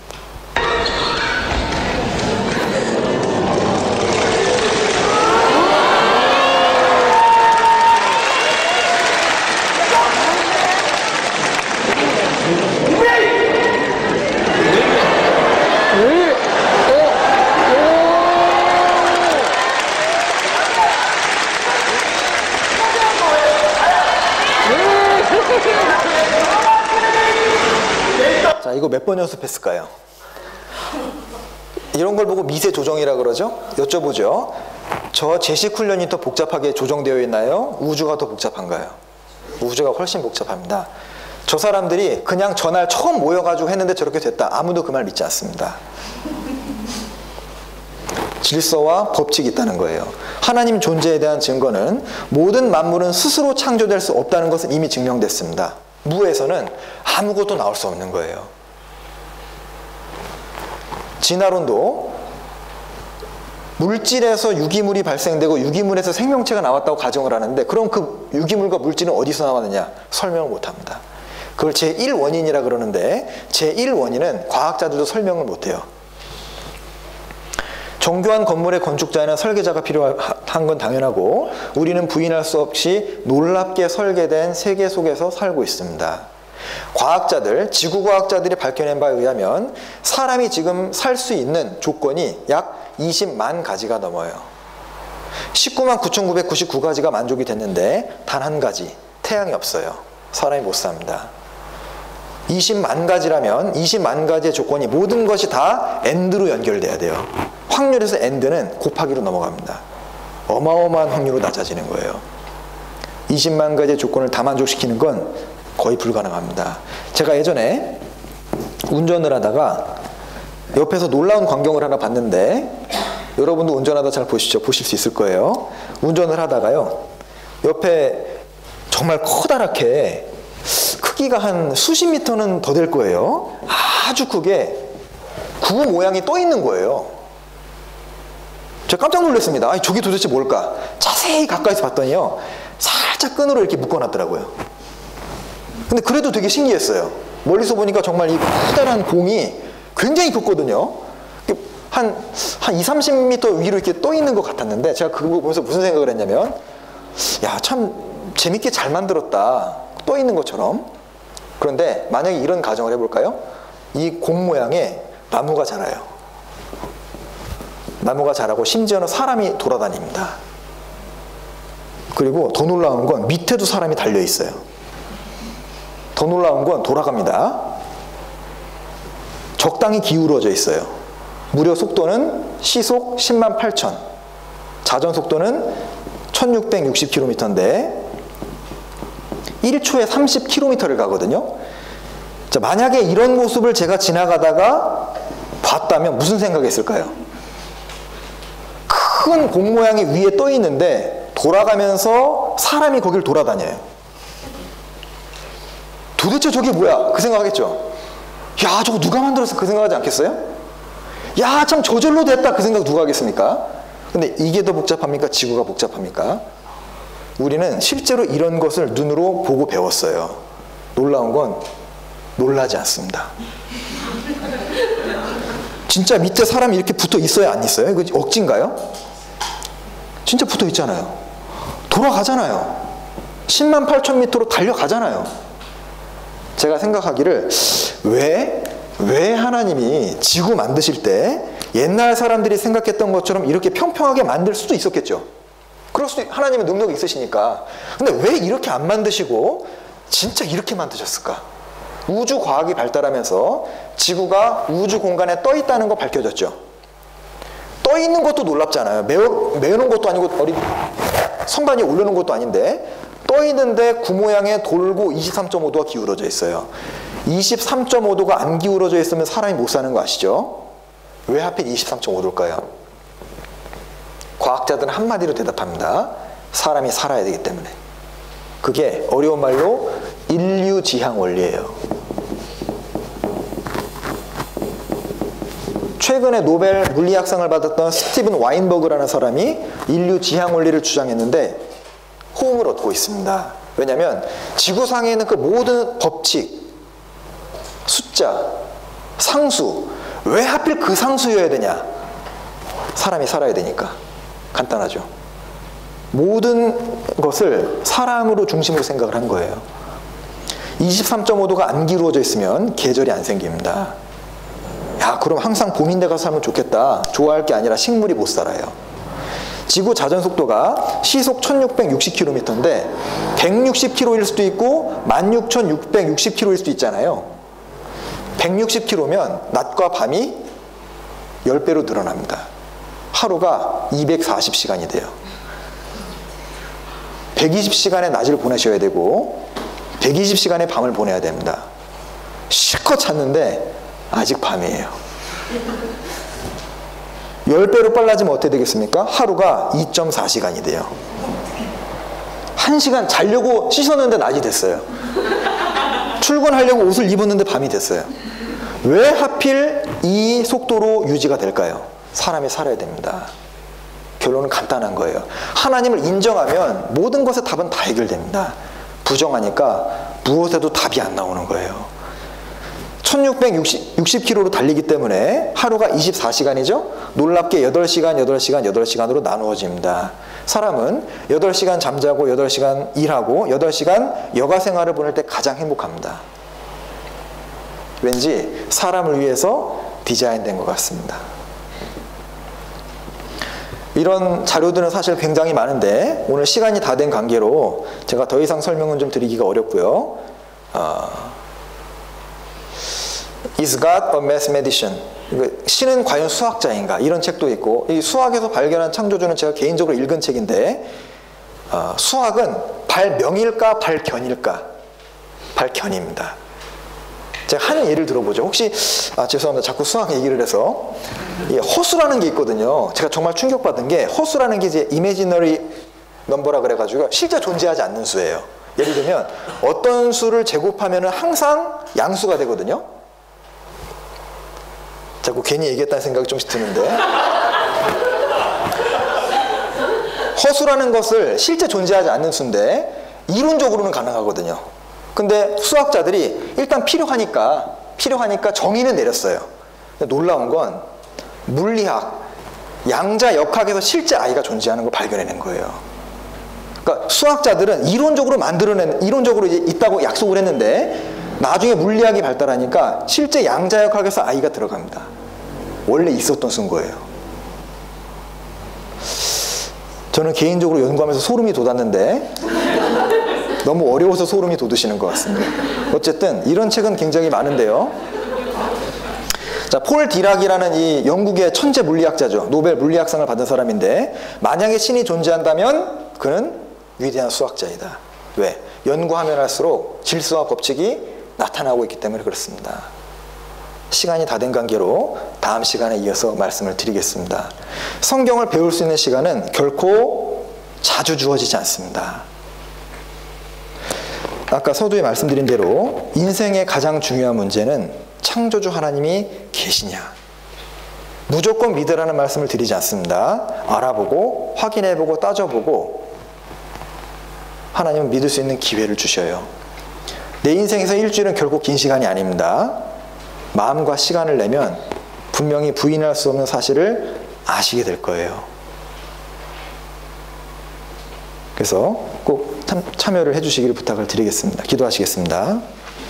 자, 이거 몇 번 연습했을까요? 이런 걸 보고 미세 조정이라 그러죠? 여쭤보죠. 저 제식 훈련이 더 복잡하게 조정되어 있나요? 우주가 더 복잡한가요? 우주가 훨씬 복잡합니다. 저 사람들이 그냥 전날 처음 모여가지고 했는데 저렇게 됐다. 아무도 그 말 믿지 않습니다. 질서와 법칙이 있다는 거예요. 하나님 존재에 대한 증거는 모든 만물은 스스로 창조될 수 없다는 것은 이미 증명됐습니다. 무에서는 아무것도 나올 수 없는 거예요. 진화론도 물질에서 유기물이 발생되고 유기물에서 생명체가 나왔다고 가정을 하는데, 그럼 그 유기물과 물질은 어디서 나왔느냐? 설명을 못합니다. 그걸 제1원인이라 그러는데 제1원인은 과학자들도 설명을 못해요. 정교한 건물의 건축자에는 설계자가 필요한 건 당연하고, 우리는 부인할 수 없이 놀랍게 설계된 세계 속에서 살고 있습니다. 과학자들, 지구과학자들이 밝혀낸 바에 의하면 사람이 지금 살 수 있는 조건이 약 20만 가지가 넘어요. 19만 9,999가지가 만족이 됐는데 단 한 가지, 태양이 없어요. 사람이 못 삽니다. 20만 가지라면 20만 가지의 조건이 모든 것이 다 AND로 연결돼야 돼요. 확률에서 AND는 곱하기로 넘어갑니다. 어마어마한 확률로 낮아지는 거예요. 20만 가지의 조건을 다 만족시키는 건 거의 불가능합니다. 제가 예전에 운전을 하다가 옆에서 놀라운 광경을 하나 봤는데, 여러분도 운전하다 잘 보시죠. 보실 수 있을 거예요. 운전을 하다가요, 옆에 정말 커다랗게 크기가 한 수십 미터는 더 될 거예요. 아주 크게 구 모양이 떠 있는 거예요. 제가 깜짝 놀랐습니다. 아니, 저게 도대체 뭘까? 자세히 가까이서 봤더니요, 살짝 끈으로 이렇게 묶어놨더라고요. 근데 그래도 되게 신기했어요. 멀리서 보니까 정말 이 커다란 공이 굉장히 컸거든요. 한 20-30m 위로 이렇게 떠 있는 것 같았는데, 제가 그거 보면서 무슨 생각을 했냐면, 야, 참 재밌게 잘 만들었다. 떠 있는 것처럼. 그런데 만약에 이런 가정을 해볼까요? 이 공 모양에 나무가 자라요. 나무가 자라고 심지어는 사람이 돌아다닙니다. 그리고 더 놀라운 건 밑에도 사람이 달려 있어요. 더 놀라운 건 돌아갑니다. 적당히 기울어져 있어요. 무려 속도는 시속 10만 8천, 자전 속도는 1660km인데 1초에 30km를 가거든요. 자, 만약에 이런 모습을 제가 지나가다가 봤다면 무슨 생각했을까요? 큰 공 모양이 위에 떠 있는데 돌아가면서 사람이 거길 돌아다녀요. 도대체 저게 뭐야? 그 생각하겠죠. 야, 저거 누가 만들었어? 그 생각하지 않겠어요? 야, 참 저절로 됐다. 그 생각 누가 하겠습니까? 근데 이게 더 복잡합니까? 지구가 복잡합니까? 우리는 실제로 이런 것을 눈으로 보고 배웠어요. 놀라운 건 놀라지 않습니다. 진짜 밑에 사람이 이렇게 붙어 있어요? 안 있어요? 이거 억지인가요? 진짜 붙어 있잖아요. 돌아가잖아요. 10만 8천 미터로 달려가잖아요. 제가 생각하기를 왜 하나님이 지구 만드실 때 옛날 사람들이 생각했던 것처럼 이렇게 평평하게 만들 수도 있었겠죠. 그럴 수도, 하나님의 능력이 있으시니까. 근데 왜 이렇게 안 만드시고 진짜 이렇게 만드셨을까? 우주 과학이 발달하면서 지구가 우주 공간에 떠 있다는 거 밝혀졌죠. 떠 있는 것도 놀랍잖아요. 메어놓은 것도 아니고 선반 위에 올려놓은 것도 아닌데 떠 있는데 구 모양에 돌고 23.5도가 기울어져 있어요. 23.5도가 안 기울어져 있으면 사람이 못 사는 거 아시죠? 왜 하필 23.5도일까요? 과학자들은 한마디로 대답합니다. 사람이 살아야 되기 때문에. 그게 어려운 말로 인류지향 원리예요. 최근에 노벨 물리학상을 받았던 스티븐 와인버그라는 사람이 인류지향 원리를 주장했는데 호응을 얻고 있습니다. 왜냐하면 지구상에 있는 그 모든 법칙, 숫자, 상수, 왜 하필 그 상수여야 되냐? 사람이 살아야 되니까. 간단하죠. 모든 것을 사람으로 중심으로 생각을 한 거예요. 23.5도가 안 기울어져 있으면 계절이 안 생깁니다. 야, 그럼 항상 봄인데 가서 살면 좋겠다. 좋아할 게 아니라 식물이 못 살아요. 지구 자전 속도가 시속 1660km인데 160km일 수도 있고 16,660km일 수도 있잖아요. 160km면 낮과 밤이 10배로 늘어납니다. 하루가 240시간이 돼요. 120시간의 낮을 보내셔야 되고 120시간의 밤을 보내야 됩니다. 실컷 잤는데 아직 밤이에요. 10배로 빨라지면 어떻게 되겠습니까? 하루가 2.4시간이 돼요. 1시간 자려고 씻었는데 낮이 됐어요. 출근하려고 옷을 입었는데 밤이 됐어요. 왜 하필 이 속도로 유지가 될까요? 사람이 살아야 됩니다. 결론은 간단한 거예요. 하나님을 인정하면 모든 것의 답은 다 해결됩니다. 부정하니까 무엇에도 답이 안 나오는 거예요. 1660km로 달리기 때문에 하루가 24시간이죠? 놀랍게 8시간으로 나누어집니다. 사람은 8시간 잠자고 8시간 일하고 8시간 여가 생활을 보낼 때 가장 행복합니다. 왠지 사람을 위해서 디자인된 것 같습니다. 이런 자료들은 사실 굉장히 많은데 오늘 시간이 다 된 관계로 제가 더 이상 설명은 좀 드리기가 어렵고요. Is God a mathematician? 신은 과연 수학자인가? 이런 책도 있고, 이 수학에서 발견한 창조주는 제가 개인적으로 읽은 책인데, 수학은 발명일까 발견일까? 발견입니다. 제가 한 예를 들어보죠. 혹시 죄송합니다. 자꾸 수학 얘기를 해서 허수라는 게 있거든요. 제가 정말 충격받은 게 허수라는 게 이제 imaginary number라 그래가지고 실제 존재하지 않는 수예요. 예를 들면 어떤 수를 제곱하면은 항상 양수가 되거든요. 자꾸 괜히 얘기했다는 생각이 좀씩 드는데 허수라는 것을 실제 존재하지 않는 수인데 이론적으로는 가능하거든요. 근데 수학자들이 일단 필요하니까 정의는 내렸어요. 근데 놀라운 건 물리학, 양자역학에서 실제 아이가 존재하는 걸 발견해낸 거예요. 그러니까 수학자들은 이론적으로 이제 있다고 약속을 했는데 나중에 물리학이 발달하니까 실제 양자역학에서 아이가 들어갑니다. 원래 있었던 수인 거예요. 저는 개인적으로 연구하면서 소름이 돋았는데 너무 어려워서 소름이 돋으시는 것 같습니다. 어쨌든 이런 책은 굉장히 많은데요. 자, 폴 디락이라는 이 영국의 천재 물리학자죠. 노벨 물리학상을 받은 사람인데 만약에 신이 존재한다면 그는 위대한 수학자이다. 왜? 연구하면 할수록 질서와 법칙이 나타나고 있기 때문에 그렇습니다. 시간이 다 된 관계로 다음 시간에 이어서 말씀을 드리겠습니다. 성경을 배울 수 있는 시간은 결코 자주 주어지지 않습니다. 아까 서두에 말씀드린 대로 인생의 가장 중요한 문제는 창조주 하나님이 계시냐, 무조건 믿으라는 말씀을 드리지 않습니다. 알아보고 확인해보고 따져보고 하나님은 믿을 수 있는 기회를 주셔요. 내 인생에서 일주일은 결코 긴 시간이 아닙니다. 마음과 시간을 내면 분명히 부인할 수 없는 사실을 아시게 될 거예요. 그래서 꼭 참여를 해주시기를 부탁을 드리겠습니다. 기도하시겠습니다.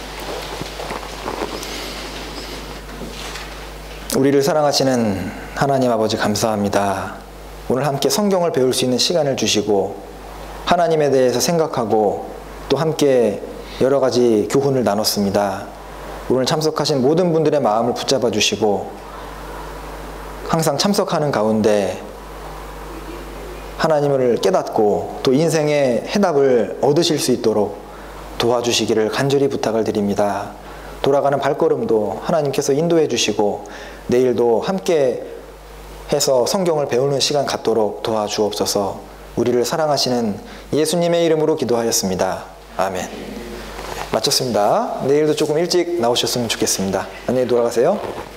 우리를 사랑하시는 하나님 아버지 감사합니다. 오늘 함께 성경을 배울 수 있는 시간을 주시고 하나님에 대해서 생각하고 또 함께 여러 가지 교훈을 나눴습니다. 오늘 참석하신 모든 분들의 마음을 붙잡아 주시고 항상 참석하는 가운데 하나님을 깨닫고 또 인생의 해답을 얻으실 수 있도록 도와주시기를 간절히 부탁을 드립니다. 돌아가는 발걸음도 하나님께서 인도해 주시고 내일도 함께 해서 성경을 배우는 시간 갖도록 도와주옵소서. 우리를 사랑하시는 예수님의 이름으로 기도하였습니다. 아멘. 마쳤습니다. 내일도 조금 일찍 나오셨으면 좋겠습니다. 안녕히 돌아가세요.